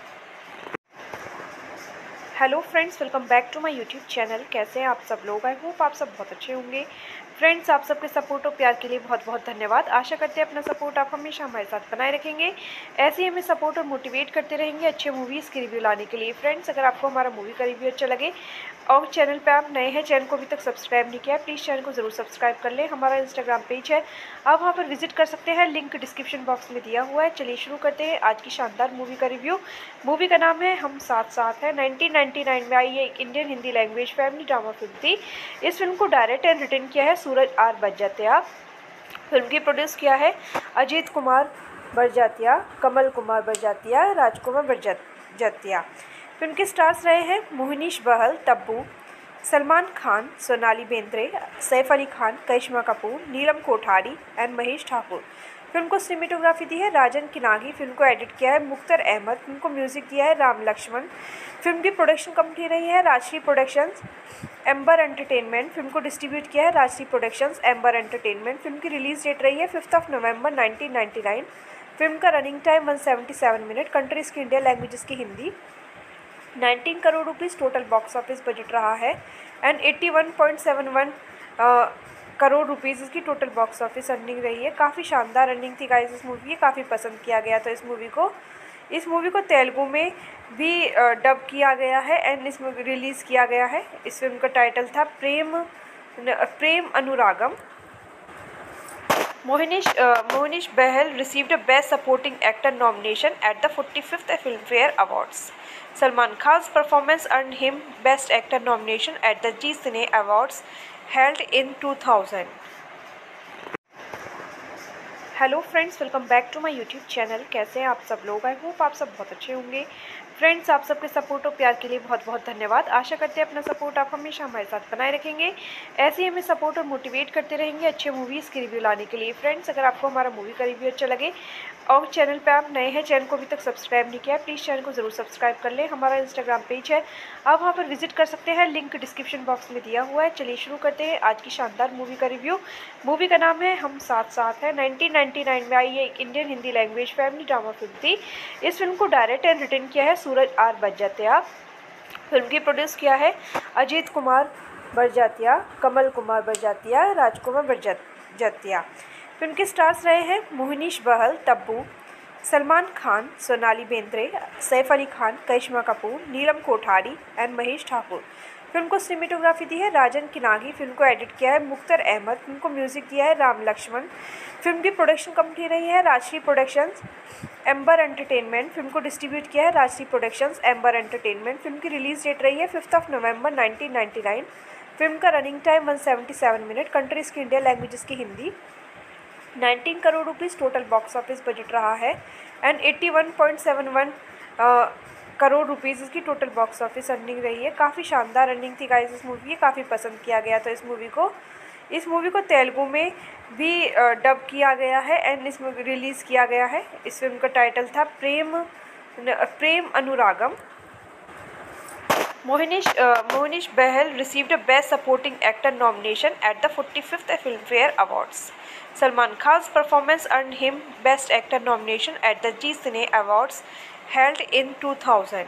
Hello friends, welcome back to my YouTube channel. कैसे हैं आप सब लोग? I hope आप सब बहुत अच्छे होंगे। फ्रेंड्स, आप सबके सपोर्ट और प्यार के लिए बहुत बहुत धन्यवाद। आशा करते हैं अपना सपोर्ट आप हमेशा हमारे साथ बनाए रखेंगे, ऐसे ही हमें सपोर्ट और मोटिवेट करते रहेंगे अच्छे मूवीज़ के रिव्यू लाने के लिए। फ्रेंड्स, अगर आपको हमारा मूवी का रिव्यू अच्छा लगे और चैनल पे आप नए हैं, चैनल को अभी तक सब्सक्राइब नहीं किया है, प्लीज़ चैनल को ज़रूर सब्सक्राइब कर लें। हमारा इंस्टाग्राम पेज है, आप वहाँ पर विजिट कर सकते हैं, लिंक डिस्क्रिप्शन बॉक्स में दिया हुआ है। चलिए शुरू करते हैं आज की शानदार मूवी का रिव्यू। मूवी का नाम है हम साथ साथ है। 1999 में आई ये एक Indian Hindi language family drama film थी। इस फिल्म को डायरेक्ट एंड रिटर्न किया है सूरज आर बरजात्या। फिल्म की प्रोड्यूस किया है अजीत कुमार बरजात्या, कमल कुमार बरजात्या, राजकुमार बरजात्या। फिल्म के स्टार्स रहे हैं मोहनीश बहल, तब्बू, सलमान खान, सोनाली बेंद्रे, सैफ अली खान, करिश्मा कपूर, नीलम कोठारी एंड महेश ठाकुर। फिल्म को सिनेमेटोग्राफी दी है राजन किनागी। फिल्म को एडिट किया है मुख्तर अहमद। फिल्म को म्यूजिक दिया है राम लक्ष्मण। फिल्म की प्रोडक्शन कंपनी रही है Rajshri productions, amber entertainment. Film को डिस्ट्रीब्यूट किया है Rajshri productions, amber entertainment. Film की रिलीज डेट रही है 5 नवंबर 1999। फिल्म का रनिंग टाइम 177 मिनट। कंट्रीज़ की इंडिया, लैंग्वेजेस की Hindi. 19 crore rupees total box office budget रहा है एंड 81.71 करोड़ रुपीज़ इसकी टोटल बॉक्स ऑफिस अर्निंग रही है। काफ़ी शानदार अर्निंग थी गाइस इस मूवी की, काफ़ी पसंद किया गया था इस मूवी को तेलुगु में भी डब किया गया है एंड इस मूवी रिलीज़ किया गया है। इस फिल्म का टाइटल था Prem Anuragam. Mohnish Bahl received a Best Supporting Actor nomination at the 45th Filmfare Awards. Salman Khan's performance earned him Best Actor nomination at the Zee Cine Awards held in 2000। Hello friends, welcome back to my YouTube channel. कैसे हैं आप सब लोग? I hope आप सब बहुत अच्छे होंगे। फ्रेंड्स, आप सबके सपोर्ट और प्यार के लिए बहुत बहुत धन्यवाद। आशा करते हैं अपना सपोर्ट आप हमेशा हमारे साथ बनाए रखेंगे, ऐसे ही हमें सपोर्ट और मोटिवेट करते रहेंगे अच्छे मूवीज़ के रिव्यू लाने के लिए। फ्रेंड्स, अगर आपको हमारा मूवी का रिव्यू अच्छा लगे और चैनल पे आप नए हैं, चैनल को अभी तक सब्सक्राइब नहीं किया है, प्लीज़ चैनल को ज़रूर सब्सक्राइब कर लें। हमारा इंस्टाग्राम पेज है, आप वहाँ पर विजिट कर सकते हैं, लिंक डिस्क्रिप्शन बॉक्स में दिया हुआ है। चलिए शुरू करते हैं आज की शानदार मूवी का रिव्यू। मूवी का नाम है हम साथ साथ है। 1999 में आई ये एक Indian Hindi language family drama film थी। इस फिल्म को डायरेक्ट एंड रिटर्न किया है सूरज आर बरजात्या। फिल्म की प्रोड्यूस किया है अजीत कुमार बरजात्या, कमल कुमार बरजात्या, राजकुमार बरजात्या। फिल्म के स्टार्स रहे हैं मोहनीश बहल, तब्बू, सलमान खान, सोनाली बेंद्रे, सैफ अली खान, करिश्मा कपूर, नीलम कोठारी एंड महेश ठाकुर। फिल्म को सिनेमेटोग्राफी दी है राजन किनागी। फिल्म को एडिट किया है मुख्तर अहमद। फिल्म को म्यूजिक दिया है राम लक्ष्मण। फिल्म की प्रोडक्शन कंपनी रही है Rajshri productions, amber entertainment. Film को डिस्ट्रीब्यूट किया है Rajshri productions, amber entertainment. Film की रिलीज डेट रही है 5 नवंबर 1999। फिल्म का रनिंग टाइम 177 मिनट। कंट्रीज़ की इंडिया लैंग्वेजेस की Hindi. 19 crore rupees total box office budget रहा है एंड 81.71 करोड़ रुपीज़ इसकी टोटल बॉक्स ऑफिस अर्निंग रही है। काफ़ी शानदार अर्निंग थी गाइस इस मूवी की, काफ़ी पसंद किया गया था इस मूवी को तेलुगु में भी डब किया गया है एंड इस मूवी रिलीज़ किया गया है। इस फिल्म का टाइटल था Prem Anuragam. Mohnish Bahal received a Best Supporting Actor nomination at the 45th Filmfare Awards. Salman Khan's performance earned him Best Actor nomination at the Zee Cine Awards held in 2000.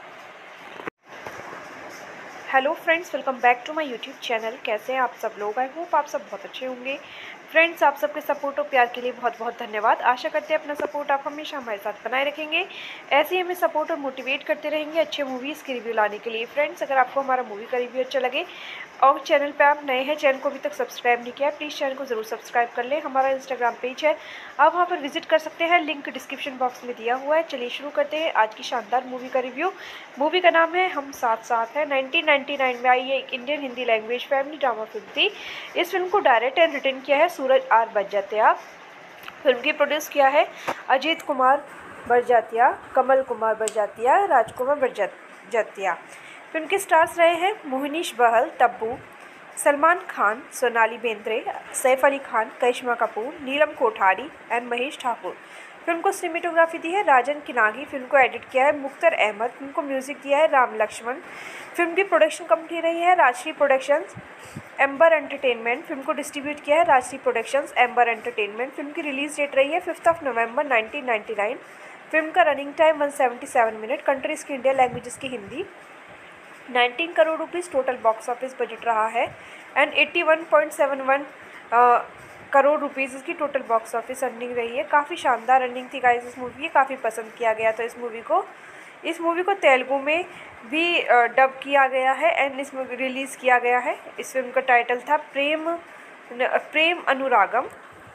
Hello friends, welcome back to my YouTube channel. कैसे हैं आप सब लोग? I hope आप सब बहुत अच्छे होंगे। फ्रेंड्स, आप सबके सपोर्ट और प्यार के लिए बहुत बहुत धन्यवाद। आशा करते हैं अपना सपोर्ट आप हमेशा हमारे साथ बनाए रखेंगे, ऐसे ही हमें सपोर्ट और मोटिवेट करते रहेंगे अच्छे मूवीज़ के रिव्यू लाने के लिए। फ्रेंड्स, अगर आपको हमारा मूवी का रिव्यू अच्छा लगे और चैनल पे आप नए हैं, चैनल को अभी तक सब्सक्राइब नहीं किया है, प्लीज़ चैनल को ज़रूर सब्सक्राइब कर लें। हमारा इंस्टाग्राम पेज है, आप वहाँ पर विजिट कर सकते हैं, लिंक डिस्क्रिप्शन बॉक्स में दिया हुआ है। चलिए शुरू करते हैं आज की शानदार मूवी का रिव्यू। मूवी का नाम है हम साथ साथ है। 1999 में आई ये एक Indian Hindi language family drama film थी। इस फिल्म को डायरेक्ट एंड रिटर्न किया है सूरज आर बरजात्या। फिल्म की प्रोड्यूस किया है अजीत कुमार बरजात्या, कमल कुमार बरजात्या, राजकुमार बरजात्या। फिल्म के स्टार्स रहे हैं मोहनीश बहल, तब्बू, सलमान खान, सोनाली बेंद्रे, सैफ अली खान, करिश्मा कपूर, नीलम कोठारी एंड महेश ठाकुर। फिल्म को सिनेमेटोग्राफी दी है राजन किनागी। फिल्म को एडिट किया है मुख्तर अहमद। फिल्म को म्यूजिक दिया है राम लक्ष्मण। फिल्म की प्रोडक्शन कंपनी रही है Rajshri productions, amber entertainment. Film को डिस्ट्रीब्यूट किया है Rajshri productions, amber entertainment. Film की रिलीज डेट रही है 5 नवंबर 1999। फिल्म का रनिंग टाइम 177 मिनट। कंट्रीज़ की इंडिया लैंग्वेजेस की Hindi. 19 crore rupees total box office budget रहा है एंड 81.71 करोड़ रुपीज़ इसकी टोटल बॉक्स ऑफिस अर्निंग रही है। काफ़ी शानदार अर्निंग थी गाइस इस मूवी की, काफ़ी पसंद किया गया था इस मूवी को तेलुगु में भी डब किया गया है एंड इस मूवी रिलीज़ किया गया है। इस फिल्म का टाइटल था Prem Anuragam.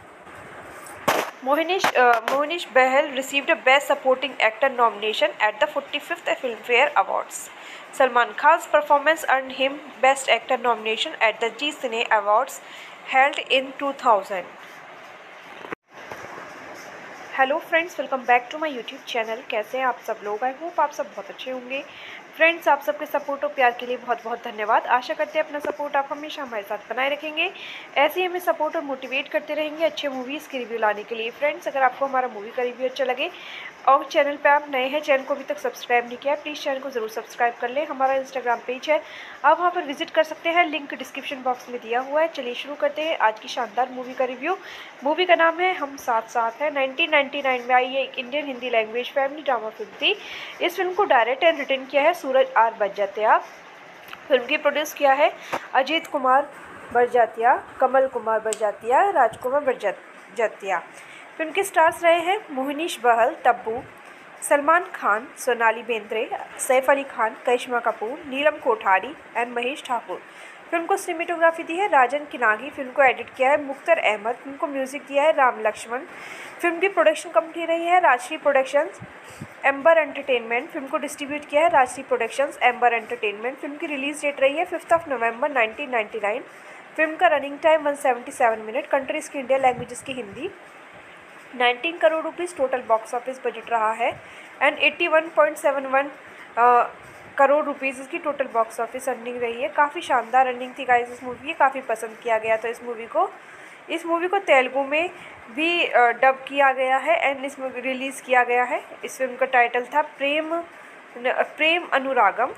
Mohnish Bahal received a Best Supporting Actor nomination at the 45th Filmfare Awards. Salman Khan's performance earned him Best Actor nomination at the Zee Cine Awards held in 2000. Hello friends, welcome back to my YouTube channel. कैसे हैं आप सब लोग? I hope आप सब बहुत अच्छे होंगे। फ्रेंड्स, आप सबके सपोर्ट और प्यार के लिए बहुत बहुत धन्यवाद। आशा करते हैं अपना सपोर्ट आप हमेशा हमारे साथ बनाए रखेंगे, ऐसे ही हमें सपोर्ट और मोटिवेट करते रहेंगे अच्छे मूवीज़ के रिव्यू लाने के लिए। फ्रेंड्स, अगर आपको हमारा मूवी का रिव्यू अच्छा लगे और चैनल पे आप नए हैं, चैनल को अभी तक सब्सक्राइब नहीं किया है, प्लीज़ चैनल को ज़रूर सब्सक्राइब कर लें। हमारा इंस्टाग्राम पेज है, आप वहाँ पर विजिट कर सकते हैं, लिंक डिस्क्रिप्शन बॉक्स में दिया हुआ है। चलिए शुरू करते हैं आज की शानदार मूवी का रिव्यू। मूवी का नाम है हम साथ साथ है। 1999 में आई ये एक Indian Hindi language family drama film थी। इस फिल्म को डायरेक्ट एंड रिटर्न किया है सूरज आर बरजात्या। फिल्म की प्रोड्यूस किया है अजीत कुमार बरजात्या, कमल कुमार बरजात्या, राजकुमार बरजात्या। फिल्म के स्टार्स रहे हैं मोहनीश बहल, तब्बू, सलमान खान, सोनाली बेंद्रे, सैफ अली खान, करिश्मा कपूर, नीलम कोठारी एंड महेश ठाकुर। फिल्म को सिनेमेटोग्राफी दी है राजन किनागी। फिल्म को एडिट किया है मुख्तर अहमद। फिल्म को म्यूजिक दिया है राम लक्ष्मण। फिल्म की प्रोडक्शन कंपनी रही है Rajshri productions, amber entertainment. Film को डिस्ट्रीब्यूट किया है Rajshri productions, amber entertainment. Film की रिलीज डेट रही है 5 नवंबर 1999। फिल्म का रनिंग टाइम 177 मिनट। कंट्रीज़ की इंडिया लैंग्वेजेस की Hindi. 19 crore rupees total box office budget रहा है एंड 81.71 करोड़ रुपीज़ इसकी टोटल बॉक्स ऑफिस अर्निंग रही है। काफ़ी शानदार अर्निंग थी गाइस इस मूवी की, काफ़ी पसंद किया गया था इस मूवी को तेलुगु में भी डब किया गया है एंड इस मूवी रिलीज़ किया गया है। इस फिल्म का टाइटल था Prem Anuragam.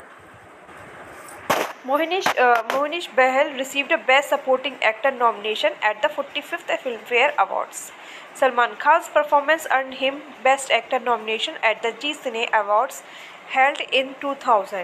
Mohnish Bahal received a Best Supporting Actor nomination at the 45th Filmfare Awards. Salman Khan's performance earned him Best Actor nomination at the Zee Cine Awards held in 2000.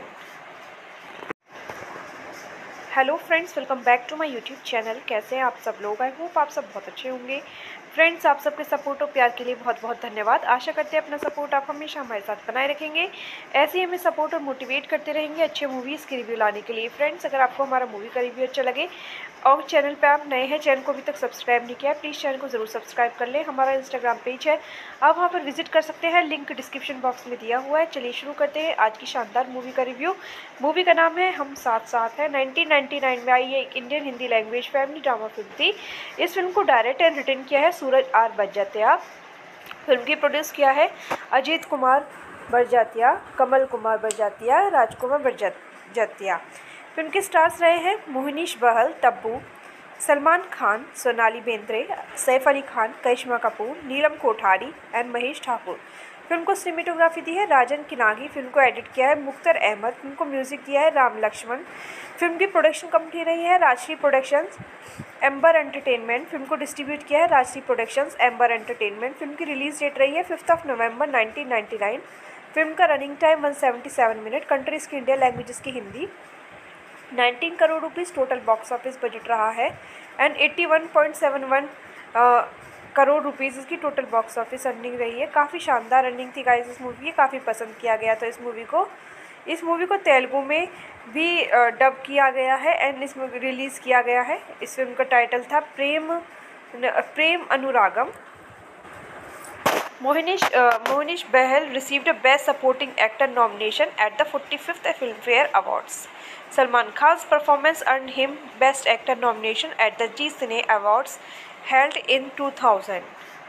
Hello friends, welcome back to my YouTube channel. कैसे हैं आप सब लोग? I hope आप सब बहुत अच्छे होंगे। फ्रेंड्स, आप सबके सपोर्ट और प्यार के लिए बहुत बहुत धन्यवाद। आशा करते हैं अपना सपोर्ट आप हमेशा हमारे साथ बनाए रखेंगे, ऐसे ही हमें सपोर्ट और मोटिवेट करते रहेंगे अच्छे मूवीज़ के रिव्यू लाने के लिए। फ्रेंड्स, अगर आपको हमारा मूवी का रिव्यू अच्छा लगे और चैनल पे आप नए हैं, चैनल को अभी तक सब्सक्राइब नहीं किया है, प्लीज़ चैनल को ज़रूर सब्सक्राइब कर लें। हमारा इंस्टाग्राम पेज है, आप वहाँ पर विजिट कर सकते हैं, लिंक डिस्क्रिप्शन बॉक्स में दिया हुआ है। चलिए शुरू करते हैं आज की शानदार मूवी का रिव्यू। मूवी का नाम है हम साथ साथ है। 1999 1999 में आई ये एक Indian Hindi language family drama film थी। इस फिल्म को डायरेक्ट एंड रिटन किया है सूरज आर बड़जात्या। फिल्म की प्रोड्यूस किया है अजीत कुमार बड़जात्या, कमल कुमार बड़जात्या, राजकुमार बड़जात्या। फिल्म के स्टार्स रहे हैं मोहनीश बहल, तब्बू, सलमान खान, सोनाली बेंद्रे, सैफ अली खान, करिश्मा कपूर, नीलम कोठारी एंड महेश ठाकुर। फिल्म को सिनेमेटोग्राफी दी है राजन किनागी। फिल्म को एडिट किया है मुख्तर अहमद। फिल्म को म्यूजिक दिया है राम लक्ष्मण। फिल्म की प्रोडक्शन कंपनी रही है Rajshri productions, amber entertainment. Film को डिस्ट्रीब्यूट किया है Rajshri productions, amber entertainment. Film की रिलीज डेट रही है 5 नवंबर 1999। फिल्म का रनिंग टाइम 177 मिनट। कंट्रीज़ की इंडिया, लैंग्वेजेस की Hindi. 19 crore rupees total box office budget रहा है एंड 81.71 करोड़ रुपीज़ इसकी टोटल बॉक्स ऑफिस अर्निंग रही है। काफ़ी शानदार अर्निंग थी गाइस इस मूवी की, काफ़ी पसंद किया गया था इस मूवी को तेलुगु में भी डब किया गया है एंड इस मूवी रिलीज़ किया गया है। इस फिल्म का टाइटल था Prem Anuragam. Mohnish Bahl received a Best Supporting Actor nomination at the 45th Filmfare Awards. Salman Khan's performance earned him Best Actor nomination at the Zee Cine Awards held in 2000.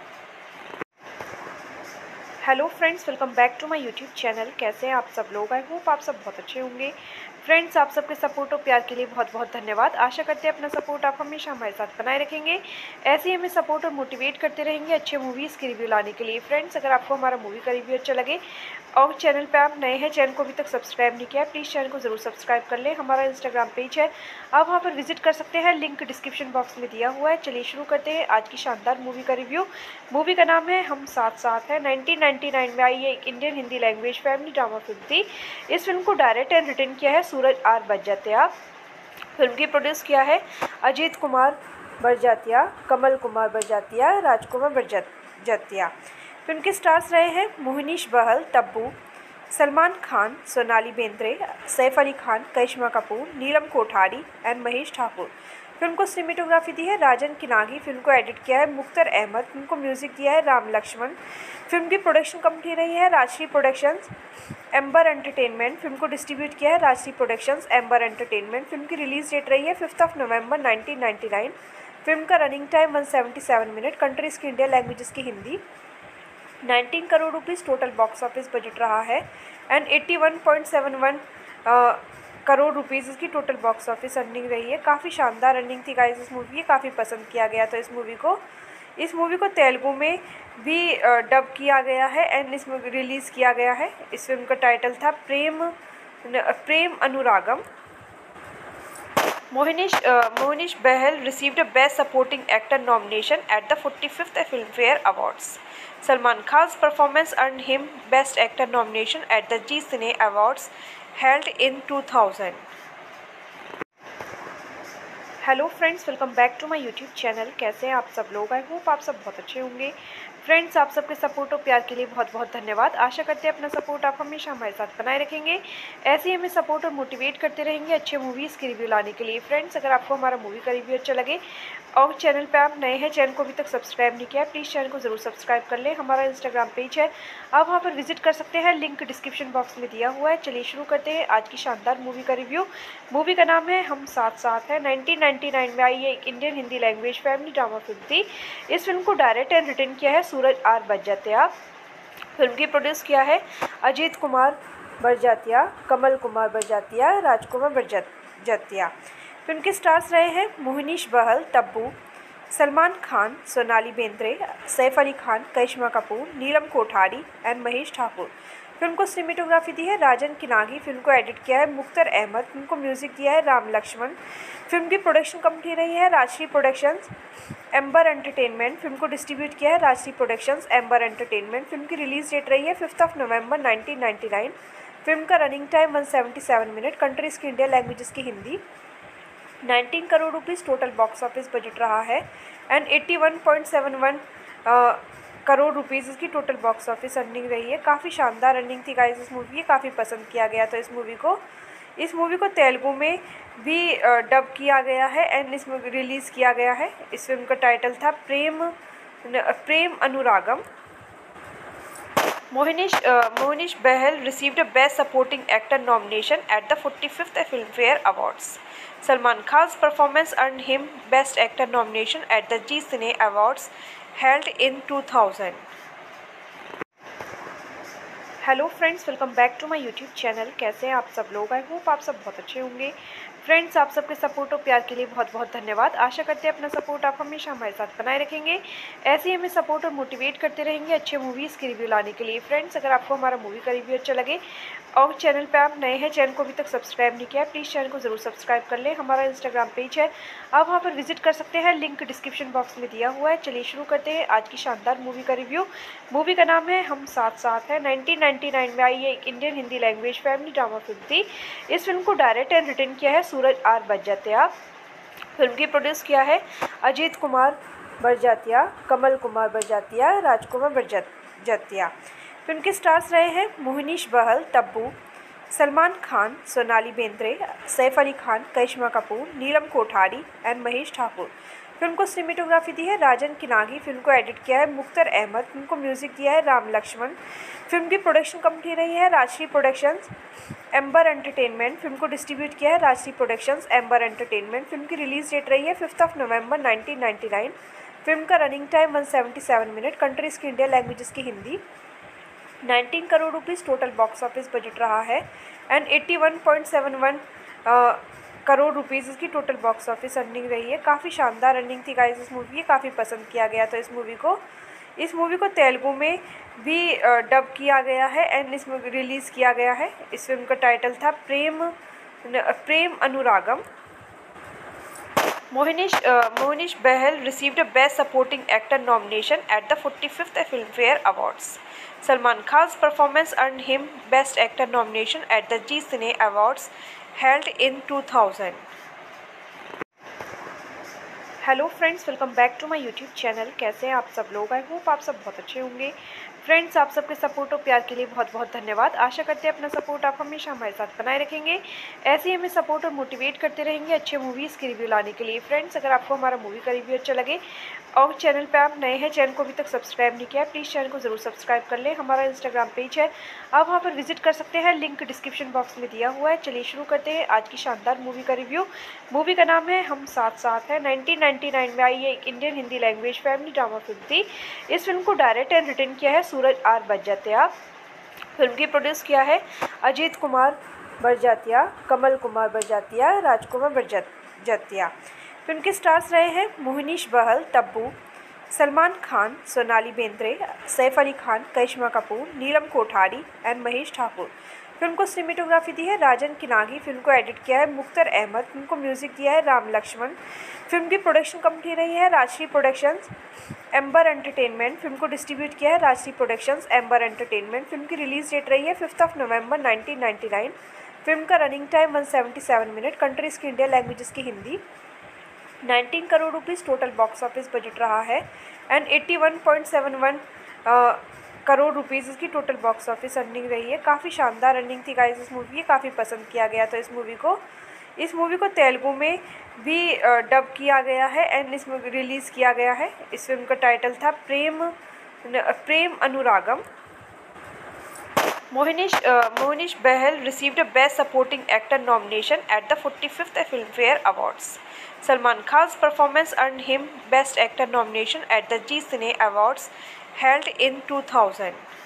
Hello friends, welcome back to my YouTube channel. कैसे हैं आप सब लोग? I hope आप सब बहुत अच्छे होंगे। फ्रेंड्स, आप सबके सपोर्ट और प्यार के लिए बहुत बहुत धन्यवाद। आशा करते हैं अपना सपोर्ट आप हमेशा हमारे साथ बनाए रखेंगे। ऐसे ही हमें सपोर्ट और मोटिवेट करते रहेंगे अच्छे मूवीज़ के रिव्यू लाने के लिए। फ्रेंड्स, अगर आपको हमारा मूवी का रिव्यू अच्छा लगे और चैनल पे आप नए हैं, चैनल को अभी तक सब्सक्राइब नहीं किया है, प्लीज़ चैनल को ज़रूर सब्सक्राइब कर लें। हमारा इंस्टाग्राम पेज है, आप वहाँ पर विजिट कर सकते हैं, लिंक डिस्क्रिप्शन बॉक्स में दिया हुआ है। चलिए शुरू करते हैं आज की शानदार मूवी का रिव्यू। मूवी का नाम है हम साथ साथ है। 1999 में आई ये एक Indian Hindi language family drama film थी। इस फिल्म को डायरेक्ट एंड रिटन किया है सूरज आर बड़जात्या। फिल्म की प्रोड्यूस किया है अजीत कुमार बड़जात्या, कमल कुमार बड़जात्या, राजकुमार बड़जात्या। फिल्म के स्टार्स रहे हैं मोहनीश बहल, तब्बू, सलमान खान, सोनाली बेंद्रे, सैफ अली खान, करिश्मा कपूर, नीलम कोठारी एंड महेश ठाकुर। फिल्म को सिनेमेटोग्राफी दी है राजन किनागी। फिल्म को एडिट किया है मुख्तर अहमद। फिल्म को म्यूजिक दिया है राम लक्ष्मण। फिल्म की प्रोडक्शन कंपनी रही है Rajshri productions, amber entertainment. Film को डिस्ट्रीब्यूट किया है Rajshri productions, amber entertainment. Film की रिलीज डेट रही है 5 नवंबर 1999। फिल्म का रनिंग टाइम 177 मिनट। कंट्रीज़ की इंडिया, लैंग्वेजेस की Hindi. 19 crore rupees total box office budget रहा है एंड 81.71 करोड़ रुपीज़ इसकी टोटल बॉक्स ऑफिस अर्निंग रही है। काफ़ी शानदार अर्निंग थी गाइस इस मूवी की, काफ़ी पसंद किया गया था इस मूवी को तेलुगु में भी डब किया गया है एंड इस मूवी रिलीज़ किया गया है। इस फिल्म का टाइटल था Prem Anuragam. Mohnish Bahl received a Best Supporting Actor nomination at the 45th Filmfare Awards. Salman Khan's performance earned him Best Actor nomination at the Zee Cine Awards held in 2000. Hello friends, welcome back to my YouTube channel. कैसे हैं आप सब लोग? I hope आप सब बहुत अच्छे होंगे। फ्रेंड्स, आप सबके सपोर्ट और प्यार के लिए बहुत बहुत धन्यवाद। आशा करते हैं अपना सपोर्ट आप हमेशा हमारे साथ बनाए रखेंगे। ऐसे ही हमें सपोर्ट और मोटिवेट करते रहेंगे अच्छे मूवीज़ के रिव्यू लाने के लिए। फ्रेंड्स, अगर आपको हमारा मूवी का रिव्यू अच्छा लगे और चैनल पे आप नए हैं, चैनल को अभी तक सब्सक्राइब नहीं किया है, प्लीज़ चैनल को ज़रूर सब्सक्राइब कर लें। हमारा इंस्टाग्राम पेज है, आप वहाँ पर विजिट कर सकते हैं, लिंक डिस्क्रिप्शन बॉक्स में दिया हुआ है। चलिए शुरू करते हैं आज की शानदार मूवी का रिव्यू। मूवी का नाम है हम साथ साथ है। 1999 में आई ये एक Indian Hindi language family drama film थी। इस फिल्म को डायरेक्ट एंड रिटन किया है सूरज आर बड़जात्या। फिल्म की प्रोड्यूस किया है अजीत कुमार बड़जात्या, कमल कुमार बड़जात्या, राजकुमार बड़जात्या। फिल्म के स्टार्स रहे हैं मोहनीश बहल, तब्बू, सलमान खान, सोनाली बेंद्रे, सैफ अली खान, करिश्मा कपूर, नीलम कोठारी एंड महेश ठाकुर। फिल्म को सिनेमेटोग्राफी दी है राजन किनागी। फिल्म को एडिट किया है मुख्तर अहमद। फिल्म को म्यूजिक दिया है राम लक्ष्मण। फिल्म की प्रोडक्शन कंपनी रही है Rajshri productions, amber entertainment. Film को डिस्ट्रीब्यूट किया है Rajshri productions, amber entertainment. Film की रिलीज डेट रही है 5 नवंबर 1999। फिल्म का रनिंग टाइम 177 मिनट। कंट्रीज़ की इंडिया, लैंग्वेजेस की Hindi. 19 crore rupees total box office budget रहा है एंड 81.71 करोड़ रुपीज़ इसकी टोटल बॉक्स ऑफिस अर्निंग रही है। काफ़ी शानदार अर्निंग थी गाइस इस मूवी की, काफ़ी पसंद किया गया था इस मूवी को तेलुगु में भी डब किया गया है एंड इस मूवी रिलीज़ किया गया है। इस फिल्म का टाइटल था Prem Anuragam. Mohinish Bahal received a Best Supporting Actor nomination at the 45th Filmfare Awards. Salman Khan's performance earned him Best Actor nomination at the Zee Cine Awards held in 2000. Hello friends, welcome back to my YouTube channel. कैसे हैं आप सब लोग? I hope आप सब बहुत अच्छे होंगे। फ्रेंड्स, आप सबके सपोर्ट और प्यार के लिए बहुत बहुत धन्यवाद। आशा करते हैं अपना सपोर्ट आप हमेशा हमारे साथ बनाए रखेंगे। ऐसे ही हमें सपोर्ट और मोटिवेट करते रहेंगे अच्छे मूवीज़ के रिव्यू लाने के लिए। फ्रेंड्स, अगर आपको हमारा मूवी का रिव्यू अच्छा लगे और चैनल पे आप नए हैं, चैनल को अभी तक सब्सक्राइब नहीं किया है, प्लीज़ चैनल को ज़रूर सब्सक्राइब कर लें। हमारा इंस्टाग्राम पेज है, आप वहाँ पर विजिट कर सकते हैं, लिंक डिस्क्रिप्शन बॉक्स में दिया हुआ है। चलिए शुरू करते हैं आज की शानदार मूवी का रिव्यू। मूवी का नाम है हम साथ साथ है। 1999 में आई ये एक Indian Hindi language family drama film थी। इस फिल्म को डायरेक्ट एंड रिटर्न किया है सूरज आर बरजात्या। फिल्म की प्रोड्यूस किया है अजीत कुमार बरजात्या, कमल कुमार बरजात्या, राजकुमार बरजात्या। फिल्म के स्टार्स रहे हैं मोहिनीश बहल, तब्बू, सलमान खान, सोनाली बेंद्रे, सैफ अली खान, करिश्मा कपूर, नीलम कोठारी एंड महेश ठाकुर। फिल्म को सिनेमेटोग्राफी दी है राजन किनागी। फिल्म को एडिट किया है मुख्तर अहमद। फिल्म को म्यूजिक दिया है राम लक्ष्मण। फिल्म की प्रोडक्शन कंपनी रही है Rajshri productions, amber entertainment. Film को डिस्ट्रीब्यूट किया है Rajshri productions, amber entertainment. Film की रिलीज डेट रही है 5 नवंबर 1999। फिल्म का रनिंग टाइम 177 मिनट। कंट्रीज़ की इंडिया, लैंग्वेजेस की Hindi. 19 crore rupees total box office budget रहा है एंड 81.71 करोड़ रुपीज़ इसकी टोटल बॉक्स ऑफिस अर्निंग रही है। काफ़ी शानदार अर्निंग थी गाइस इस मूवी की, काफ़ी पसंद किया गया था इस मूवी को तेलुगु में भी डब किया गया है एंड इस मूवी रिलीज़ किया गया है। इस फिल्म का टाइटल था Prem Anuragam. Mohinish Bahal received a Best Supporting Actor nomination at the 45th Filmfare Awards. Salman Khan's performance earned him Best Actor nomination at the Zee Cine Awards held in 2000. Hello friends, welcome back to my YouTube channel. कैसे हैं आप सब लोग? I hope आप सब बहुत अच्छे होंगे। फ्रेंड्स, आप सबके सपोर्ट और प्यार के लिए बहुत बहुत धन्यवाद। आशा करते हैं अपना सपोर्ट आप हमेशा हमारे साथ बनाए रखेंगे। ऐसे ही हमें सपोर्ट और मोटिवेट करते रहेंगे अच्छे मूवीज़ के रिव्यू लाने के लिए। फ्रेंड्स, अगर आपको हमारा मूवी का रिव्यू अच्छा लगे और चैनल पे आप नए हैं, चैनल को अभी तक सब्सक्राइब नहीं किया है, प्लीज़ चैनल को ज़रूर सब्सक्राइब कर लें। हमारा इंस्टाग्राम पेज है, आप वहाँ पर विजिट कर सकते हैं, लिंक डिस्क्रिप्शन बॉक्स में दिया हुआ है। चलिए शुरू करते हैं आज की शानदार मूवी का रिव्यू। मूवी का नाम है हम साथ साथ है। 1999 में आई ये एक Indian Hindi language family drama film थी। इस फिल्म को डायरेक्ट एंड रिटर्न किया है सूरज आर बरजात्या। फिल्म की प्रोड्यूस किया है अजीत कुमार बरजात्या, कमल कुमार बरजात्या, राजकुमार बरजात्या। फिल्म के स्टार्स रहे हैं मोहिनीश बहल, तब्बू, सलमान खान, सोनाली बेंद्रे, सैफ अली खान, करिश्मा कपूर, नीलम कोठारी एंड महेश ठाकुर। फिल्म को सिनेमेटोग्राफी दी है राजन किनागी। फिल्म को एडिट किया है मुख्तर अहमद। फिल्म को म्यूजिक दिया है राम लक्ष्मण। फिल्म की प्रोडक्शन कंपनी रही है Rajshri productions, amber entertainment. Film को डिस्ट्रीब्यूट किया है Rajshri productions, amber entertainment. Film की रिलीज डेट रही है 5 नवंबर 1999। फिल्म का रनिंग टाइम 177 मिनट। कंट्रीज़ की इंडिया, लैंग्वेजेस की Hindi. 19 crore rupees total box office budget रहा है एंड 81.71 करोड़ रुपीज़ इसकी टोटल बॉक्स ऑफिस अर्निंग रही है। काफ़ी शानदार अर्निंग थी गाइस इस मूवी की, काफ़ी पसंद किया गया था इस मूवी को तेलुगु में भी डब किया गया है एंड इस मूवी रिलीज़ किया गया है। इस फिल्म का टाइटल था Prem Anuragam. Mohinish Bahal received a Best Supporting Actor nomination at the 45th Filmfare Awards. Salman Khan's performance earned him Best Actor nomination at the Zee Cine Awards held in 2000.